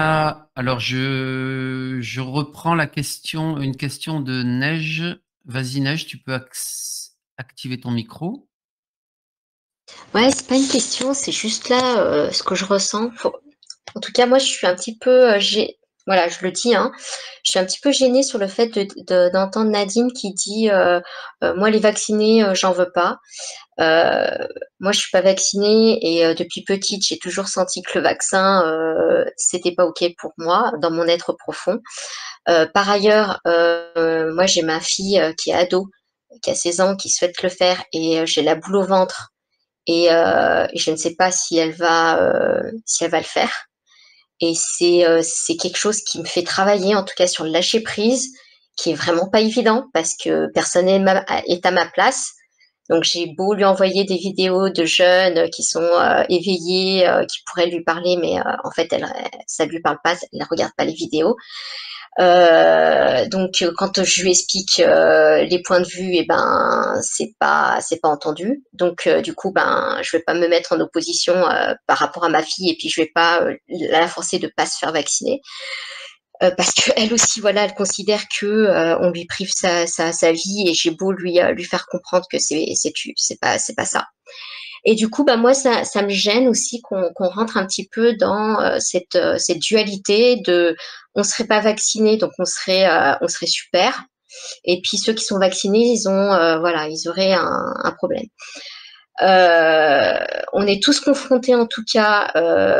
je reprends une question de Neige. Vas-y, Neige, tu peux activer ton micro. Ouais, c'est pas une question, c'est juste là ce que je ressens. En tout cas, moi, je suis un petit peu, voilà, je le dis, hein, je suis un petit peu gênée sur le fait d'entendre Nadine qui dit moi, les vaccinés, j'en veux pas. Moi, je suis pas vaccinée et depuis petite, j'ai toujours senti que le vaccin, c'était pas ok pour moi dans mon être profond. Par ailleurs, moi, j'ai ma fille qui est ado, qui a 16 ans, qui souhaite le faire et j'ai la boule au ventre et je ne sais pas si elle va le faire. Et c'est quelque chose qui me fait travailler, en tout cas sur le lâcher prise, qui est vraiment pas évident parce que personne est à ma place. Donc j'ai beau lui envoyer des vidéos de jeunes qui sont éveillés, qui pourraient lui parler, mais en fait ça lui parle pas, elle regarde pas les vidéos. Donc quand je lui explique les points de vue, et ben c'est pas entendu. Donc du coup je vais pas me mettre en opposition par rapport à ma fille et puis je vais pas la forcer de pas se faire vacciner. Parce qu'elle aussi, voilà, elle considère que on lui prive sa vie et j'ai beau lui faire comprendre que c'est pas ça. Et du coup, moi, ça me gêne aussi qu'on rentre un petit peu dans cette dualité de on serait pas vacciné, donc on serait super. Et puis ceux qui sont vaccinés, ils auraient un problème. On est tous confrontés, en tout cas.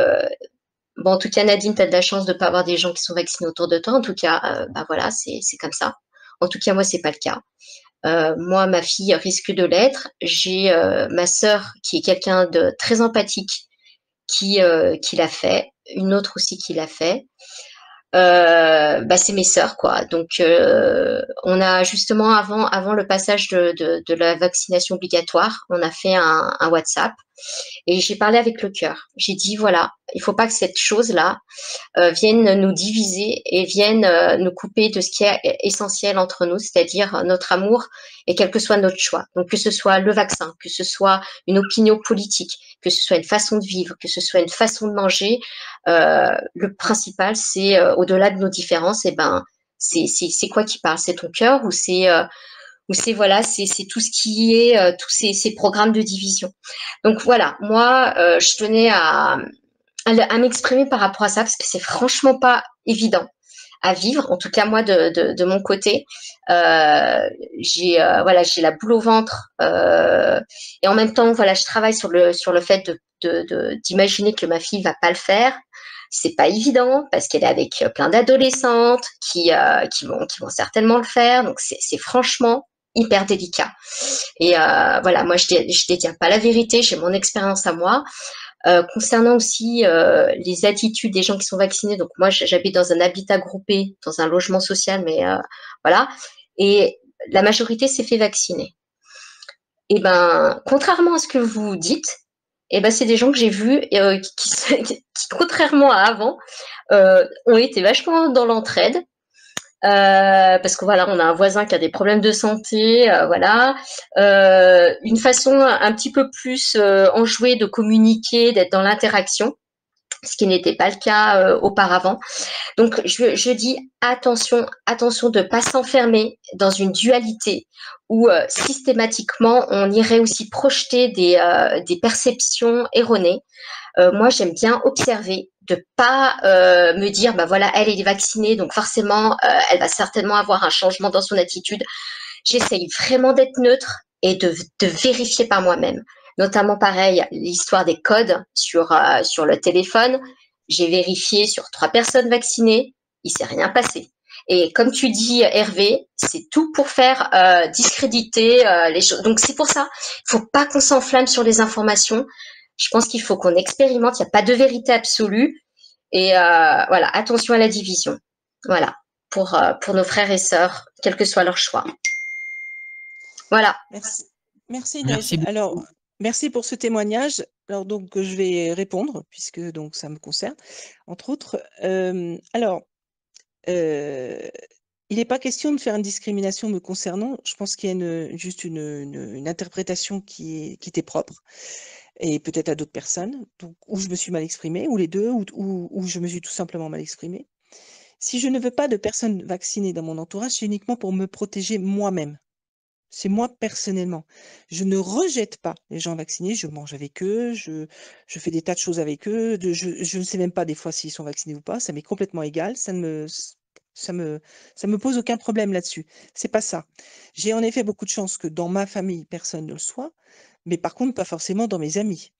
En tout cas, Nadine, tu as de la chance de ne pas avoir des gens qui sont vaccinés autour de toi. En tout cas, voilà, c'est comme ça. En tout cas, moi, c'est pas le cas. Moi, ma fille risque de l'être. J'ai ma sœur qui est quelqu'un de très empathique qui l'a fait. Une autre aussi qui l'a fait. C'est mes sœurs, quoi. Donc, on a justement avant le passage de la vaccination obligatoire, on a fait un WhatsApp et j'ai parlé avec le cœur. J'ai dit voilà, il faut pas que cette chose-là vienne nous diviser et vienne nous couper de ce qui est essentiel entre nous, c'est-à-dire notre amour et quel que soit notre choix. Donc que ce soit le vaccin, que ce soit une opinion politique, que ce soit une façon de vivre, que ce soit une façon de manger, le principal c'est au-delà de nos différences, c'est quoi qui parle, c'est ton cœur ou c'est tout ce qui est tous ces programmes de division. Donc voilà, moi je tenais à m'exprimer par rapport à ça parce que c'est franchement pas évident à vivre. En tout cas moi de mon côté, j'ai la boule au ventre et en même temps je travaille sur le fait d'imaginer que ma fille va pas le faire. C'est pas évident parce qu'elle est avec plein d'adolescentes qui vont certainement le faire. Donc c'est franchement hyper délicat. Et moi je détiens pas la vérité, j'ai mon expérience à moi. Concernant aussi les attitudes des gens qui sont vaccinés, donc moi j'habite dans un habitat groupé, dans un logement social, mais voilà, et la majorité s'est fait vacciner. Et contrairement à ce que vous dites, c'est des gens que j'ai vus qui, contrairement à avant, ont été vachement dans l'entraide. Parce que on a un voisin qui a des problèmes de santé, une façon un petit peu plus enjouée de communiquer, d'être dans l'interaction. ce qui n'était pas le cas auparavant. Donc, je dis attention de ne pas s'enfermer dans une dualité où systématiquement, on irait aussi projeter des perceptions erronées. Moi, j'aime bien observer, de pas me dire, bah voilà, elle est vaccinée, donc forcément, elle va certainement avoir un changement dans son attitude. J'essaye vraiment d'être neutre et de vérifier par moi-même. Notamment, pareil, l'histoire des codes sur le téléphone. J'ai vérifié sur 3 personnes vaccinées, il s'est rien passé. Et comme tu dis, Hervé, c'est tout pour faire discréditer les choses. Donc, c'est pour ça, il faut pas qu'on s'enflamme sur les informations. Je pense qu'il faut qu'on expérimente. Il n'y a pas de vérité absolue. Et voilà, attention à la division. Voilà, pour nos frères et sœurs, quel que soit leur choix. Voilà. Merci Merci Neige. beaucoup. Alors, merci pour ce témoignage. Alors donc, je vais répondre puisque donc ça me concerne, entre autres. Il n'est pas question de faire une discrimination me concernant. Je pense qu'il y a juste une interprétation qui t'est propre et peut-être à d'autres personnes, donc, où je me suis mal exprimée, ou les deux, ou je me suis tout simplement mal exprimée. Si je ne veux pas de personnes vaccinées dans mon entourage, c'est uniquement pour me protéger moi-même. C'est moi personnellement. Je ne rejette pas les gens vaccinés, je mange avec eux, je fais des tas de choses avec eux, je ne sais même pas des fois s'ils sont vaccinés ou pas, ça m'est complètement égal, ça me pose aucun problème là-dessus. C'est pas ça. J'ai en effet beaucoup de chance que dans ma famille, personne ne le soit, mais par contre, pas forcément dans mes amis.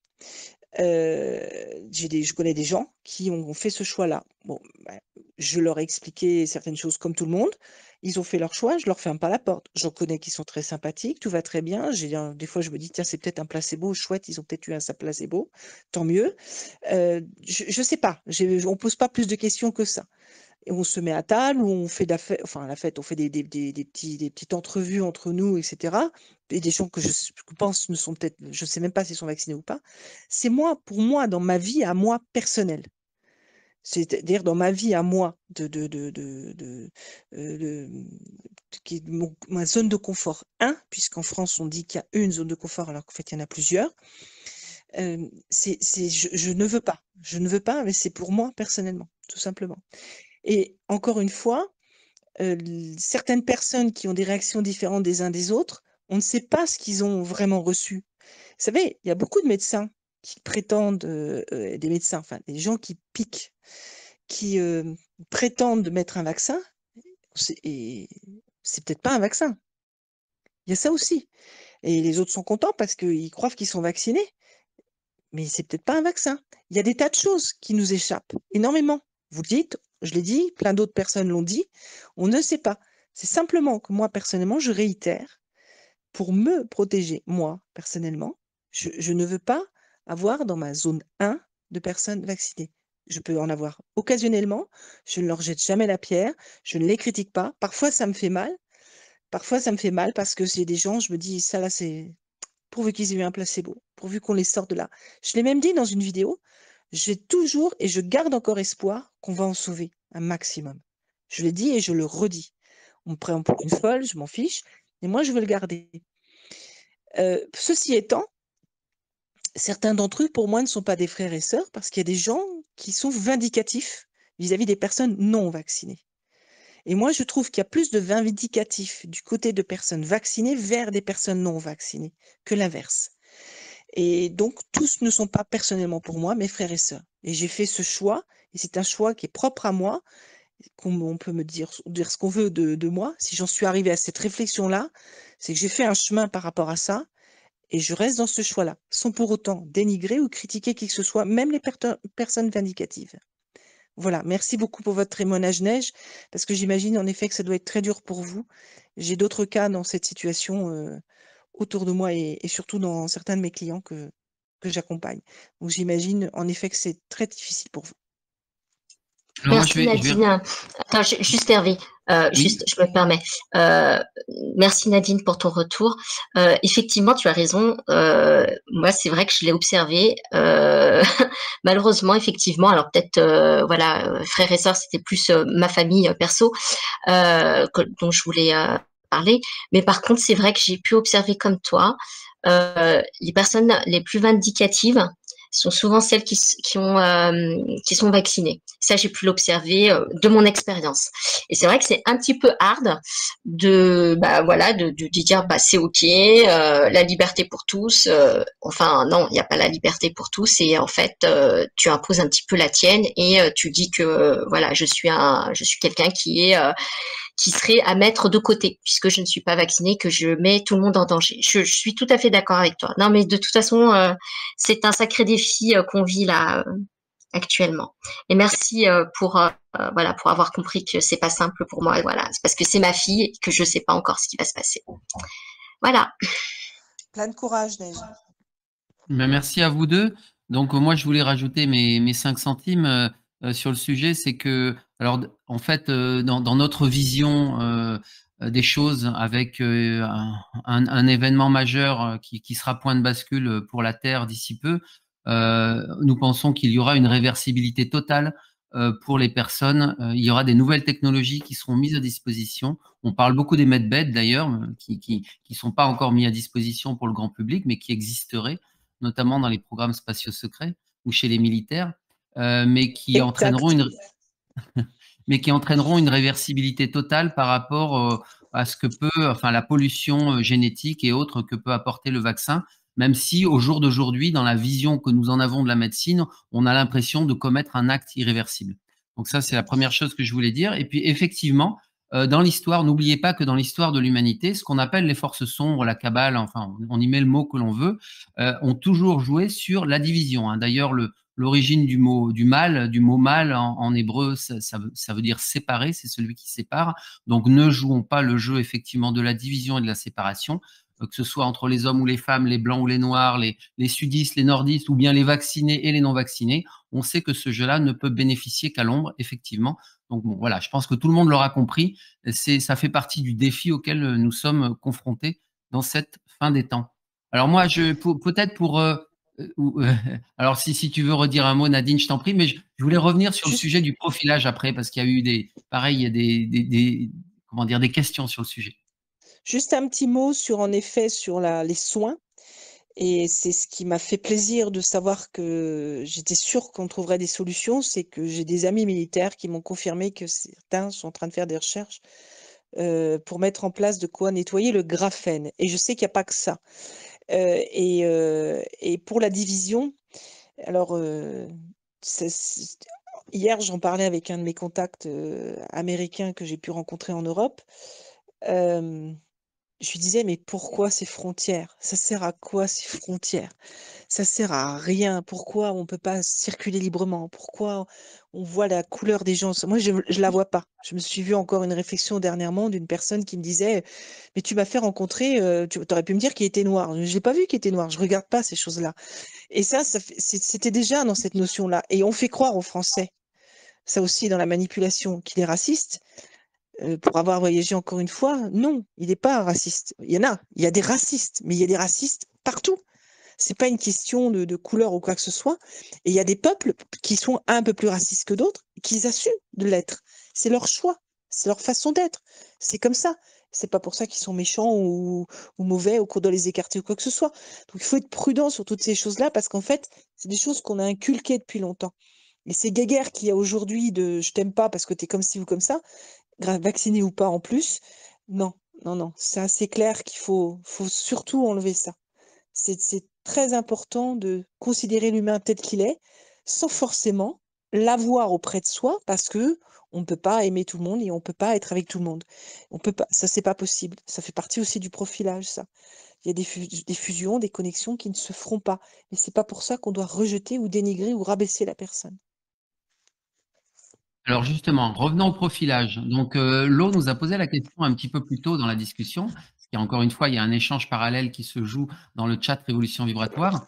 Je connais des gens qui ont fait ce choix-là. Bon, bah, je leur ai expliqué certaines choses comme tout le monde. Ils ont fait leur choix, je leur ferme pas la porte. J'en connais qui sont très sympathiques, tout va très bien. Des fois, je me dis, tiens, c'est peut-être un placebo, chouette, ils ont peut-être eu un placebo, tant mieux. Je sais pas, on pose pas plus de questions que ça. Et on se met à table, ou on fait la fête, on fait des petites entrevues entre nous, etc. Et des gens que je pense ne sont peut-être, je ne sais même pas s'ils sont vaccinés ou pas. C'est moi, pour moi, dans ma vie à moi personnelle. C'est-à-dire dans ma vie à moi, qui est ma zone de confort 1, puisqu'en France, on dit qu'il y a une zone de confort, alors qu'en fait, il y en a plusieurs. Je ne veux pas. Je ne veux pas, mais c'est pour moi personnellement, tout simplement. Et encore une fois, certaines personnes qui ont des réactions différentes des uns des autres, on ne sait pas ce qu'ils ont vraiment reçu. Vous savez, il y a beaucoup de médecins qui prétendent, des médecins, enfin des gens qui piquent, qui prétendent mettre un vaccin, et c'est peut-être pas un vaccin. Il y a ça aussi. Et les autres sont contents parce qu'ils croient qu'ils sont vaccinés, mais c'est peut-être pas un vaccin. Il y a des tas de choses qui nous échappent, énormément. Vous le dites, je l'ai dit, plein d'autres personnes l'ont dit, on ne sait pas. C'est simplement que moi, personnellement, je réitère, pour me protéger, moi, personnellement, je ne veux pas avoir dans ma zone 1 de personnes vaccinées. Je peux en avoir occasionnellement, je ne leur jette jamais la pierre, je ne les critique pas. Parfois, ça me fait mal. Parfois, ça me fait mal parce que c'est des gens, je me dis, ça là, c'est pourvu qu'ils aient eu un placebo, pourvu qu'on les sorte de là. Je l'ai même dit dans une vidéo, j'ai toujours et je garde encore espoir qu'on va en sauver un maximum. Je l'ai dit et je le redis. On me prend pour une folle, je m'en fiche, mais moi, je veux le garder. Ceci étant, certains d'entre eux, pour moi, ne sont pas des frères et sœurs parce qu'il y a des gens qui sont vindicatifs vis-à-vis des personnes non vaccinées. Et moi, je trouve qu'il y a plus de vindicatifs du côté de personnes vaccinées vers des personnes non vaccinées que l'inverse. Et donc, tous ne sont pas personnellement pour moi mes frères et sœurs. Et j'ai fait ce choix, et c'est un choix qui est propre à moi, on peut me dire ce qu'on veut de moi. Si j'en suis arrivée à cette réflexion-là, c'est que j'ai fait un chemin par rapport à ça, et je reste dans ce choix-là, sans pour autant dénigrer ou critiquer qui que ce soit, même les personnes vindicatives. Voilà, merci beaucoup pour votre témoignage, Neige, parce que j'imagine en effet que ça doit être très dur pour vous. J'ai d'autres cas dans cette situation autour de moi et surtout dans certains de mes clients que j'accompagne. Donc j'imagine en effet que c'est très difficile pour vous. Alors moi, Merci Nadine. Attends, juste Hervé, juste, je me permets. Merci Nadine pour ton retour. Effectivement, tu as raison. Moi, c'est vrai que je l'ai observé. Malheureusement, effectivement, alors peut-être, voilà, frères et sœurs, c'était plus ma famille perso dont je voulais parler. Mais par contre, c'est vrai que j'ai pu observer comme toi les personnes les plus vindicatives. sont souvent celles qui sont vaccinées. Ça, j'ai pu l'observer de mon expérience. Et c'est vrai que c'est un petit peu hard de dire c'est ok, la liberté pour tous. Enfin non, il n'y a pas la liberté pour tous. Et en fait, tu imposes un petit peu la tienne et tu dis que voilà, je suis quelqu'un qui serait à mettre de côté, puisque je ne suis pas vaccinée, que je mets tout le monde en danger. Je suis tout à fait d'accord avec toi. Non, mais de toute façon, c'est un sacré défi qu'on vit là actuellement. Et merci pour avoir compris que c'est pas simple pour moi. Voilà, c'est parce que c'est ma fille et que je sais pas encore ce qui va se passer. Voilà. Plein de courage, Neige. Merci à vous deux. Donc, moi, je voulais rajouter mes 5 centimes sur le sujet. C'est que, alors, en fait, dans notre vision des choses, avec un événement majeur qui sera point de bascule pour la Terre d'ici peu, nous pensons qu'il y aura une réversibilité totale pour les personnes. Il y aura des nouvelles technologies qui seront mises à disposition. On parle beaucoup des medbeds, d'ailleurs, qui sont pas encore mis à disposition pour le grand public, mais qui existeraient, notamment dans les programmes spatiaux secrets ou chez les militaires, mais qui entraîneront une réversibilité totale par rapport à ce que la pollution génétique et autres que peut apporter le vaccin, même si au jour d'aujourd'hui, dans la vision que nous en avons de la médecine, on a l'impression de commettre un acte irréversible. Donc ça, c'est la première chose que je voulais dire. Et puis effectivement, dans l'histoire, n'oubliez pas que dans l'histoire de l'humanité, ce qu'on appelle les forces sombres, la cabale, enfin, on y met le mot que l'on veut, ont toujours joué sur la division. Hein. D'ailleurs, l'origine du mot mal en hébreu, ça veut dire séparer, c'est celui qui sépare. Donc, ne jouons pas le jeu effectivement de la division et de la séparation, que ce soit entre les hommes ou les femmes, les blancs ou les noirs, les sudistes, les nordistes, ou bien les vaccinés et les non vaccinés. On sait que ce jeu-là ne peut bénéficier qu'à l'ombre, effectivement. Donc bon, voilà, je pense que tout le monde l'aura compris. Ça fait partie du défi auquel nous sommes confrontés dans cette fin des temps. Alors moi, alors si tu veux redire un mot, Nadine, je t'en prie, mais je voulais revenir sur le sujet du profilage après, parce qu'il y a eu il y a des questions sur le sujet. Juste un petit mot sur les soins. Et c'est ce qui m'a fait plaisir de savoir que j'étais sûre qu'on trouverait des solutions. C'est que j'ai des amis militaires qui m'ont confirmé que certains sont en train de faire des recherches pour mettre en place de quoi nettoyer le graphène. Et je sais qu'il n'y a pas que ça. Et pour la division, alors hier j'en parlais avec un de mes contacts américains que j'ai pu rencontrer en Europe. Je lui disais, mais pourquoi ces frontières? Ça sert à quoi ces frontières? Ça sert à rien. Pourquoi on ne peut pas circuler librement? Pourquoi on voit la couleur des gens? Moi, je ne la vois pas. Je me suis vue encore une réflexion dernièrement d'une personne qui me disait, mais tu m'as fait rencontrer, tu aurais pu me dire qu'il était noir. Je n'ai pas vu qu'il était noir. Je ne regarde pas ces choses-là. Et c'était déjà dans cette notion-là. Et on fait croire aux Français, ça aussi dans la manipulation, qu'il est raciste. Pour avoir voyagé encore une fois, non, il n'est pas raciste. Il y a des racistes, mais il y a des racistes partout. C'est pas une question de couleur ou quoi que ce soit. Et il y a des peuples qui sont un peu plus racistes que d'autres, qui assument de l'être. C'est leur choix, c'est leur façon d'être. C'est comme ça. C'est pas pour ça qu'ils sont méchants ou mauvais ou qu'on doit les écarter ou quoi que ce soit. Donc il faut être prudent sur toutes ces choses-là parce qu'en fait, c'est des choses qu'on a inculquées depuis longtemps. Et ces guéguerres qu'il y a aujourd'hui de je t'aime pas parce que tu es comme ci ou comme ça, vacciné ou pas en plus, non, c'est assez clair qu'il faut surtout enlever ça. C'est très important de considérer l'humain tel qu'il est, sans forcément l'avoir auprès de soi, parce que on ne peut pas aimer tout le monde et on ne peut pas être avec tout le monde. On peut pas, ça c'est pas possible. Ça fait partie aussi du profilage, ça. Il y a des fusions, des connexions qui ne se feront pas. Et c'est pas pour ça qu'on doit rejeter ou dénigrer ou rabaisser la personne. Alors justement, revenons au profilage. Donc, Lo nous a posé la question un petit peu plus tôt dans la discussion, parce qu'encore une fois, il y a un échange parallèle qui se joue dans le chat Révolution Vibratoire.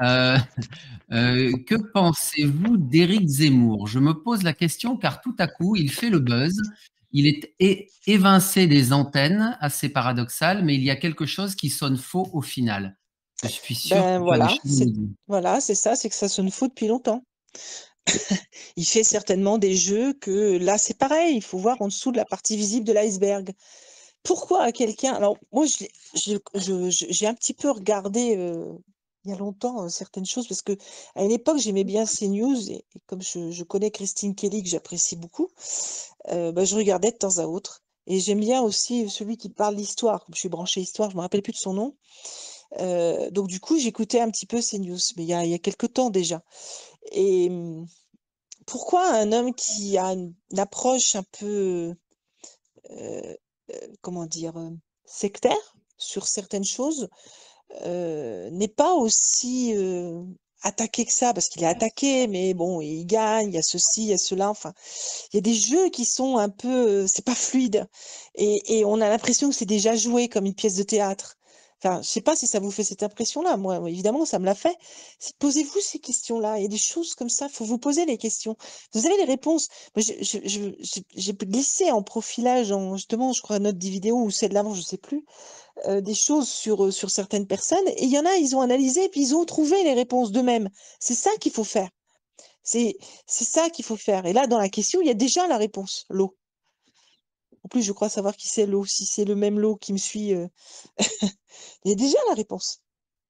Que pensez-vous d'Éric Zemmour? Je me pose la question car tout à coup, il fait le buzz. Il est évincé des antennes, assez paradoxal, mais il y a quelque chose qui sonne faux au final. Je suis sûr que tu as des choses à nous dire. Voilà, c'est ça, c'est que ça sonne faux depuis longtemps. Il fait certainement des jeux que là, c'est pareil, il faut voir en dessous de la partie visible de l'iceberg. Pourquoi quelqu'un... Alors, moi, j'ai un petit peu regardé il y a longtemps certaines choses, parce que à une époque, j'aimais bien CNews, et comme je connais Christine Kelly, que j'apprécie beaucoup, bah, je regardais de temps à autre. Et j'aime bien aussi celui qui parle d'histoire. Comme je suis branchée histoire, je me rappelle plus de son nom. Donc du coup, j'écoutais un petit peu CNews, mais il y a quelque temps déjà. Et pourquoi un homme qui a une approche un peu, euh, comment dire, sectaire sur certaines choses, n'est pas aussi attaqué que ça, parce qu'il est attaqué, mais bon, il gagne, il y a ceci, il y a cela, enfin, il y a des jeux qui sont un peu, c'est pas fluide, et on a l'impression que c'est déjà joué comme une pièce de théâtre. Enfin, je sais pas si ça vous fait cette impression-là. Moi, évidemment, ça me l'a fait. Posez-vous ces questions-là. Il y a des choses comme ça. Faut vous poser les questions. Vous avez les réponses. Moi, j'ai glissé en profilage, justement, je crois, notre vidéo ou celle d'avant, je sais plus, des choses sur certaines personnes. Et il y en a, ils ont analysé et puis ils ont trouvé les réponses d'eux-mêmes. C'est ça qu'il faut faire. C'est ça qu'il faut faire. Et là, dans la question, il y a déjà la réponse, l'eau. En plus, je crois savoir qui c'est l'eau, si c'est le même lot qui me suit. Il y a déjà la réponse.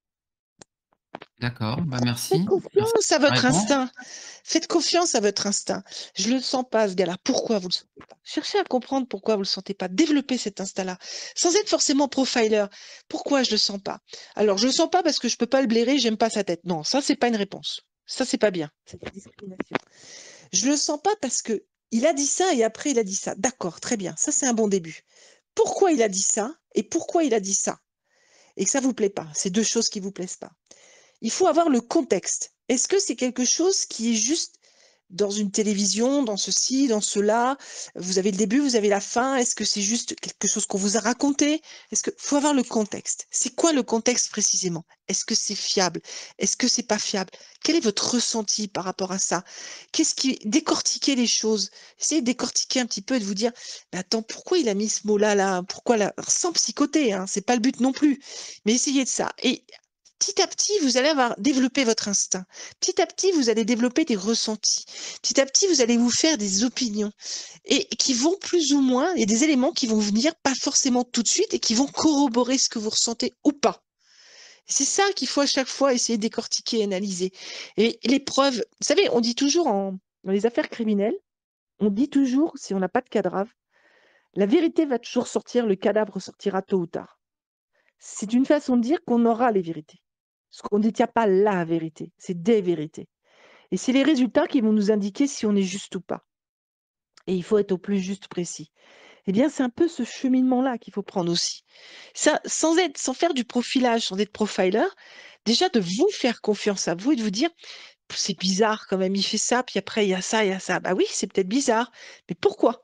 D'accord, bah Faites merci. Merci confiance à pour la votre réponse. instinct. Faites confiance à votre instinct. Je le sens pas, ce gars-là. Pourquoi vous le sentez pas? Cherchez à comprendre pourquoi vous le sentez pas. Développez cet instinct-là, sans être forcément profiler. Pourquoi je le sens pas? Alors, je le sens pas parce que je peux pas le blairer, j'aime pas sa tête. Non, ça, c'est pas une réponse. Ça, c'est pas bien. C'est de la discrimination. Je le sens pas parce que il a dit ça et après il a dit ça. D'accord, très bien. Ça, c'est un bon début. Pourquoi il a dit ça et pourquoi il a dit ça? Et que ça vous plaît pas. C'est deux choses qui vous plaisent pas. Il faut avoir le contexte. Est-ce que c'est quelque chose qui est juste dans une télévision, dans ceci, dans cela? Vous avez le début, vous avez la fin. Est-ce que c'est juste quelque chose qu'on vous a raconté? Est-ce que faut avoir le contexte? C'est quoi le contexte précisément? Est-ce que c'est fiable? Est-ce que c'est pas fiable? Quel est votre ressenti par rapport à ça? Qu'est-ce qui décortiquer les choses? Essayez de décortiquer un petit peu et de vous dire, mais attends, pourquoi il a mis ce mot-là là? Pourquoi là? Sans psychoter, hein, c'est pas le but non plus. Mais essayez de ça. Et petit à petit, vous allez avoir développé votre instinct. Petit à petit, vous allez développer des ressentis. Petit à petit, vous allez vous faire des opinions et qui vont plus ou moins, il y a des éléments qui vont venir pas forcément tout de suite et qui vont corroborer ce que vous ressentez ou pas. C'est ça qu'il faut à chaque fois essayer de décortiquer et analyser. Et les preuves, vous savez, on dit toujours dans les affaires criminelles, on dit toujours, si on n'a pas de cadavre, la vérité va toujours sortir, le cadavre sortira tôt ou tard. C'est une façon de dire qu'on aura les vérités. Parce qu'on ne détient pas la vérité, c'est des vérités. Et c'est les résultats qui vont nous indiquer si on est juste ou pas. Et il faut être au plus juste précis. Eh bien, c'est un peu ce cheminement-là qu'il faut prendre aussi. Ça, sans faire du profilage, sans être profiler, déjà de vous faire confiance à vous et de vous dire, c'est bizarre quand même, il fait ça, puis après il y a ça, il y a ça. Bah oui, c'est peut-être bizarre, mais pourquoi?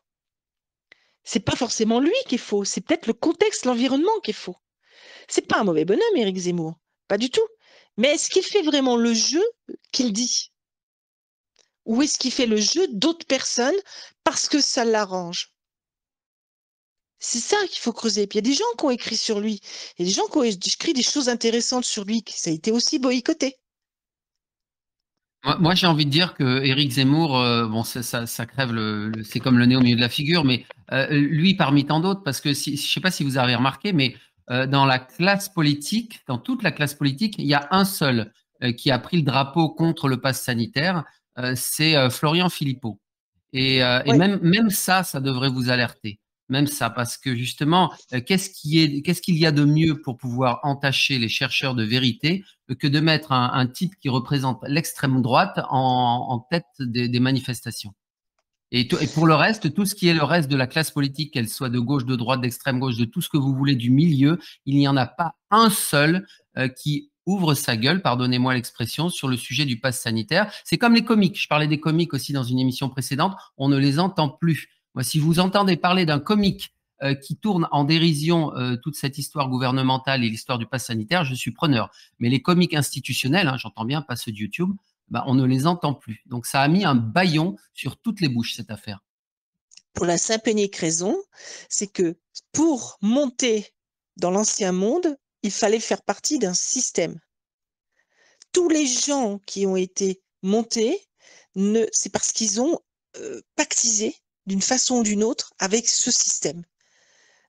C'est pas forcément lui qui est faux, c'est peut-être le contexte, l'environnement qui est faux. C'est pas un mauvais bonhomme, Éric Zemmour, pas du tout. Mais est-ce qu'il fait vraiment le jeu qu'il dit? Ou est-ce qu'il fait le jeu d'autres personnes parce que ça l'arrange? C'est ça qu'il faut creuser. Puis il y a des gens qui ont écrit sur lui. Il y a des gens qui ont écrit des choses intéressantes sur lui, qui ça a été aussi boycotté. Moi, j'ai envie de dire que Éric Zemmour, bon, ça crève c'est comme le nez au milieu de la figure, mais lui parmi tant d'autres, parce que je ne sais pas si vous avez remarqué, mais dans la classe politique, dans toute la classe politique, il y a un seul qui a pris le drapeau contre le pass sanitaire, c'est Florian Philippot. Et Oui. même ça devrait vous alerter. Même ça, parce que justement, qu'est-ce qu'il y a de mieux pour pouvoir entacher les chercheurs de vérité que de mettre un type qui représente l'extrême droite en tête des manifestations? Et pour le reste, tout ce qui est le reste de la classe politique, qu'elle soit de gauche, de droite, d'extrême gauche, de tout ce que vous voulez du milieu, il n'y en a pas un seul qui ouvre sa gueule, pardonnez-moi l'expression, sur le sujet du pass sanitaire. C'est comme les comiques. Je parlais des comiques aussi dans une émission précédente. On ne les entend plus. Moi, si vous entendez parler d'un comique qui tourne en dérision toute cette histoire gouvernementale et l'histoire du pass sanitaire, je suis preneur. Mais les comiques institutionnels, hein, j'entends bien, pas ceux de YouTube, bah, on ne les entend plus. Donc, ça a mis un bâillon sur toutes les bouches, cette affaire. Pour la simple et unique raison, c'est que pour monter dans l'ancien monde, il fallait faire partie d'un système. Tous les gens qui ont été montés, c'est parce qu'ils ont pactisé d'une façon ou d'une autre avec ce système.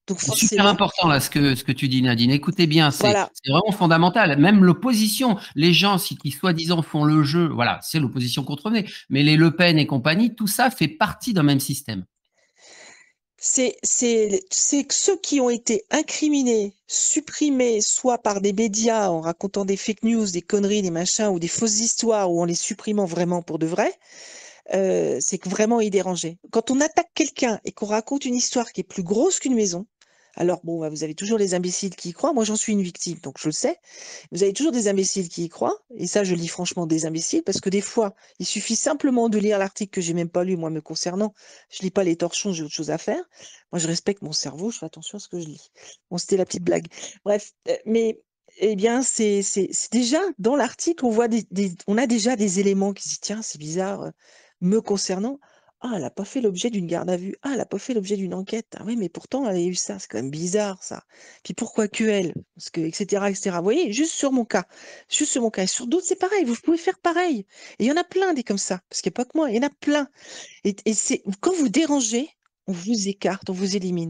Donc C'est super forcément, important là ce que tu dis, Nadine. Écoutez bien, c'est voilà. vraiment fondamental. Même l'opposition, les gens qui soi-disant font le jeu, voilà, c'est l'opposition contrevée. Mais les Le Pen et compagnie, tout ça fait partie d'un même système. C'est que ceux qui ont été incriminés, supprimés, soit par des médias en racontant des fake news, des conneries, des machins, ou des fausses histoires, ou en les supprimant vraiment pour de vrai, c'est que vraiment ils dérangeaient. Quand on attaque quelqu'un et qu'on raconte une histoire qui est plus grosse qu'une maison, alors bon, bah, vous avez toujours les imbéciles qui y croient. Moi, j'en suis une victime, donc je le sais. Vous avez toujours des imbéciles qui y croient. Et ça, je lis franchement des imbéciles parce que des fois, il suffit simplement de lire l'article que j'ai même pas lu, moi, me concernant. Je lis pas les torchons, j'ai autre chose à faire. Moi, je respecte mon cerveau, je fais attention à ce que je lis. Bon, c'était la petite blague. Bref, mais eh bien, c'est déjà dans l'article, on voit on a déjà des éléments qui se disent, tiens, c'est bizarre, me concernant. Ah, elle n'a pas fait l'objet d'une garde à vue. Ah, elle n'a pas fait l'objet d'une enquête. Ah oui, mais pourtant, elle a eu ça. C'est quand même bizarre, ça. Puis pourquoi que elle? Parce que, etc., etc. Vous voyez, juste sur mon cas. Juste sur mon cas. Et sur d'autres, c'est pareil. Vous pouvez faire pareil. Et il y en a plein des comme ça. Parce qu'il n'y a pas que moi. Il y en a plein. Et c'est, quand vous dérangez, on vous écarte, on vous élimine.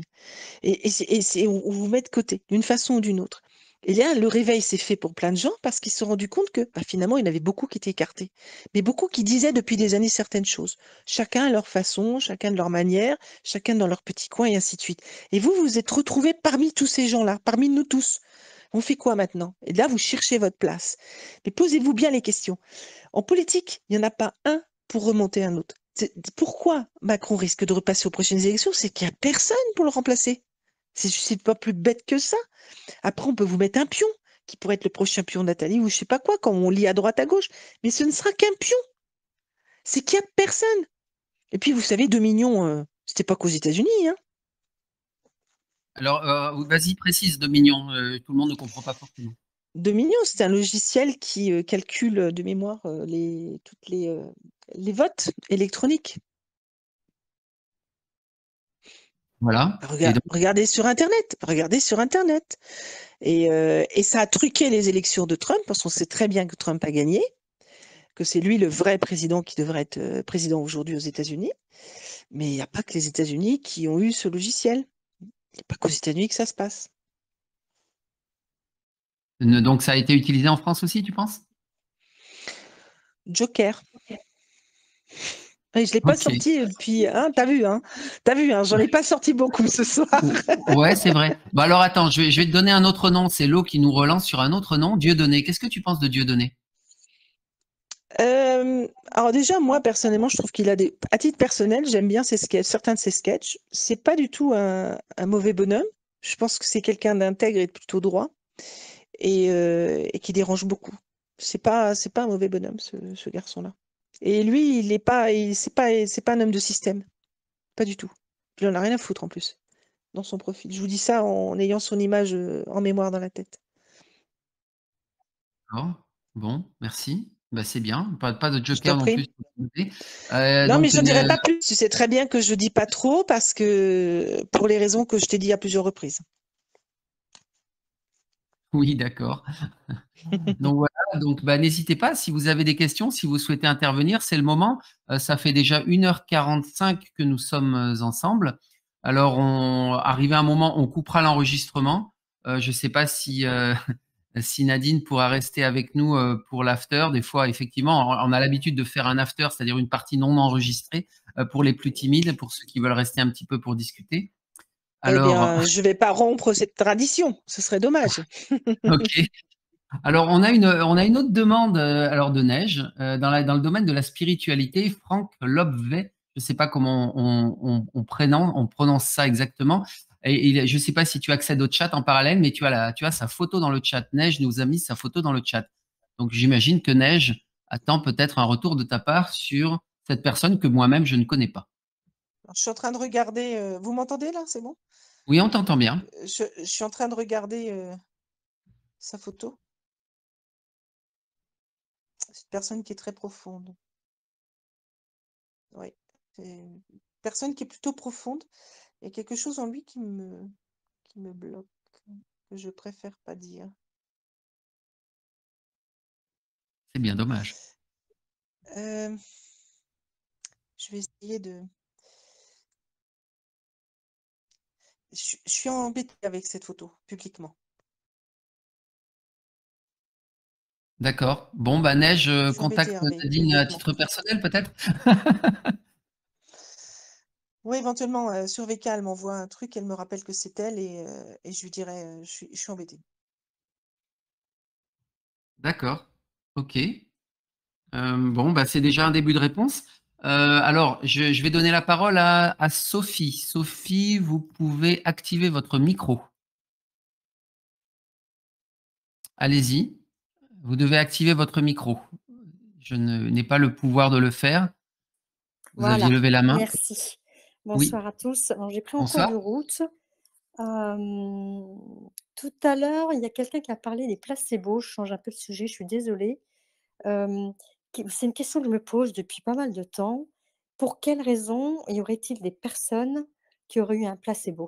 On vous met de côté, d'une façon ou d'une autre. Et là, le réveil s'est fait pour plein de gens parce qu'ils se sont rendus compte que bah, finalement, il y en avait beaucoup qui étaient écartés. Mais beaucoup qui disaient depuis des années certaines choses. Chacun à leur façon, chacun de leur manière, chacun dans leur petit coin et ainsi de suite. Et vous, vous êtes retrouvés parmi tous ces gens-là, parmi nous tous. On fait quoi maintenant? Et là, vous cherchez votre place. Mais posez-vous bien les questions. En politique, il n'y en a pas un pour remonter un autre. Pourquoi Macron risque de repasser aux prochaines élections? C'est qu'il n'y a personne pour le remplacer. C'est pas plus bête que ça. Après, on peut vous mettre un pion qui pourrait être le prochain pion Nathalie ou je sais pas quoi, quand on lit à droite à gauche. Mais ce ne sera qu'un pion. C'est qu'il n'y a personne. Et puis, vous savez, Dominion, c'était pas qu'aux États-Unis, hein. Alors, vas-y, précise, Dominion. Tout le monde ne comprend pas forcément. Dominion, c'est un logiciel qui calcule de mémoire toutes les votes électroniques. Voilà. Et donc, Regardez sur Internet. Regardez sur Internet. Et ça a truqué les élections de Trump, parce qu'on sait très bien que Trump a gagné, que c'est lui le vrai président qui devrait être président aujourd'hui aux États-Unis. Mais il n'y a pas que les États-Unis qui ont eu ce logiciel. Il n'y a pas qu'aux États-Unis que ça se passe. donc, ça a été utilisé en France aussi, tu penses? Joker. Et je ne l'ai pas Ok. sorti depuis. Hein, t'as vu, hein? T'as vu, hein, j'en ai pas sorti beaucoup ce soir. Ouais, c'est vrai. Bon, alors attends, je vais te donner un autre nom. C'est Lo qui nous relance sur un autre nom, Dieudonné. Qu'est-ce que tu penses de Dieudonné? Alors déjà, moi personnellement, je trouve qu'il a des. À titre personnel, j'aime bien ses sketchs, certains de ses sketchs. C'est pas du tout un mauvais bonhomme. Je pense que c'est quelqu'un d'intègre et de plutôt droit et qui dérange beaucoup. C'est pas un mauvais bonhomme, ce garçon-là. Et lui, il est pas, c'est pas un homme de système, pas du tout. Il en a rien à foutre en plus dans son profil. Je vous dis ça en ayant son image en mémoire dans la tête. D'accord. Bon, merci. Bah, c'est bien. Pas de Je t'en joker non plus. prie. Non, mais Donc, je ne dirai pas plus. Tu sais très bien que je dis pas trop parce que pour les raisons que je t'ai dit à plusieurs reprises. oui, d'accord. Donc voilà, donc bah, n'hésitez pas, si vous avez des questions, si vous souhaitez intervenir, c'est le moment. Ça fait déjà 1h45 que nous sommes ensemble. Alors, arrivé à un moment, on coupera l'enregistrement. Je ne sais pas si, si Nadine pourra rester avec nous pour l'after. Des fois, effectivement, on a l'habitude de faire un after, c'est-à-dire une partie non enregistrée pour les plus timides, pour ceux qui veulent rester un petit peu pour discuter. Eh Alors, bien, je vais pas rompre cette tradition. Ce serait dommage. ok. Alors, on a une autre demande alors de Neige dans le domaine de la spiritualité. Franck Lobvet, je ne sais pas comment on prononce ça exactement. Et je ne sais pas si tu accèdes au chat en parallèle, mais tu as sa photo dans le chat. Neige nous a mis sa photo dans le chat. Donc, j'imagine que Neige attend peut-être un retour de ta part sur cette personne que moi-même je ne connais pas. Alors, je suis en train de regarder. Vous m'entendez là? C'est bon? Oui, on t'entend bien. Je suis en train de regarder sa photo. C'est une personne qui est très profonde. Oui. C'est une personne qui est plutôt profonde. Il y a quelque chose en lui qui me bloque, que je préfère pas dire. C'est bien dommage. Euh, je vais essayer de. Je suis embêtée avec cette photo, publiquement. D'accord. Bon, bah Neige, Je suis embêtée, contacte Hervé, Nadine à publiquement. titre personnel peut-être? Oui, éventuellement, sur VK, elle m'envoie un truc, elle me rappelle que c'est elle et je lui dirai, je suis embêtée. D'accord. Ok. Bon, bah c'est déjà un début de réponse. Alors, je vais donner la parole à Sophie. Sophie, vous pouvez activer votre micro. Allez-y. Vous devez activer votre micro. Je n'ai pas le pouvoir de le faire. Vous aviez Voilà, levé la main. merci. Oui. Bonsoir à tous. Alors, j'ai pris en cours Bonsoir. de route. Tout à l'heure, il y a quelqu'un qui a parlé des placebos. Je change un peu de sujet, je suis désolée. C'est une question que je me pose depuis pas mal de temps. Pour quelles raisons y aurait-il des personnes qui auraient eu un placebo?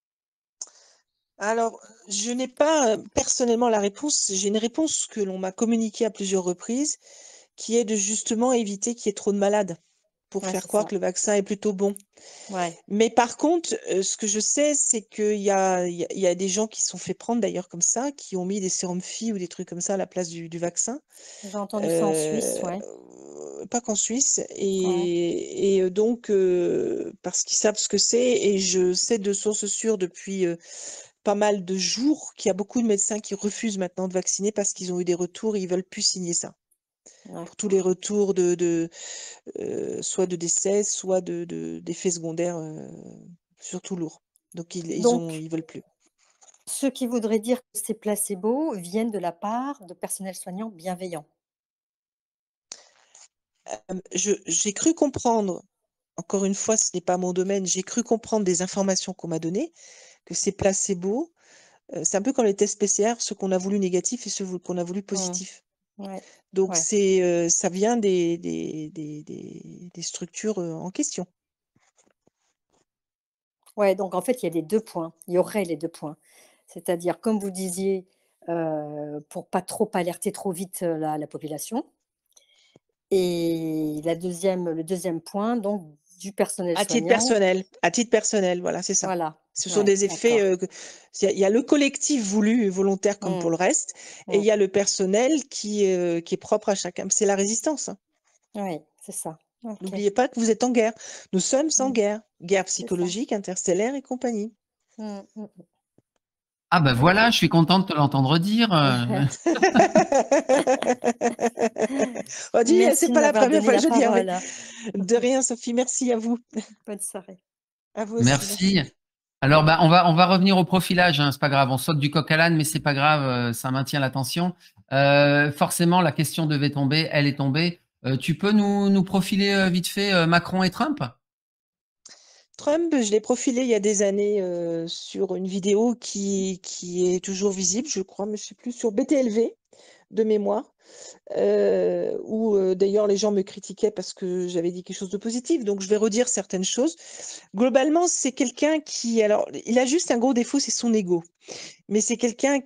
Alors, je n'ai pas, personnellement la réponse. J'ai une réponse que l'on m'a communiquée à plusieurs reprises, qui est de justement éviter qu'il y ait trop de malades, pour Ouais, faire c'est croire ça. que le vaccin est plutôt bon. Ouais. Mais par contre, ce que je sais, c'est qu'il y a des gens qui se sont fait prendre d'ailleurs comme ça, qui ont mis des sérums Phi ou des trucs comme ça à la place du vaccin. J'ai entendu ça en Suisse, ouais. Pas qu'en Suisse Ouais. et donc parce qu'ils savent ce que c'est et je sais de sources sûres depuis, pas mal de jours qu'il y a beaucoup de médecins qui refusent maintenant de vacciner parce qu'ils ont eu des retours et ils veulent plus signer ça. Ouais. Pour tous les retours soit de décès, soit d'effets secondaires, surtout lourds. Donc Donc, ils veulent plus. ce qui voudrait dire que ces placebos viennent de la part de personnel soignant bienveillant. J'ai cru comprendre, encore une fois, ce n'est pas mon domaine, j'ai cru comprendre des informations qu'on m'a données, que ces placebos, c'est un peu comme les tests PCR, ceux qu'on a voulu négatifs et ceux qu'on a voulu Mmh. positifs. Ouais, Donc ouais. ça vient des structures, en question. Ouais, donc en fait, il y a les 2 points. Il y aurait les 2 points. C'est-à-dire, comme vous disiez, pour pas trop alerter trop vite, la population et le deuxième point, donc du personnel soignant. À titre personnel, voilà, c'est ça. Voilà, Ce sont ouais, des effets, d'accord. il y a le collectif voulu et volontaire comme pour Mmh, le reste et il mmh. y a le personnel qui est propre à chacun. C'est la résistance, hein. Oui, c'est ça. OK. N'oubliez pas que vous êtes en guerre. Nous sommes en Mmh, guerre. Guerre c'est ça. psychologique, interstellaire et compagnie. Mmh, mmh. Ah bah voilà, OK. je suis contente de te l'entendre dire. On dit, c'est Merci de pas la m'avoir première donné fois que la je dis, Hervé. parole. De rien, Sophie, merci à vous. Bonne soirée. À vous aussi, Merci. merci. Alors, bah, on va revenir au profilage, hein, c'est pas grave. On saute du coq à l'âne, mais c'est pas grave, ça maintient l'attention. Forcément, la question devait tomber, elle est tombée. Tu peux nous profiler vite fait Macron et Trump? Trump, je l'ai profilé il y a des années sur une vidéo qui est toujours visible, je crois, mais je ne sais plus, sur BTLV de mémoire, où d'ailleurs les gens me critiquaient parce que j'avais dit quelque chose de positif, donc je vais redire certaines choses. Globalement, c'est quelqu'un alors, il a juste un gros défaut, c'est son ego. Mais c'est quelqu'un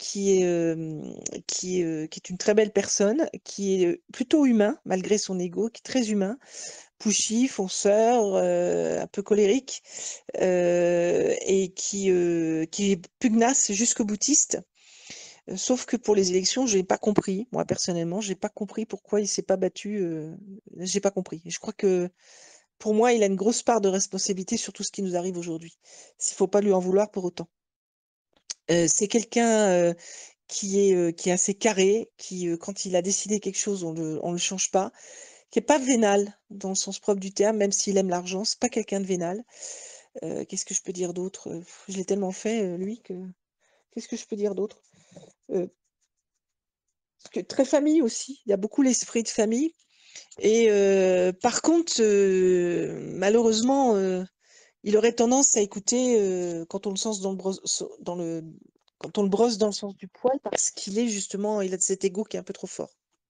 qui est une très belle personne, qui est plutôt humain, malgré son ego, qui est très humain, pushy, fonceur, un peu colérique, et qui est pugnace jusqu'au boutiste. Sauf que pour les élections, je n'ai pas compris, moi personnellement, j'ai pas compris pourquoi il s'est pas battu. J'ai pas compris. Et je crois que pour moi, il a une grosse part de responsabilité sur tout ce qui nous arrive aujourd'hui. S'il faut pas lui en vouloir pour autant. C'est quelqu'un qui est assez carré, qui, quand il a décidé quelque chose, on le change pas, qui est pas vénal dans le sens propre du terme, même s'il aime l'argent, c'est pas quelqu'un de vénal. Qu'est-ce que je peux dire d'autre? Je l'ai tellement fait, lui, que qu'est-ce que je peux dire d'autre? Heu, très famille aussi, il y a beaucoup l'esprit de famille et par contre, malheureusement, il aurait tendance à écouter, quand on le sens quand on le brosse dans le sens du poil parce il a cet ego qui est un peu trop fort.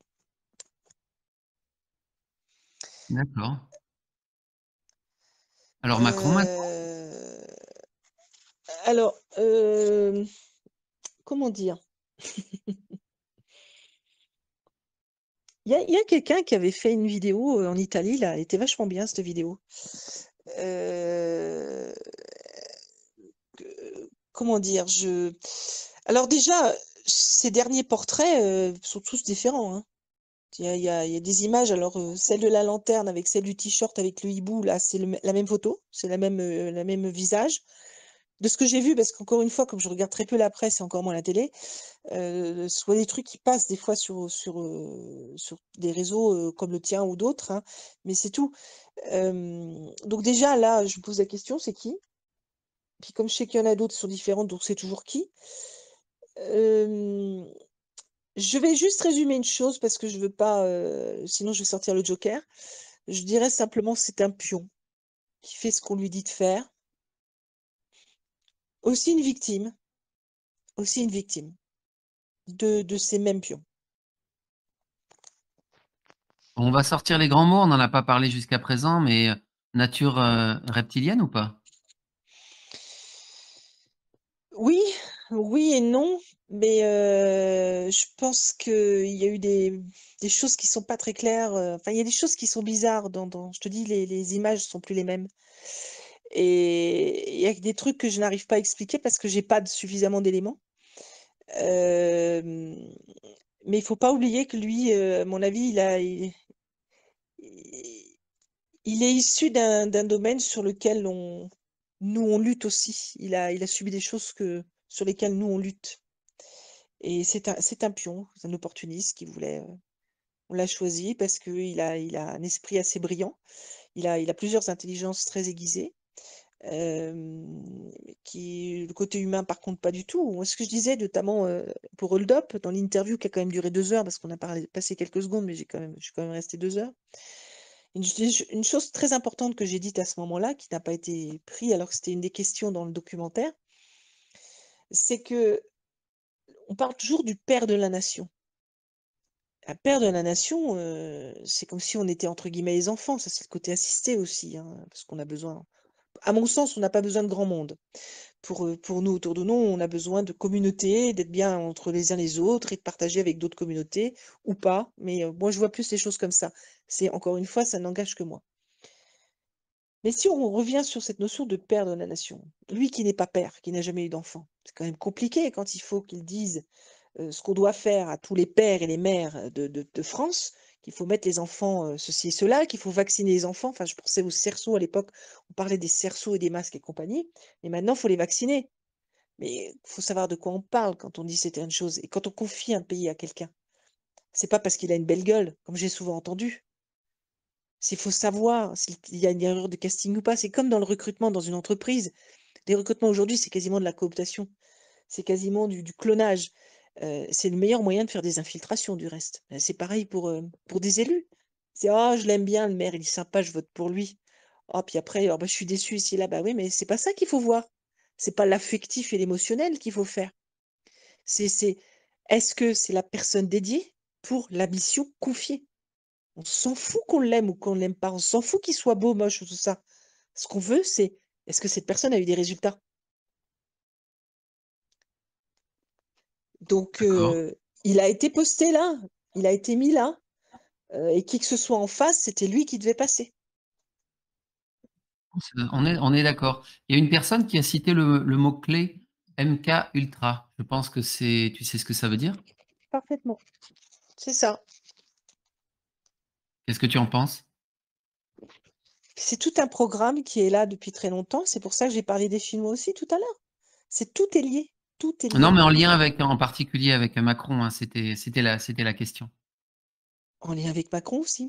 D'accord. Alors Macron maintenant? Heu, alors, comment dire? Il y a quelqu'un qui avait fait une vidéo, en Italie là, elle était vachement bien cette vidéo. Heu, comment dire, alors déjà, ces derniers portraits sont tous différents, hein. Il y a des images, alors celle de la lanterne avec celle du t-shirt avec le hibou, là, c'est la même photo, c'est la même visage. De ce que j'ai vu, parce qu'encore une fois, comme je regarde très peu la presse et encore moins la télé, soit des trucs qui passent des fois sur des réseaux comme le tien ou d'autres, hein, mais c'est tout. Donc déjà, là, je me pose la question, c'est qui? Puis comme je sais qu'il y en a d'autres qui sont différentes, donc c'est toujours qui? Euh, je vais juste résumer une chose parce que je veux pas, sinon je vais sortir le joker. Je dirais simplement que c'est un pion qui fait ce qu'on lui dit de faire. Aussi une victime de ces mêmes pions. On va sortir les grands mots, on n'en a pas parlé jusqu'à présent, mais nature reptilienne ou pas? Oui, oui et non, mais je pense qu'il y a eu des choses qui sont pas très claires. Enfin, il y a des choses qui sont bizarres je te dis, les images sont plus les mêmes. Et il y a des trucs que je n'arrive pas à expliquer parce que j'ai pas suffisamment d'éléments. Euh, mais il faut pas oublier que lui, à mon avis, il est issu d'un domaine sur lequel nous, on lutte aussi. Il a subi des choses sur lesquelles nous, on lutte. Et c'est un pion, c'est un opportuniste qui voulait. On l'a choisi parce qu'il a un esprit assez brillant. Il a plusieurs intelligences très aiguisées. Le côté humain, par contre, pas du tout. Moi, ce que je disais, notamment pour Hold Up, dans l'interview qui a quand même duré 2 heures, parce qu'on a passé quelques secondes, mais je suis quand même resté 2 heures. Une chose très importante que j'ai dite à ce moment-là, qui n'a pas été prise alors que c'était une des questions dans le documentaire, c'est que on parle toujours du père de la nation. Un père de la nation, c'est comme si on était entre guillemets les enfants. Ça, c'est le côté assisté aussi, hein, parce qu'on a besoin. À mon sens, on n'a pas besoin de grand monde. Pour nous, autour de nous, on a besoin de communauté, d'être bien entre les uns les autres et de partager avec d'autres communautés ou pas. Mais moi, je vois plus les choses comme ça. C'est encore une fois, ça n'engage que moi. Mais si on revient sur cette notion de père de la nation, lui qui n'est pas père, qui n'a jamais eu d'enfant, c'est quand même compliqué quand il faut qu'il dise ce qu'on doit faire à tous les pères et les mères de France, qu'il faut mettre les enfants ceci et cela, qu'il faut vacciner les enfants. Enfin, je pensais aux cerceaux à l'époque, on parlait des cerceaux et des masques et compagnie, mais maintenant, il faut les vacciner. Mais il faut savoir de quoi on parle quand on dit certaines choses. Et quand on confie un pays à quelqu'un, c'est pas parce qu'il a une belle gueule, comme j'ai souvent entendu. Il faut savoir s'il y a une erreur de casting ou pas. C'est comme dans le recrutement dans une entreprise. Les recrutements aujourd'hui, c'est quasiment de la cooptation. C'est quasiment du clonage. C'est le meilleur moyen de faire des infiltrations, du reste. C'est pareil pour des élus. C'est «Ah, je l'aime bien, le maire, il est sympa, je vote pour lui». Ah, puis après, «Ah bah, je suis déçu ici, là». Bah oui, mais c'est pas ça qu'il faut voir. C'est pas l'affectif et l'émotionnel qu'il faut faire. C'est est-ce que c'est la personne dédiée pour la mission confiée? On s'en fout qu'on l'aime ou qu'on l'aime pas. On s'en fout qu'il soit beau, moche ou tout ça. Ce qu'on veut, c'est est-ce que cette personne a eu des résultats? Donc, D'accord. il a été posté là, il a été mis là, et qui que ce soit en face, c'était lui qui devait passer. On est d'accord. Il y a une personne qui a cité le mot-clé MK Ultra. Je pense que c'est. Tu sais ce que ça veut dire? Parfaitement. C'est ça. Qu'est-ce que tu en penses? C'est tout un programme qui est là depuis très longtemps. C'est pour ça que j'ai parlé des Chinois aussi tout à l'heure. Tout est lié. Tout est Non, lié. mais en lien avec, en particulier avec Macron, hein, c'était la question. En lien avec Macron aussi.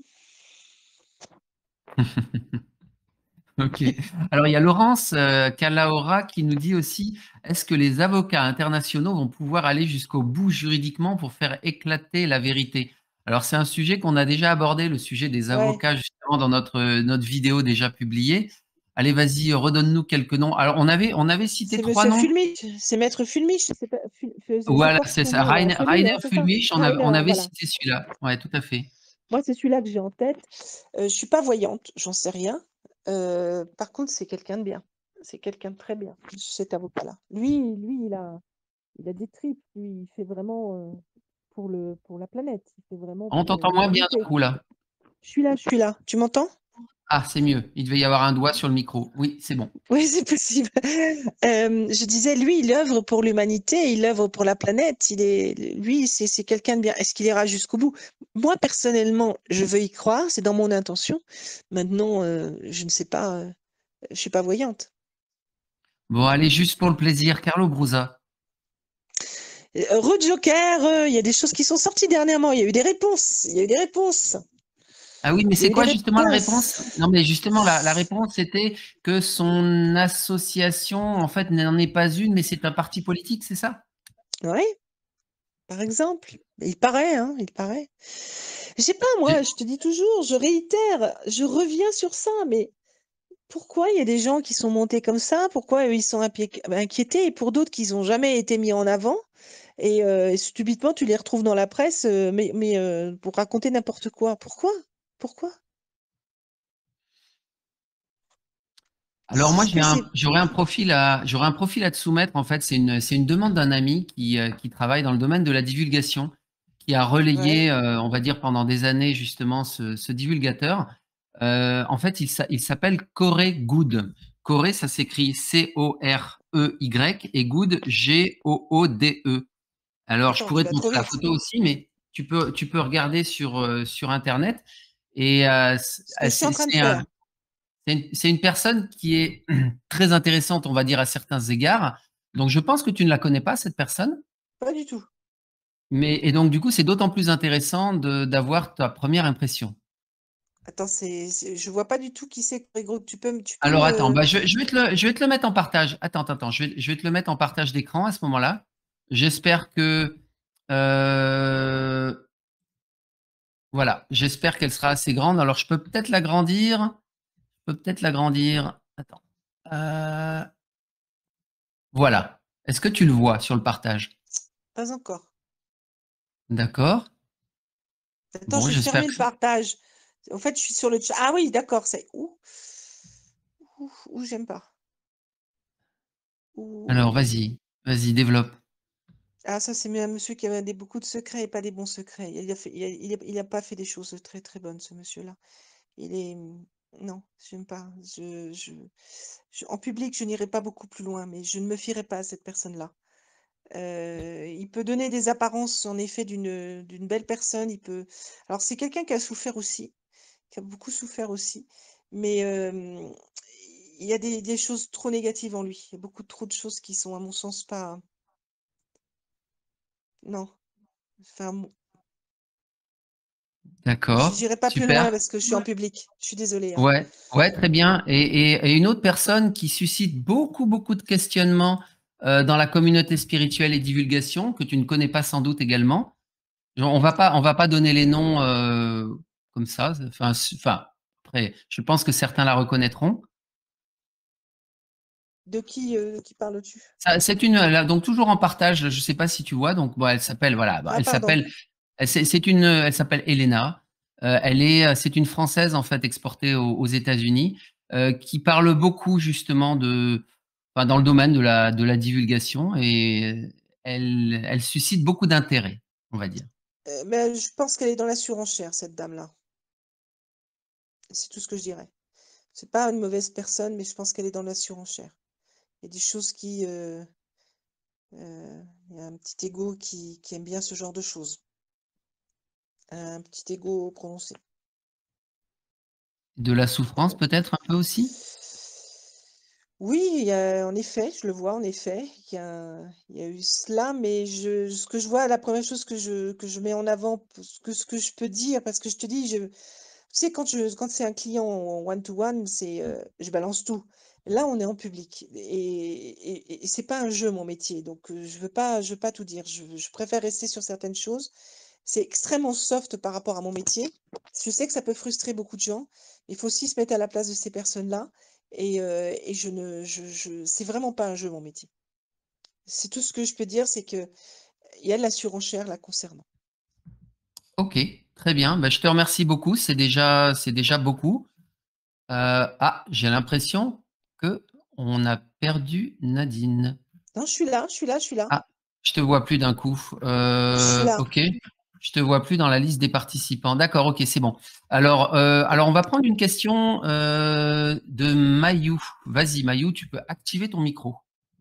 Ok. Alors, il y a Laurence Calahora qui nous dit aussi, est-ce que les avocats internationaux vont pouvoir aller jusqu'au bout juridiquement pour faire éclater la vérité? Alors, c'est un sujet qu'on a déjà abordé, le sujet des Ouais. avocats, justement, dans notre vidéo déjà publiée. Allez, vas-y, redonne-nous quelques noms. Alors, on avait cité C'est 3 Monsieur noms. Fulmich. C'est Maître Fulmich. C'est pas, je Voilà, porte c'est son ça. nom dans la cellule, Rainer hein, c'est ça? Fulmich, Rainer, on avait voilà. cité celui-là. Ouais, tout à fait. Moi, c'est celui-là que j'ai en tête. Je suis pas voyante, j'en sais rien. Par contre, c'est quelqu'un de bien. C'est quelqu'un de très bien, cet avocat-là. Lui, il a des tripes. Lui, il fait vraiment pour la planète. Il fait vraiment On pour t'entend moins bien l'humanité. d'un coup, là. Je suis là. Tu m'entends? Ah, c'est mieux. Il devait y avoir un doigt sur le micro. Oui, c'est bon. Oui, c'est possible. Je disais, lui, il œuvre pour l'humanité, il œuvre pour la planète. Lui, c'est quelqu'un de bien. Est-ce qu'il ira jusqu'au bout? Moi, personnellement, je veux y croire, c'est dans mon intention. Maintenant, je ne sais pas, je suis pas voyante. Bon, allez, juste pour le plaisir, Carlo Brusa. Rude Joker, il y a des choses qui sont sorties dernièrement. Il y a eu des réponses. Il y a eu des réponses. Ah oui, mais Il y a c'est eu quoi des justement la réponses. réponse? Non, mais justement, la réponse c'était que son association, en fait, n'en est pas une, mais c'est un parti politique, c'est ça? Oui, par exemple. Il paraît, hein, il paraît. Je sais pas, moi, je te dis toujours, je réitère, je reviens sur ça, mais pourquoi il y a des gens qui sont montés comme ça? Pourquoi eux, ils sont inquiétés et pour d'autres qui n'ont jamais été mis en avant? Et subitement, tu les retrouves dans la presse, pour raconter n'importe quoi. Pourquoi? Pourquoi? Alors moi, Est-ce que c'est... j'aurais un profil à te soumettre. En fait, c'est une demande d'un ami qui travaille dans le domaine de la divulgation, qui a relayé, Ouais, on va dire, pendant des années justement ce divulgateur. En fait, il s'appelle Corey Good. Corey, ça s'écrit Corey et Good, Goode. Alors, je attends, tu pourrais te vas trop montrer la vite. photo aussi, mais tu peux regarder sur Internet. Et Ce que je suis en train de faire. c'est une personne qui est très intéressante, on va dire, à certains égards. Donc, je pense que tu ne la connais pas, cette personne. Pas du tout. Et donc, du coup, c'est d'autant plus intéressant d'avoir ta première impression. Attends, je vois pas du tout qui c'est, Corey Gros. Tu peux Alors, attends, me... bah, je vais te le mettre en partage. Attends, je vais te le mettre en partage d'écran à ce moment-là. J'espère que, euh, voilà, j'espère qu'elle sera assez grande. Alors, je peux peut-être l'agrandir. Je peux peut-être l'agrandir. Attends. Euh, voilà. Est-ce que tu le vois sur le partage? Pas encore. D'accord. Attends, Bon, je vais j'espère fermer que le partage. En fait, je suis sur le chat. Ah oui, d'accord, c'est où j'aime pas. alors, Ouh. vas-y, développe. Ah, ça, c'est un monsieur qui avait beaucoup de secrets et pas des bons secrets. Il a pas fait des choses très très bonnes, ce monsieur-là. Il est. Non, j'aime pas. En public, je n'irai pas beaucoup plus loin, mais je ne me fierai pas à cette personne-là. Il peut donner des apparences, en effet, d'une belle personne. Alors, c'est quelqu'un qui a souffert aussi, qui a beaucoup souffert aussi, mais il y a des choses trop négatives en lui. Il y a beaucoup trop de choses qui sont, à mon sens, pas. Non. Enfin, D'accord. j'irai pas plus loin Super. parce que je suis en public. Je suis désolée, hein. Ouais, ouais, très bien. Et une autre personne qui suscite beaucoup de questionnements dans la communauté spirituelle et divulgation, que tu ne connais pas sans doute également. On va pas donner les noms comme ça. Enfin, après, je pense que certains la reconnaîtront. De qui parles-tu? C'est donc toujours en partage. Je ne sais pas si tu vois. Donc, bon, elle s'appelle, voilà, Ah, pardon. elle s'appelle Elena. C'est une Française en fait exportée aux États-Unis qui parle beaucoup justement enfin, dans le domaine de la divulgation et elle suscite beaucoup d'intérêt, on va dire. Mais je pense qu'elle est dans la surenchère, cette dame-là. C'est tout ce que je dirais. C'est pas une mauvaise personne, mais je pense qu'elle est dans la surenchère. Il y a des choses il y a un petit ego qui aime bien ce genre de choses. Un petit ego prononcé. De la souffrance peut-être un peu aussi. Oui, en effet, je le vois, en effet, il y a eu cela, mais ce que je vois, la première chose que je mets en avant, ce que je peux dire, parce que je te dis, tu sais, quand c'est un client en one-to-one, je balance tout. Là, on est en public et c'est pas un jeu, mon métier. Donc, je veux pas tout dire. Je préfère rester sur certaines choses. C'est extrêmement soft par rapport à mon métier. Je sais que ça peut frustrer beaucoup de gens. Il faut aussi se mettre à la place de ces personnes-là. Et c'est vraiment pas un jeu, mon métier. C'est tout ce que je peux dire, c'est que il y a de la surenchère là concernant. Ok, très bien. Bah, je te remercie beaucoup. C'est déjà beaucoup. J'ai l'impression que on a perdu Nadine. Non, je suis là, je suis là, je suis là. Ah, je te vois plus d'un coup. Je suis là. Ok. Je te vois plus dans la liste des participants. D'accord, ok, c'est bon. Alors, on va prendre une question de Mayou. Vas-y, Mayou, tu peux activer ton micro.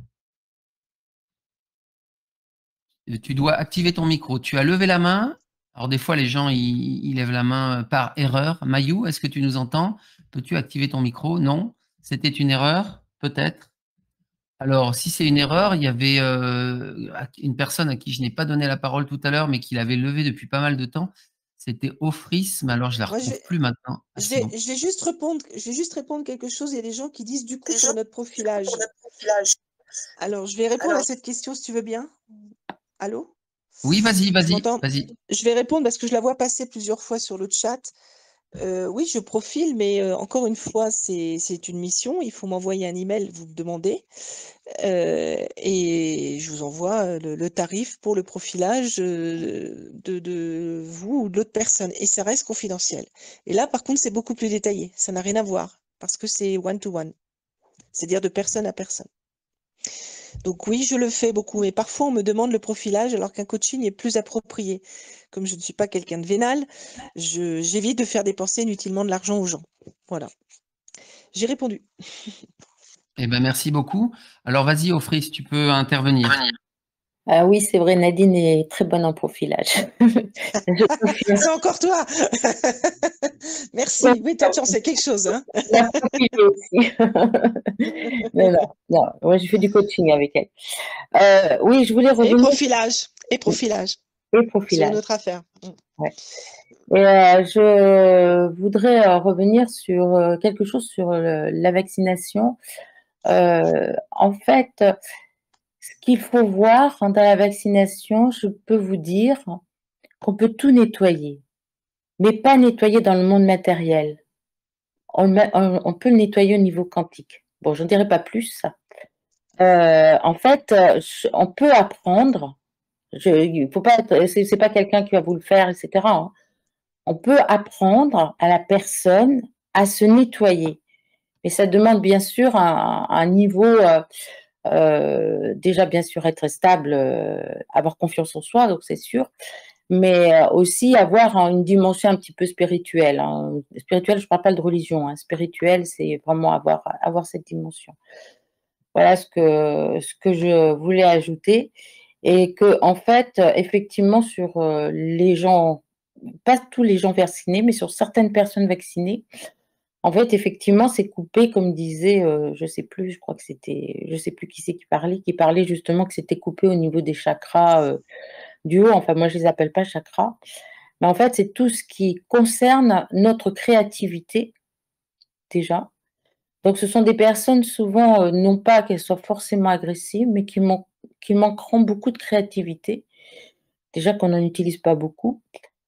Tu dois activer ton micro. Tu as levé la main. Alors, des fois, les gens, ils lèvent la main par erreur. Mayou, est-ce que tu nous entends? Peux-tu activer ton micro? Non? C'était une erreur? Peut-être. Alors, si c'est une erreur, il y avait une personne à qui je n'ai pas donné la parole tout à l'heure, mais qui l'avait levée depuis pas mal de temps. C'était Ofris, mais alors je la Moi, retrouve plus maintenant. Ah, je c'est bon. vais juste répondre quelque chose. Il y a des gens qui disent du coup pour notre profilage. Alors, je vais répondre à cette question si tu veux bien. Allô? Oui, vas-y, Tu vas-y, m'entends? vas-y. Je vais répondre parce que je la vois passer plusieurs fois sur le chat. Oui, je profile, mais encore une fois, c'est une mission. Il faut m'envoyer un email, vous me demandez, et je vous envoie le tarif pour le profilage de vous ou de l'autre personne. Et ça reste confidentiel. Et là, par contre, c'est beaucoup plus détaillé. Ça n'a rien à voir parce que c'est one-to-one, c'est-à-dire de personne à personne. Donc oui, je le fais beaucoup, mais parfois on me demande le profilage alors qu'un coaching est plus approprié. Comme je ne suis pas quelqu'un de vénal, j'évite de faire dépenser inutilement de l'argent aux gens. Voilà. J'ai répondu. Eh ben, merci beaucoup. Alors, vas-y, Ofris, tu peux intervenir. Ah oui, c'est vrai, Nadine est très bonne en profilage. Je confirme. C'est encore toi. Merci. Oui, toi, tu en sais quelque chose, hein. La profilée aussi. Mais non, moi je fais du coaching avec elle. Oui, je voulais Et revenir. profilage. Et profilage. Et C'est profilage. une autre affaire. Ouais. Et je voudrais revenir sur quelque chose sur la vaccination. En fait, ce qu'il faut voir dans la vaccination, je peux vous dire qu'on peut tout nettoyer, mais pas nettoyer dans le monde matériel. On peut le nettoyer au niveau quantique. Bon, je ne dirai pas plus. En fait, on peut apprendre. Il faut pas être, c'est pas quelqu'un qui va vous le faire, etc. hein. On peut apprendre à la personne à se nettoyer. Mais ça demande bien sûr un niveau, déjà bien sûr être stable, avoir confiance en soi, donc c'est sûr, mais aussi avoir une dimension un petit peu spirituelle. Hein. Spirituelle, je ne parle pas de religion, hein. Spirituelle, c'est vraiment avoir cette dimension. Voilà ce que je voulais ajouter et que en fait, effectivement, sur les gens, pas tous les gens vaccinés, mais sur certaines personnes vaccinées, en fait, effectivement, c'est coupé, comme disait, je sais plus, je crois que c'était, je sais plus qui c'est qui parlait justement que c'était coupé au niveau des chakras du haut. Enfin, moi, je les appelle pas chakras, mais en fait, c'est tout ce qui concerne notre créativité déjà. Donc, ce sont des personnes souvent, non pas qu'elles soient forcément agressives, mais qui manqueront beaucoup de créativité. Déjà qu'on n'en utilise pas beaucoup.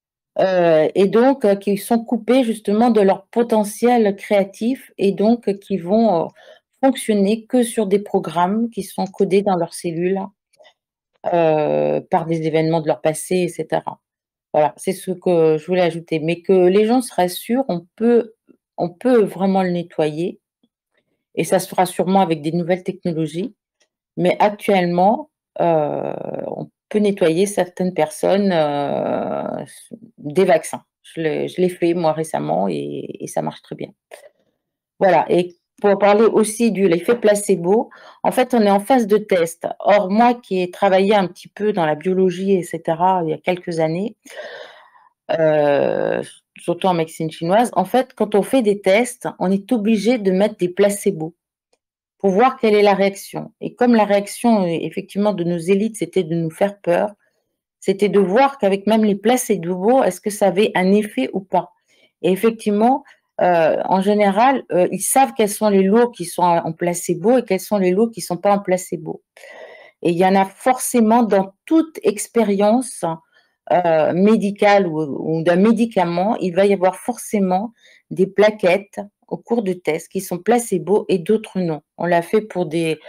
Et donc qui sont coupés justement de leur potentiel créatif et donc qui vont fonctionner que sur des programmes qui sont codés dans leurs cellules par des événements de leur passé, etc. Voilà, c'est ce que je voulais ajouter. Mais que les gens se rassurent, on peut vraiment le nettoyer et ça se fera sûrement avec des nouvelles technologies. Mais actuellement, on peut nettoyer certaines personnes des vaccins. Je l'ai fait moi récemment et ça marche très bien. Voilà, et pour parler aussi de l'effet placebo, en fait, on est en phase de test. Or, moi qui ai travaillé un petit peu dans la biologie, etc., il y a quelques années, surtout en médecine chinoise, en fait, quand on fait des tests, on est obligé de mettre des placebos pour voir quelle est la réaction. Et comme la réaction, effectivement, de nos élites, c'était de nous faire peur, c'était de voir qu'avec même les placebos, est-ce que ça avait un effet ou pas. Et effectivement, en général, ils savent quels sont les lots qui sont en placebo et quels sont les lots qui ne sont pas en placebo. Et il y en a forcément dans toute expérience médicale ou d'un médicament, il va y avoir forcément des plaquettes au cours de tests qui sont placebo et d'autres non. On l'a fait pour des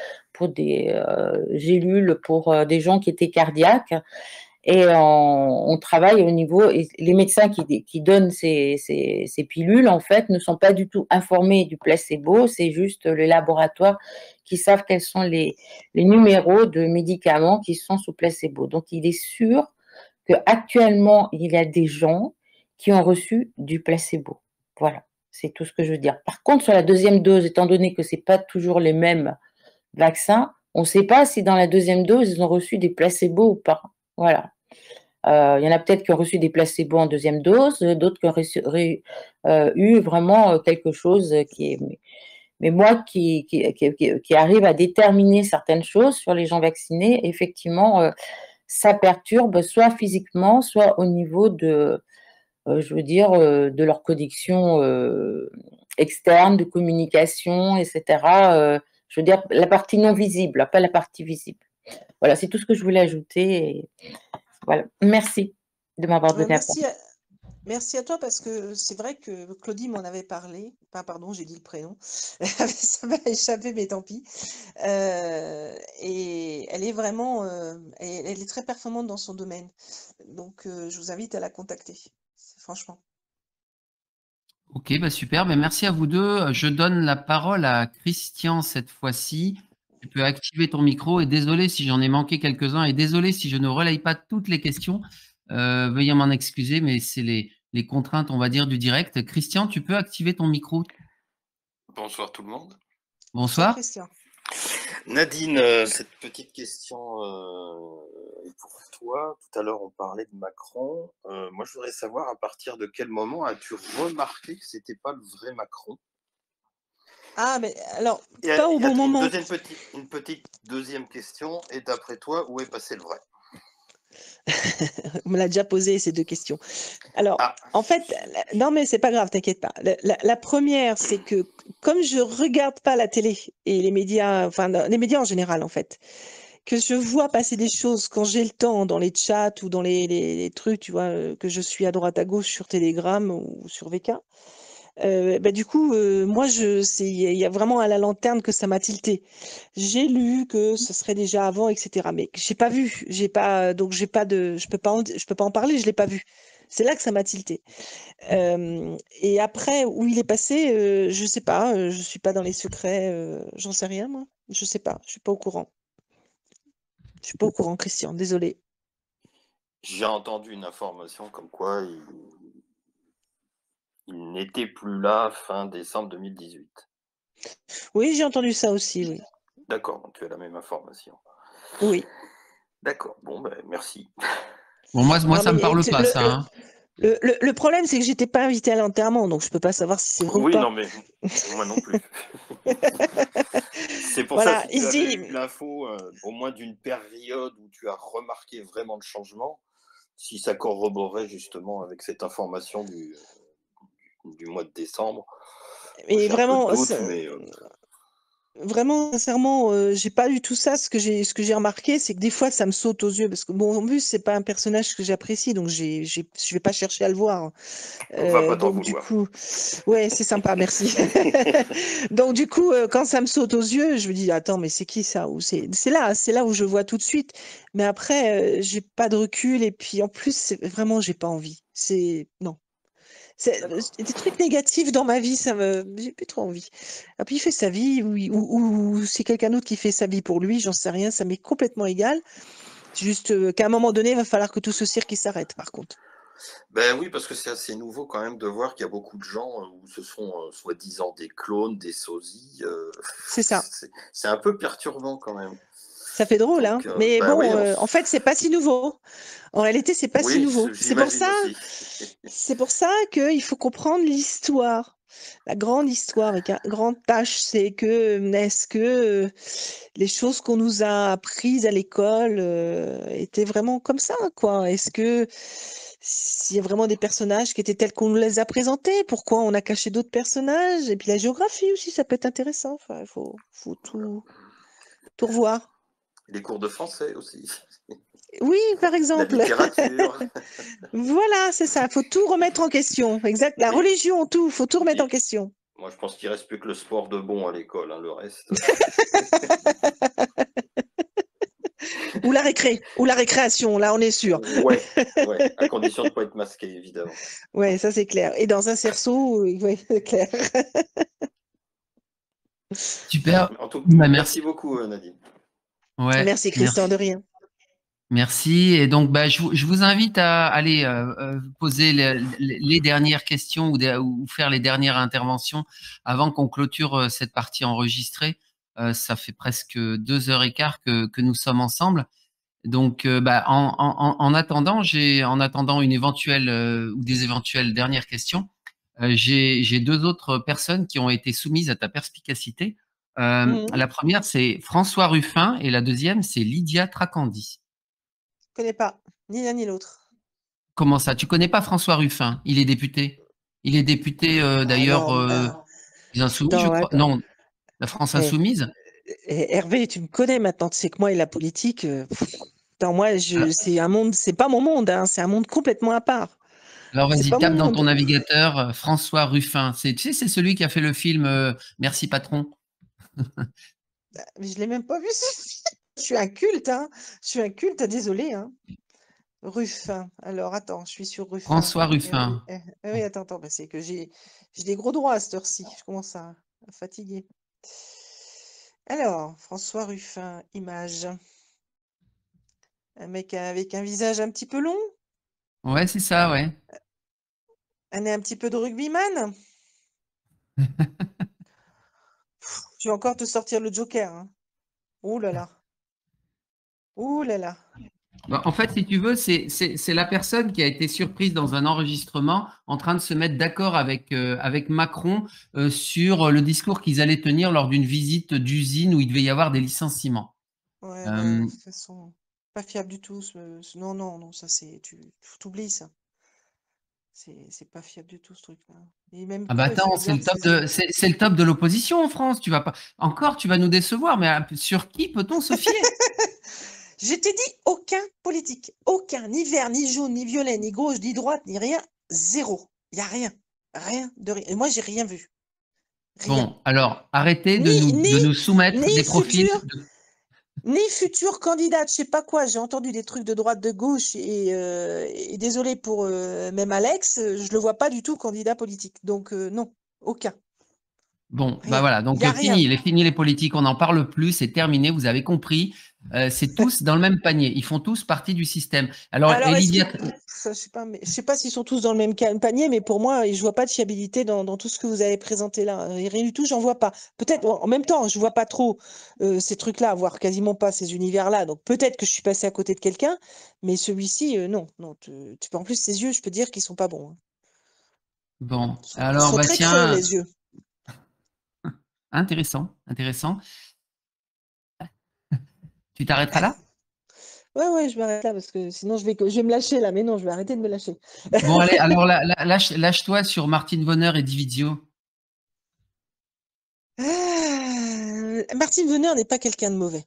gélules, pour des gens qui étaient cardiaques. Et on travaille au niveau, et les médecins qui donnent ces pilules, en fait, ne sont pas du tout informés du placebo, c'est juste le laboratoire qui savent quels sont les numéros de médicaments qui sont sous placebo. Donc, il est sûr qu'actuellement, il y a des gens qui ont reçu du placebo. Voilà, c'est tout ce que je veux dire. Par contre, sur la deuxième dose, étant donné que ce n'est pas toujours les mêmes vaccins, on ne sait pas si dans la deuxième dose, ils ont reçu des placebos ou pas. Voilà. Il y en a peut-être qui ont reçu des placebos en deuxième dose, d'autres qui ont eu vraiment quelque chose qui est... Mais moi qui arrive à déterminer certaines choses sur les gens vaccinés, effectivement, ça perturbe soit physiquement, soit au niveau de, je veux dire, de leur connexion externe, de communication, etc. Je veux dire, la partie non visible, pas la partie visible. Voilà, c'est tout ce que je voulais ajouter. Et voilà. Merci de m'avoir donné la parole. Merci à toi parce que c'est vrai que Claudie m'en avait parlé. Enfin, pardon, j'ai dit le prénom. Ça m'a échappé, mais tant pis. Et elle est vraiment, elle est très performante dans son domaine. Donc, je vous invite à la contacter, franchement. Ok, bah super. Bah merci à vous deux. Je donne la parole à Christian cette fois-ci. Tu peux activer ton micro et désolé si j'en ai manqué quelques-uns et désolé si je ne relaye pas toutes les questions. Veuillez m'en excuser, mais c'est les contraintes, on va dire, du direct. Christian, tu peux activer ton micro. Bonsoir tout le monde. Bonsoir. Christian. Nadine, cette petite question est pour toi. Tout à l'heure, on parlait de Macron. Moi, je voudrais savoir à partir de quel moment as-tu remarqué que c'était pas le vrai Macron? Ah, mais alors, pas au bon moment. Une petite deuxième question. Et d'après toi, où est passé le vrai? On me l'a déjà posé ces deux questions. Alors, en fait, non, mais c'est pas grave, t'inquiète pas. La première, c'est que comme je regarde pas la télé et les médias, enfin, les médias en général, en fait, que je vois passer des choses quand j'ai le temps dans les chats ou dans les trucs, tu vois, que je suis à droite à gauche sur Telegram ou sur VK. Bah, du coup, moi, il y a vraiment à la lanterne que ça m'a tilté. J'ai lu que ce serait déjà avant, etc. Mais j'ai pas vu, donc j'ai pas de, je peux pas en parler, je l'ai pas vu. C'est là que ça m'a tilté. Et après, où il est passé, je sais pas, je suis pas dans les secrets, j'en sais rien, moi. Je sais pas, je suis pas au courant. Je suis pas au courant, Christian, désolé. J'ai entendu une information comme quoi il n'était plus là fin décembre 2018. Oui, j'ai entendu ça aussi, oui. D'accord, donc tu as la même information. Oui. D'accord, bon, ben merci. Bon, moi ça me parle pas, ça. Hein. Le problème, c'est que j'étais pas invitée à l'enterrement, donc je peux pas savoir si c'est vrai ou pas. Oui, non, mais moi non plus. C'est pour ça que si tu avais eu l'info, au moins d'une période où tu as remarqué vraiment le changement, si ça corroborait justement avec cette information du mois de décembre. Et vraiment, doute, vraiment, sincèrement, j'ai pas du tout ça. Ce que j'ai remarqué, c'est que des fois, ça me saute aux yeux parce que bon, en plus, c'est pas un personnage que j'apprécie, donc je vais pas chercher à le voir. On va pas t'en donc vouloir. du coup, ouais, c'est sympa, merci. Donc du coup, quand ça me saute aux yeux, je me dis attends, mais c'est qui ça? Ou c'est là où je vois tout de suite. Mais après, j'ai pas de recul et puis en plus, vraiment, j'ai pas envie. Non. Des trucs négatifs dans ma vie, j'ai plus trop envie. Et puis il fait sa vie, ou c'est quelqu'un d'autre qui fait sa vie pour lui, j'en sais rien, ça m'est complètement égal. C'est juste qu'à un moment donné, il va falloir que tout ce cirque s'arrête, par contre. Ben oui, parce que c'est assez nouveau quand même de voir qu'il y a beaucoup de gens où ce sont soi-disant des clones, des sosies. C'est ça. C'est un peu perturbant quand même. Ça fait drôle, donc, hein. Mais bon, oui, en fait, c'est pas si nouveau. En réalité, c'est pas si nouveau. C'est pour ça qu'il faut comprendre l'histoire. La grande histoire avec un grand H, c'est que est-ce que les choses qu'on nous a apprises à l'école étaient vraiment comme ça, quoi? Est-ce que s'il y a vraiment des personnages qui étaient tels qu'on nous les a présentés, pourquoi on a caché d'autres personnages? Et puis la géographie aussi, ça peut être intéressant. Enfin, il faut tout revoir. Les cours de français aussi. Oui, par exemple. La littérature. Voilà, c'est ça. Il faut tout remettre en question. Exact. La religion, tout. Il faut tout remettre en question. Moi, je pense qu'il ne reste plus que le sport de bon à l'école. Hein, le reste. Ou la récréation. Là, on est sûr. Ouais, à condition de ne pas être masqué, évidemment. Ouais, ça, c'est clair. Et dans un cerceau, oui, c'est clair. Super. En tout cas, merci beaucoup, Nadine. Ouais, merci, Christian, de rien. Merci. Et donc, je vous invite à aller poser les dernières questions ou faire les dernières interventions avant qu'on clôture cette partie enregistrée. Ça fait presque 2h15 que nous sommes ensemble. Donc, en attendant, en attendant une éventuelle ou des éventuelles dernières questions, j'ai deux autres personnes qui ont été soumises à ta perspicacité. La première, c'est François Ruffin et la deuxième, c'est Lydia Tracandi. Je ne connais pas, ni l'un ni l'autre. Comment ça? Tu connais pas François Ruffin? Il est député. Il est député d'ailleurs des Insoumis, je crois. Non, la France Insoumise. Hervé, tu me connais maintenant, tu sais que moi et la politique, moi, c'est un monde, c'est pas mon monde, hein, c'est un monde complètement à part. Alors vas-y, tape dans ton navigateur François Ruffin. Tu sais, c'est celui qui a fait le film Merci Patron. Mais je l'ai même pas vu. Je suis un culte, hein. Je suis un culte, désolé, hein. Ruffin. Alors, attends, je suis sur Ruffin. François Ruffin. Oui, attends, c'est que j'ai des gros droits à cette heure-ci. Je commence à fatiguer. Alors, François Ruffin, image. Un mec avec un visage un petit peu long. Ouais, c'est ça, ouais. Un nez un petit peu de rugbyman. Tu vas encore te sortir le Joker, hein. Ouh là là. Ouh là là. En fait, si tu veux, c'est la personne qui a été surprise dans un enregistrement en train de se mettre d'accord avec Macron sur le discours qu'ils allaient tenir lors d'une visite d'usine où il devait y avoir des licenciements. Ouais, de toute façon, pas fiable du tout. Non, ça c'est. Tu t'oublies ça. C'est pas fiable du tout ce truc-là. Ah bah attends, c'est le top de l'opposition en France. Tu vas pas encore, tu vas nous décevoir, mais sur qui peut-on se fier? Je t'ai dit aucun politique, aucun, ni vert, ni jaune, ni violet, ni gauche, ni droite, ni rien, zéro. Il n'y a rien, rien de rien. Et moi, j'ai rien vu. Rien. Bon, alors arrêtez de nous soumettre des profils. Ni futur candidat, je sais pas quoi. J'ai entendu des trucs de droite, de gauche, et désolé pour même Alex, je le vois pas du tout candidat politique. Donc non, aucun. Bon, bah voilà, donc fini les politiques, on n'en parle plus, c'est terminé, vous avez compris. C'est tous dans le même panier, ils font tous partie du système. Alors Lydia... je sais pas s'ils sont tous dans le même panier, mais pour moi, je vois pas de fiabilité dans tout ce que vous avez présenté là. Et rien du tout, j'en vois pas. Peut-être, en même temps, je vois pas trop ces trucs-là, voire quasiment pas ces univers-là. Donc peut-être que je suis passé à côté de quelqu'un, mais celui-ci, non. Tu peux en plus ses yeux, je peux dire qu'ils sont pas bons. Hein. Bon, alors ils sont très creux, les yeux. Intéressant. Tu t'arrêteras là? Ouais, je m'arrête là parce que sinon je vais me lâcher là, mais non, je vais arrêter de me lâcher. Bon, allez, alors lâche-toi sur Martine Vonner et Dividio. Martine Vonner n'est pas quelqu'un de mauvais.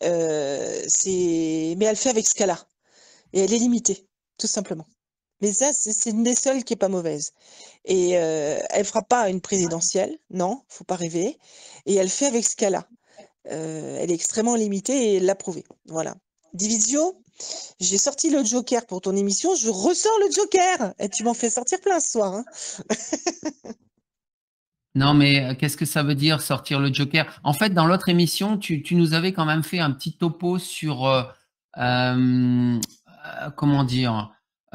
Mais elle fait avec ce qu'elle a. Et elle est limitée, tout simplement. Mais ça, c'est une des seules qui est pas mauvaise. Et elle fera pas une présidentielle, non, faut pas rêver. Et elle fait avec ce qu'elle a. Elle est extrêmement limitée et elle l'a prouvé. Voilà. Divisio, j'ai sorti le Joker pour ton émission, je ressors le Joker. Et tu m'en fais sortir plein ce soir. Hein. Non, mais qu'est-ce que ça veut dire sortir le Joker? En fait, dans l'autre émission, tu nous avais quand même fait un petit topo sur comment dire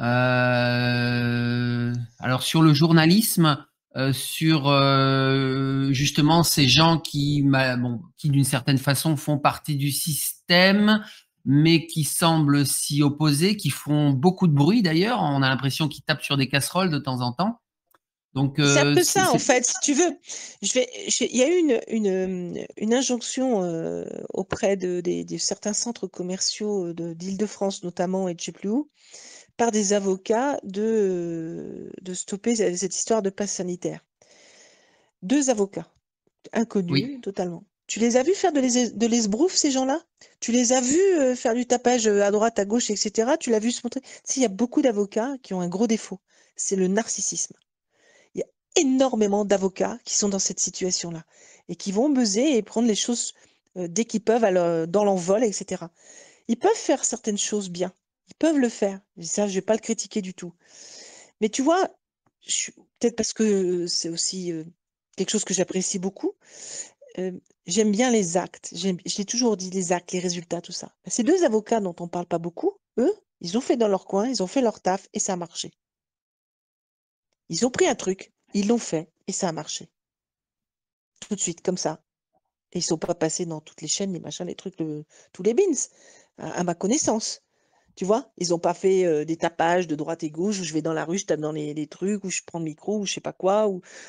alors sur le journalisme, sur justement ces gens qui d'une certaine façon font partie du système, mais qui semblent s'y opposer, qui font beaucoup de bruit d'ailleurs. On a l'impression qu'ils tapent sur des casseroles de temps en temps. Donc, c'est un peu ça, en fait, si tu veux. Il y a eu une injonction auprès de certains centres commerciaux d'Île-de-France notamment et de je ne sais plus où, par des avocats de stopper cette histoire de passe sanitaire. 2 avocats, inconnus totalement. Tu les as vus faire de l'esbrouf, ces gens-là? Tu les as vus faire du tapage à droite, à gauche, etc. Tu l'as vu se montrer? Il y a beaucoup d'avocats qui ont un gros défaut, c'est le narcissisme. Il y a énormément d'avocats qui sont dans cette situation-là et qui vont buzzer et prendre les choses dès qu'ils peuvent dans l'envol, etc. Ils peuvent faire certaines choses bien. Ils peuvent le faire. Ça, je ne vais pas le critiquer du tout. Mais tu vois, peut-être parce que c'est aussi quelque chose que j'apprécie beaucoup, J'aime bien les actes. Je l'ai toujours dit, les actes, les résultats, tout ça. Ces deux avocats dont on parle pas beaucoup, eux, ils ont fait dans leur coin, ils ont fait leur taf et ça a marché. Ils ont pris un truc, ils l'ont fait et ça a marché. Tout de suite, comme ça. Et ils sont pas passés dans toutes les chaînes, les machins, les trucs, tous les bins, à ma connaissance. Tu vois, ils n'ont pas fait des tapages de droite et gauche où je vais dans la rue, je tape dans les trucs, où je prends le micro, ou je sais pas quoi,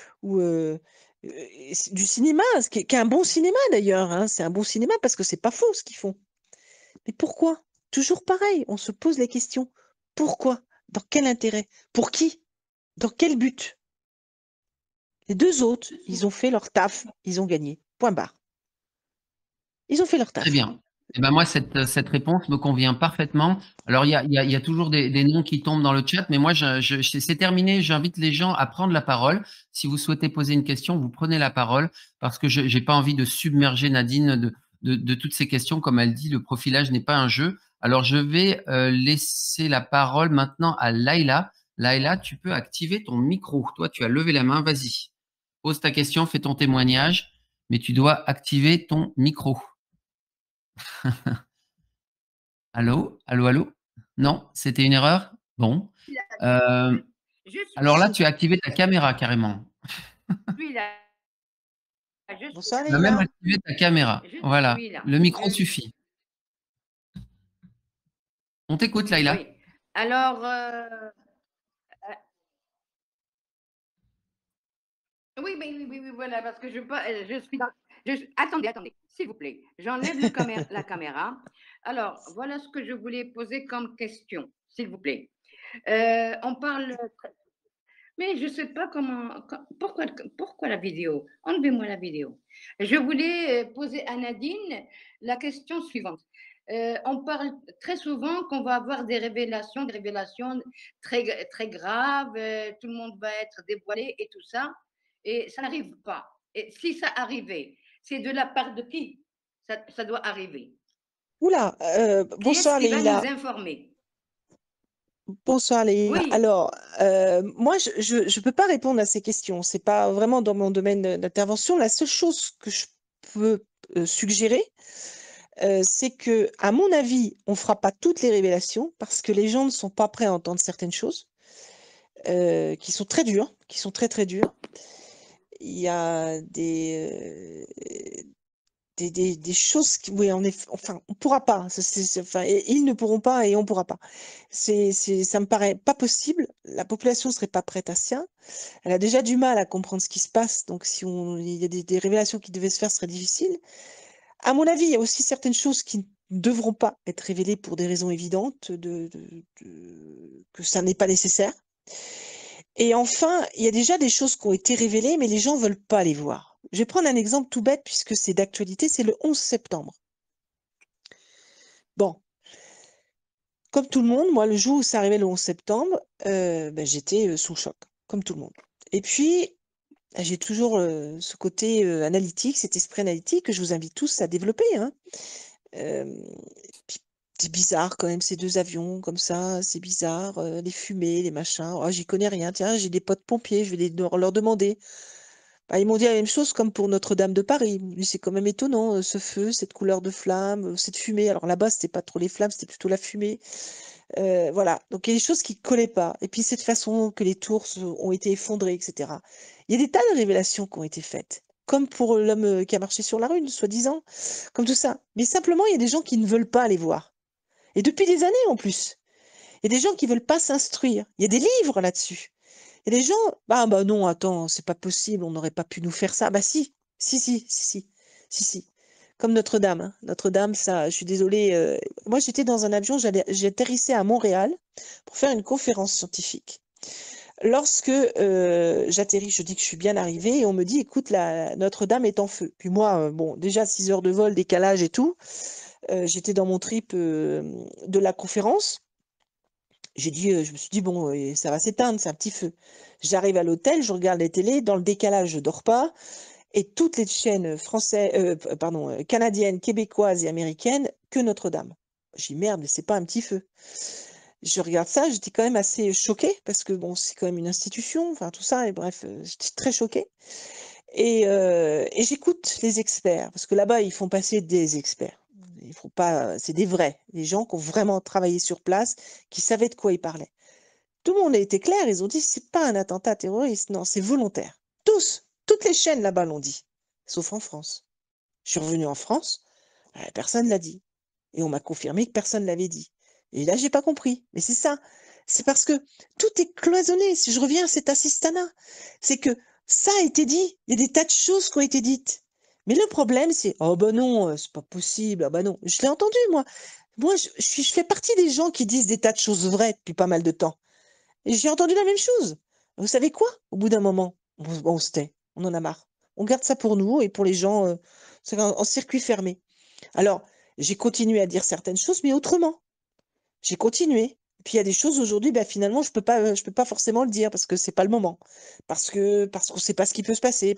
ou c'est du cinéma, qui est un bon cinéma d'ailleurs, hein, c'est un bon cinéma parce que c'est pas faux ce qu'ils font. Mais pourquoi? Toujours pareil, on se pose les questions. Pourquoi? Dans quel intérêt? Pour qui? Dans quel but? Les deux autres, ils ont fait leur taf, ils ont gagné. Point barre. Ils ont fait leur Très taf. bien. Eh ben moi, cette réponse me convient parfaitement. Alors, il y a toujours des noms qui tombent dans le chat, mais moi, c'est terminé. J'invite les gens à prendre la parole. Si vous souhaitez poser une question, vous prenez la parole parce que je n'ai pas envie de submerger Nadine de toutes ces questions. Comme elle dit, le profilage n'est pas un jeu. Alors, je vais laisser la parole maintenant à Laïla. Laïla, tu peux activer ton micro. Toi, tu as levé la main. Vas-y. Pose ta question, fais ton témoignage, mais tu dois activer ton micro. Allô? Allô, allô? Non, c'était une erreur? Bon. Alors là, tu as activé ta caméra carrément. Bonsoir Tu as même Leïla. activé ta caméra. Voilà, le micro suffit. On t'écoute, Laïla. Oui. Alors, oui, voilà, parce que je suis dans. Attendez, s'il vous plaît. J'enlève la caméra. Alors, voilà ce que je voulais poser comme question, s'il vous plaît. On parle. Mais je ne sais pas pourquoi la vidéo? Enlevez-moi la vidéo. Je voulais poser à Nadine la question suivante. On parle très souvent qu'on va avoir des révélations très, très graves, tout le monde va être dévoilé et tout ça, et ça n'arrive pas. Et si ça arrivait, c'est de la part de qui ça doit arriver? Oula, bonsoir Qui est-ce qui va Leïla. nous informer? Bonsoir Leïla. Oui. Alors, moi, je peux pas répondre à ces questions. C'est pas vraiment dans mon domaine d'intervention. La seule chose que je peux suggérer, c'est que, à mon avis, on fera pas toutes les révélations parce que les gens ne sont pas prêts à entendre certaines choses qui sont très dures, qui sont très très dures. Il y a des choses qui, oui, enfin, on pourra pas. Enfin, et ils ne pourront pas et on pourra pas. Ça me paraît pas possible. La population serait pas prête à ça. Elle a déjà du mal à comprendre ce qui se passe. Donc, si il y a des révélations qui devaient se faire, ce serait difficile. À mon avis, il y a aussi certaines choses qui ne devront pas être révélées pour des raisons évidentes, que ça n'est pas nécessaire. Et enfin, il y a déjà des choses qui ont été révélées, mais les gens veulent pas les voir. Je vais prendre un exemple tout bête puisque c'est d'actualité, c'est le 11 septembre. Bon, comme tout le monde, moi, le jour où ça arrivait le 11 septembre, j'étais sous le choc, comme tout le monde. Et puis, j'ai toujours ce côté analytique, cet esprit analytique que je vous invite tous à développer, hein. Puis, c'est bizarre quand même, ces deux avions comme ça, c'est bizarre, les fumées, les machins. Oh, j'y connais rien. Tiens, j'ai des potes pompiers, je vais leur demander. Bah, ils m'ont dit la même chose comme pour Notre-Dame de Paris. Mais c'est quand même étonnant, ce feu, cette couleur de flamme, cette fumée. Alors là-bas, c'était pas trop les flammes, c'était plutôt la fumée. Voilà. Donc il y a des choses qui collaient pas. Et puis cette façon que les tours ont été effondrées, etc. Il y a des tas de révélations qui ont été faites. Comme pour l'homme qui a marché sur la Lune, soi-disant. Comme tout ça. Mais simplement, il y a des gens qui ne veulent pas les voir. Et depuis des années en plus. Il y a des gens qui veulent pas s'instruire. Il y a des livres là-dessus. Et les gens, bah non, attends, c'est pas possible, on n'aurait pas pu nous faire ça. Bah si. Comme Notre-Dame, hein. Notre-Dame, ça, je suis désolée. Moi, j'étais dans un avion, j'ai atterrissé à Montréal pour faire une conférence scientifique. Lorsque j'atterris, je dis que je suis bien arrivée et on me dit, écoute, Notre-Dame est en feu. Puis moi, bon, déjà 6 heures de vol, décalage et tout. J'étais dans mon trip de la conférence. Je me suis dit, bon, ça va s'éteindre, c'est un petit feu. J'arrive à l'hôtel, je regarde les télés, dans le décalage, je dors pas. Et toutes les chaînes canadiennes, québécoises et américaines, que Notre-Dame. J'ai dit, merde, mais c'est pas un petit feu. Je regarde ça, j'étais quand même assez choquée, parce que bon, c'est quand même une institution, enfin tout ça, et bref, j'étais très choquée. Et j'écoute les experts, parce que là-bas, ils font passer des experts. Il faut pas, c'est des vrais, des gens qui ont vraiment travaillé sur place, qui savaient de quoi ils parlaient. Tout le monde a été clair, ils ont dit, c'est pas un attentat terroriste, non, c'est volontaire. Tous, toutes les chaînes là-bas l'ont dit, sauf en France. Je suis revenue en France, personne l'a dit. Et on m'a confirmé que personne l'avait dit. Et là, j'ai pas compris. Mais c'est ça. C'est parce que tout est cloisonné. Si je reviens à cet assistanat, c'est que ça a été dit. Il y a des tas de choses qui ont été dites. Mais le problème, c'est oh ben non, c'est pas possible. Ah ben non, je l'ai entendu moi. Moi, je fais partie des gens qui disent des tas de choses vraies depuis pas mal de temps. Et j'ai entendu la même chose. Vous savez quoi? Au bout d'un moment, on se tait. On en a marre. On garde ça pour nous et pour les gens, c'est en circuit fermé. Alors, j'ai continué à dire certaines choses, mais autrement. J'ai continué. Puis il y a des choses aujourd'hui, ben, finalement, je peux pas forcément le dire parce que c'est pas le moment. Parce qu'on sait pas ce qui peut se passer,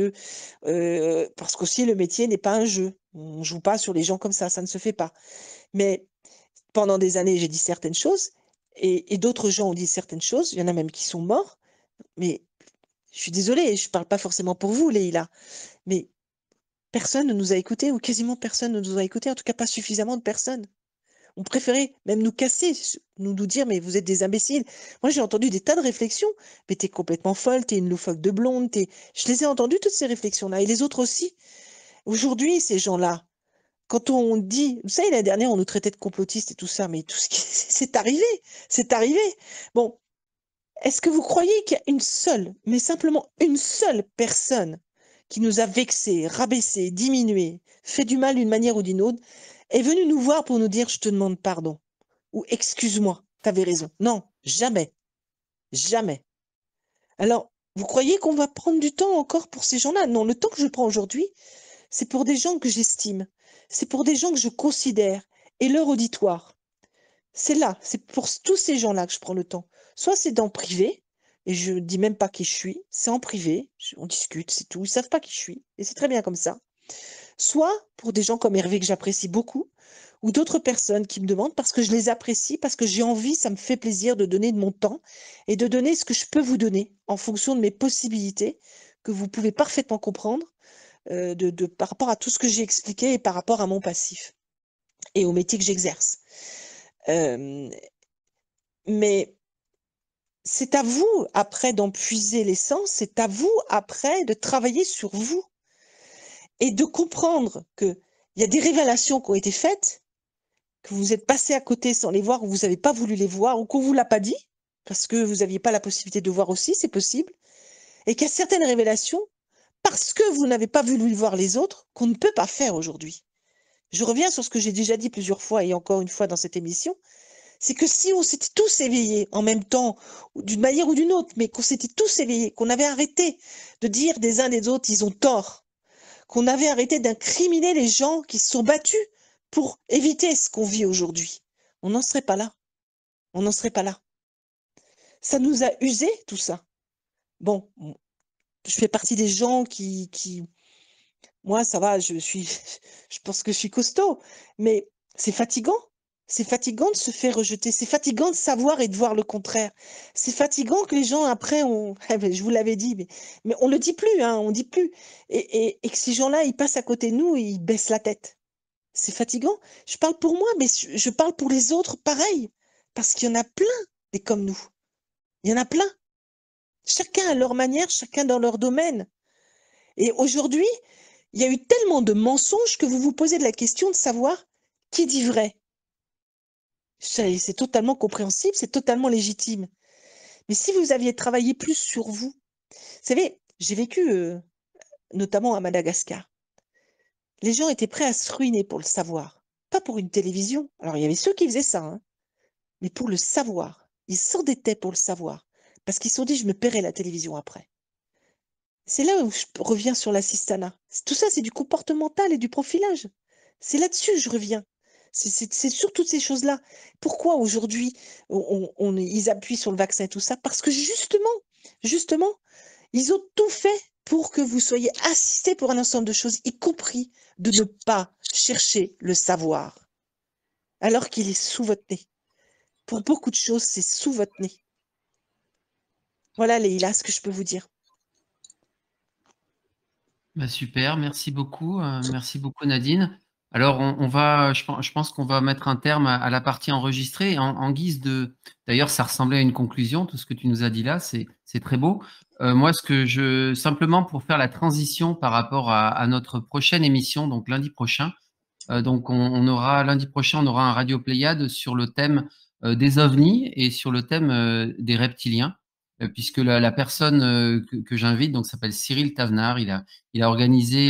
parce qu'aussi le métier n'est pas un jeu. On joue pas sur les gens comme ça ne se fait pas. Mais pendant des années, j'ai dit certaines choses et d'autres gens ont dit certaines choses. Il y en a même qui sont morts. Mais je suis désolée, je parle pas forcément pour vous, Leïla, mais personne ne nous a écoutés ou quasiment personne ne nous a écoutés, en tout cas pas suffisamment de personnes. On préférait même nous casser, nous dire mais vous êtes des imbéciles. Moi j'ai entendu des tas de réflexions, mais t'es complètement folle, t'es une loufoque de blonde, je les ai entendues toutes ces réflexions-là et les autres aussi. Aujourd'hui ces gens-là, quand on dit, vous savez l'année dernière on nous traitait de complotistes et tout ça, mais tout ce qui c'est arrivé, c'est arrivé. Bon, est-ce que vous croyez qu'il y a une seule, mais simplement une seule personne qui nous a vexés, rabaissés, diminués, fait du mal d'une manière ou d'une autre, est venue nous voir pour nous dire je te demande pardon ou excuse-moi, t'avais raison. Non, jamais, jamais. Alors, vous croyez qu'on va prendre du temps encore pour ces gens-là? Non, le temps que je prends aujourd'hui, c'est pour des gens que j'estime, c'est pour des gens que je considère et leur auditoire. C'est là, c'est pour tous ces gens-là que je prends le temps. Soit c'est dans privé, et je ne dis même pas qui je suis, c'est en privé, on discute, c'est tout, ils savent pas qui je suis, et c'est très bien comme ça. Soit pour des gens comme Hervé que j'apprécie beaucoup, ou d'autres personnes qui me demandent parce que je les apprécie, parce que j'ai envie, ça me fait plaisir de donner de mon temps et de donner ce que je peux vous donner en fonction de mes possibilités, que vous pouvez parfaitement comprendre par rapport à tout ce que j'ai expliqué et par rapport à mon passif et au métier que j'exerce. Mais c'est à vous après d'en puiser l'essence, c'est à vous après de travailler sur vous et de comprendre qu'il y a des révélations qui ont été faites, que vous êtes passé à côté sans les voir ou vous n'avez pas voulu les voir ou qu'on ne vous l'a pas dit parce que vous n'aviez pas la possibilité de voir aussi, c'est possible, et qu'il y a certaines révélations parce que vous n'avez pas voulu voir les autres qu'on ne peut pas faire aujourd'hui. Je reviens sur ce que j'ai déjà dit plusieurs fois et encore une fois dans cette émission, c'est que si on s'était tous éveillés en même temps, d'une manière ou d'une autre, mais qu'on s'était tous éveillés, qu'on avait arrêté de dire des uns des autres, ils ont tort, qu'on avait arrêté d'incriminer les gens qui se sont battus pour éviter ce qu'on vit aujourd'hui, on n'en serait pas là. On n'en serait pas là. Ça nous a usés, tout ça. Bon, je fais partie des gens moi, ça va, je pense que je suis costaud, mais c'est fatigant. C'est fatigant de se faire rejeter. C'est fatigant de savoir et de voir le contraire. C'est fatigant que les gens, après, je vous l'avais dit, mais on le dit plus, hein, on dit plus. Et que ces gens-là, ils passent à côté de nous et ils baissent la tête. C'est fatigant. Je parle pour moi, mais je parle pour les autres pareil. Parce qu'il y en a plein des comme nous. Il y en a plein. Chacun à leur manière, chacun dans leur domaine. Et aujourd'hui, il y a eu tellement de mensonges que vous vous posez de la question de savoir qui dit vrai. C'est totalement compréhensible, c'est totalement légitime. Mais si vous aviez travaillé plus sur vous, vous savez, j'ai vécu notamment à Madagascar. Les gens étaient prêts à se ruiner pour le savoir, pas pour une télévision. Alors il y avait ceux qui faisaient ça, hein, mais pour le savoir. Ils s'endettaient pour le savoir, parce qu'ils se sont dit, je me paierai la télévision après. C'est là où je reviens sur l'assistanat. Tout ça, c'est du comportemental et du profilage. C'est là-dessus que je reviens. C'est sur toutes ces choses-là. Pourquoi aujourd'hui ils appuient sur le vaccin et tout ça? Parce que justement, ils ont tout fait pour que vous soyez assistés pour un ensemble de choses, y compris de ne pas chercher le savoir, alors qu'il est sous votre nez. Pour beaucoup de choses, c'est sous votre nez. Voilà, Leïla, ce que je peux vous dire. Bah, super, merci beaucoup Nadine. Alors on va, je pense qu'on va mettre un terme à la partie enregistrée en guise de. D'ailleurs, ça ressemblait à une conclusion, tout ce que tu nous as dit là, c'est très beau. Moi, simplement pour faire la transition par rapport à notre prochaine émission, donc lundi prochain. Donc on aura lundi prochain, on aura un Radio Pléiade sur le thème des ovnis et sur le thème des reptiliens, puisque la personne que j'invite donc s'appelle Cyril Tavenard. Il a organisé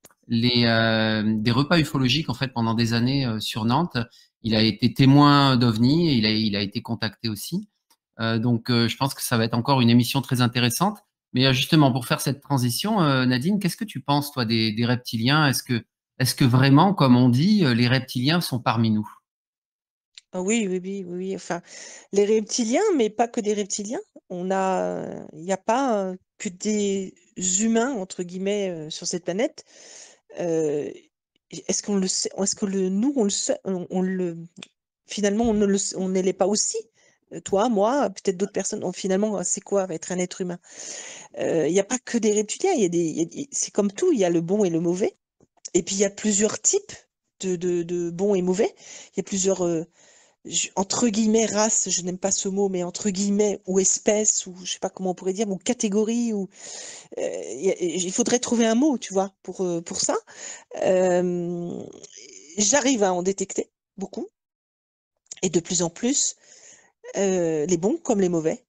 des repas ufologiques en fait pendant des années sur Nantes. Il a été témoin d'ovnis et il a été contacté aussi. Donc je pense que ça va être encore une émission très intéressante. Mais justement pour faire cette transition, Nadine, qu'est-ce que tu penses toi des reptiliens? Est-ce que vraiment, comme on dit, les reptiliens sont parmi nous? Ah oui, oui, oui, oui, oui. Enfin, les reptiliens, mais pas que des reptiliens. Il n'y a pas que des humains, entre guillemets, sur cette planète. Euh, est-ce qu'on le sait, est-ce que nous, on le sait, finalement, on ne l'est pas aussi? Toi, moi, peut-être d'autres personnes. Finalement, c'est quoi être un être humain? Il n'y a pas que des reptiliens. C'est comme tout, il y a le bon et le mauvais. Et puis, il y a plusieurs types de bons et mauvais. Il y a plusieurs, entre guillemets, races, je n'aime pas ce mot, mais entre guillemets, ou espèces, ou je sais pas comment on pourrait dire, ou catégories, ou il faudrait trouver un mot, tu vois, pour ça. Euh, J'arrive à en détecter beaucoup, et de plus en plus, les bons comme les mauvais.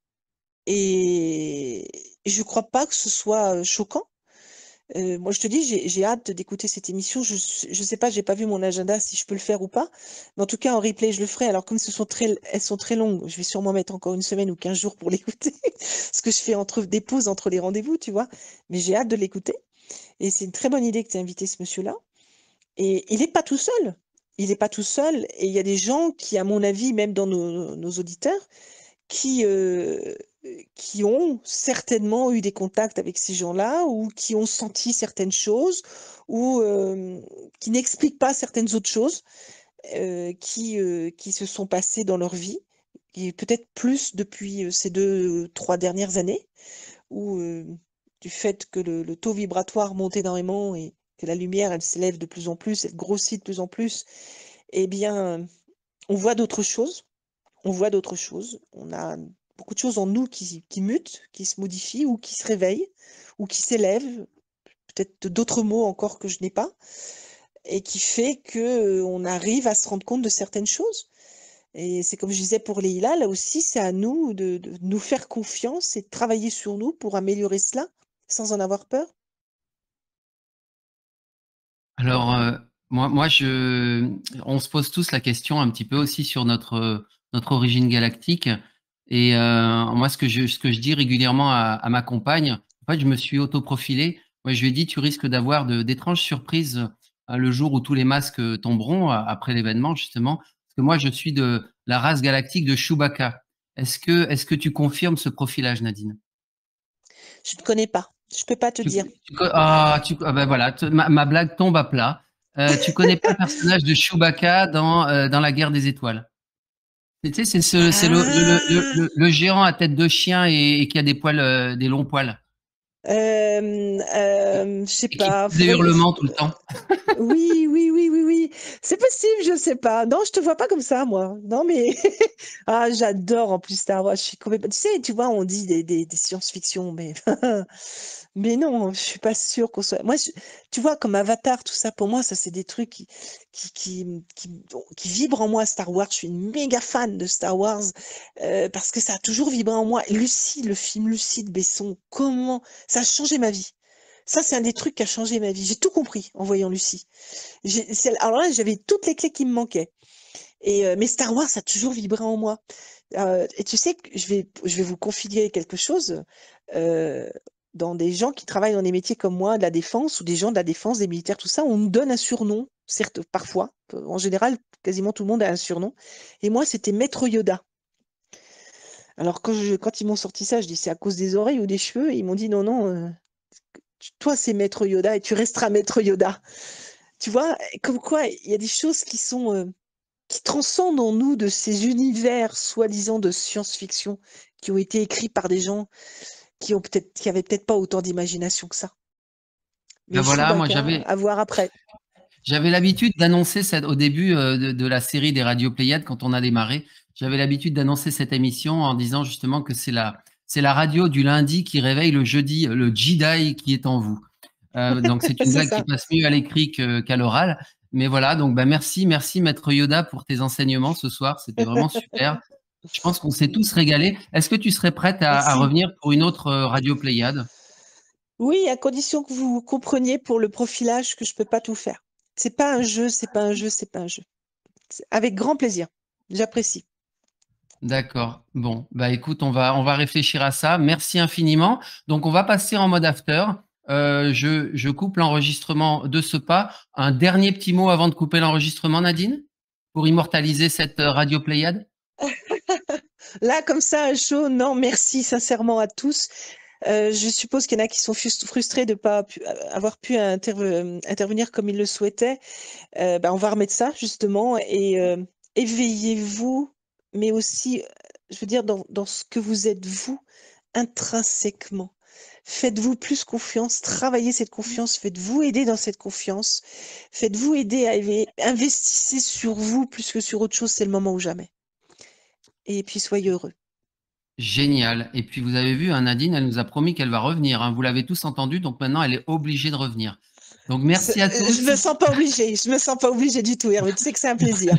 Et je crois pas que ce soit choquant. Moi, je te dis, j'ai hâte d'écouter cette émission. Je sais pas, j'ai pas vu mon agenda si je peux le faire ou pas. Mais en tout cas, en replay, je le ferai. Alors, comme elles sont très longues, je vais sûrement mettre encore une semaine ou 15 jours pour l'écouter. Ce que je fais des pauses entre les rendez-vous, tu vois. Mais j'ai hâte de l'écouter. Et c'est une très bonne idée que tu aies invité ce monsieur-là. Et il n'est pas tout seul. Il n'est pas tout seul. Et il y a des gens qui, à mon avis, même dans nos auditeurs, qui, euh, qui ont certainement eu des contacts avec ces gens-là ou qui ont senti certaines choses ou qui n'expliquent pas certaines autres choses qui se sont passées dans leur vie, et peut-être plus depuis ces 2, 3 dernières années, où du fait que le taux vibratoire monte énormément et que la lumière, elle s'élève de plus en plus, elle grossit de plus en plus, eh bien, on voit d'autres choses. On voit d'autres choses. On a beaucoup de choses en nous qui mutent, qui se modifient ou qui se réveillent ou qui s'élèvent, peut-être d'autres mots encore que je n'ai pas, et qui fait que on arrive à se rendre compte de certaines choses. Et c'est comme je disais pour Leïla, là aussi, c'est à nous de nous faire confiance et de travailler sur nous pour améliorer cela sans en avoir peur. Alors, on se pose tous la question un petit peu aussi sur notre origine galactique. Et moi, ce que je dis régulièrement à ma compagne, en fait, je me suis autoprofilé. Moi, je lui ai dit, tu risques d'avoir d'étranges surprises le jour où tous les masques tomberont après l'événement, justement. Parce que moi, je suis de la race galactique de Chewbacca. Est-ce que tu confirmes ce profilage, Nadine? Je ne connais pas. Je peux pas te dire. Ben voilà, ma blague tombe à plat. Tu connais pas le personnage de Chewbacca dans La Guerre des Étoiles? Tu sais, c'est Ah, le géant à tête de chien et qui a des poils, des longs poils je sais et qui pas. pousse des hurlements tout le temps. Oui, oui, oui, oui, oui. C'est possible, je sais pas. Non, je te vois pas comme ça, moi. Non, mais ah, j'adore en plus Star Wars. Je suis complètement. Tu sais, tu vois, on dit des science-fiction, mais mais non, je suis pas sûre qu'on soit. Moi, tu vois, comme Avatar, tout ça, pour moi, ça c'est des trucs qui, qui, qui, qui vibrent en moi. Star Wars, je suis une méga fan de Star Wars parce que ça a toujours vibré en moi. Et Lucie, le film Lucie de Besson, comment ça a changé ma vie. Ça, c'est un des trucs qui a changé ma vie. J'ai tout compris en voyant Lucie. Alors là, j'avais toutes les clés qui me manquaient. Mais Star Wars, ça a toujours vibré en moi. Et tu sais que je vais vous confier quelque chose. euh, dans des gens qui travaillent dans des métiers comme moi, de la défense, ou des gens de la défense, des militaires, tout ça, on nous donne un surnom, certes, parfois. En général, quasiment tout le monde a un surnom. Et moi, c'était Maître Yoda. Alors, quand ils m'ont sorti ça, je dis c'est à cause des oreilles ou des cheveux. Et ils m'ont dit non, non, toi, c'est Maître Yoda et tu resteras Maître Yoda. Tu vois, comme quoi, il y a des choses qui transcendent en nous de ces univers soi-disant de science-fiction qui ont été écrits par des gens qui avaient peut-être pas autant d'imagination que ça. Mais voilà, moi Chewbacca, à voir après. j'avais l'habitude d'annoncer au début de la série des radios Pléiades, quand on a démarré, j'avais l'habitude d'annoncer cette émission en disant justement que c'est la radio du lundi qui réveille le jeudi, le Jedi qui est en vous. Donc c'est une blague qui passe mieux à l'écrit qu'à l'oral. Mais voilà, donc merci Maître Yoda pour tes enseignements ce soir, c'était vraiment super. Je pense qu'on s'est tous régalés. Est-ce que tu serais prête à revenir pour une autre radio Pléiade? Oui, à condition que vous compreniez pour le profilage que je peux pas tout faire. C'est pas un jeu, c'est pas un jeu, c'est pas un jeu. Avec grand plaisir, j'apprécie. D'accord. Bon, bah écoute, on va réfléchir à ça. Merci infiniment. Donc, on va passer en mode after. Je coupe l'enregistrement de ce pas. Un dernier petit mot avant de couper l'enregistrement, Nadine, pour immortaliser cette radio Pléiade. Là, comme ça, à chaud, non, merci sincèrement à tous. Je suppose qu'il y en a qui sont frustrés de ne pas avoir pu intervenir comme ils le souhaitaient. On va remettre ça, justement, et éveillez-vous, mais aussi, je veux dire, dans ce que vous êtes, vous, intrinsèquement. Faites-vous plus confiance, travaillez cette confiance, faites-vous aider dans cette confiance, faites-vous aider à éveiller, investissez sur vous plus que sur autre chose, c'est le moment ou jamais. Et puis, soyez heureux. Génial. Et puis, vous avez vu, Nadine, elle nous a promis qu'elle va revenir. Hein. Vous l'avez tous entendu, donc maintenant, elle est obligée de revenir. Donc, merci à tous. Je me sens pas obligée du tout, Hervé. Tu sais que c'est un plaisir.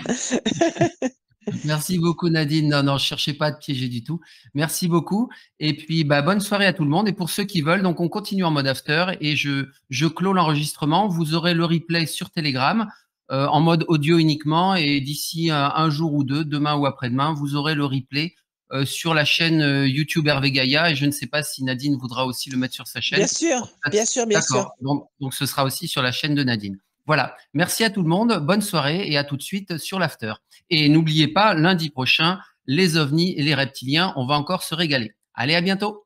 Merci beaucoup, Nadine. Non, je ne cherchais pas à te piéger du tout. Merci beaucoup. Et puis, bonne soirée à tout le monde. Et pour ceux qui veulent, donc on continue en mode after et je clôt l'enregistrement. Vous aurez le replay sur Telegram en mode audio uniquement. Et d'ici un jour ou deux, demain ou après-demain, vous aurez le replay sur la chaîne YouTube Hervé Gaïa. Et je ne sais pas si Nadine voudra aussi le mettre sur sa chaîne. Bien sûr. D'accord. Donc, ce sera aussi sur la chaîne de Nadine. Voilà, merci à tout le monde, bonne soirée et à tout de suite sur l'after. Et n'oubliez pas, lundi prochain, les ovnis et les reptiliens, on va encore se régaler. Allez, à bientôt.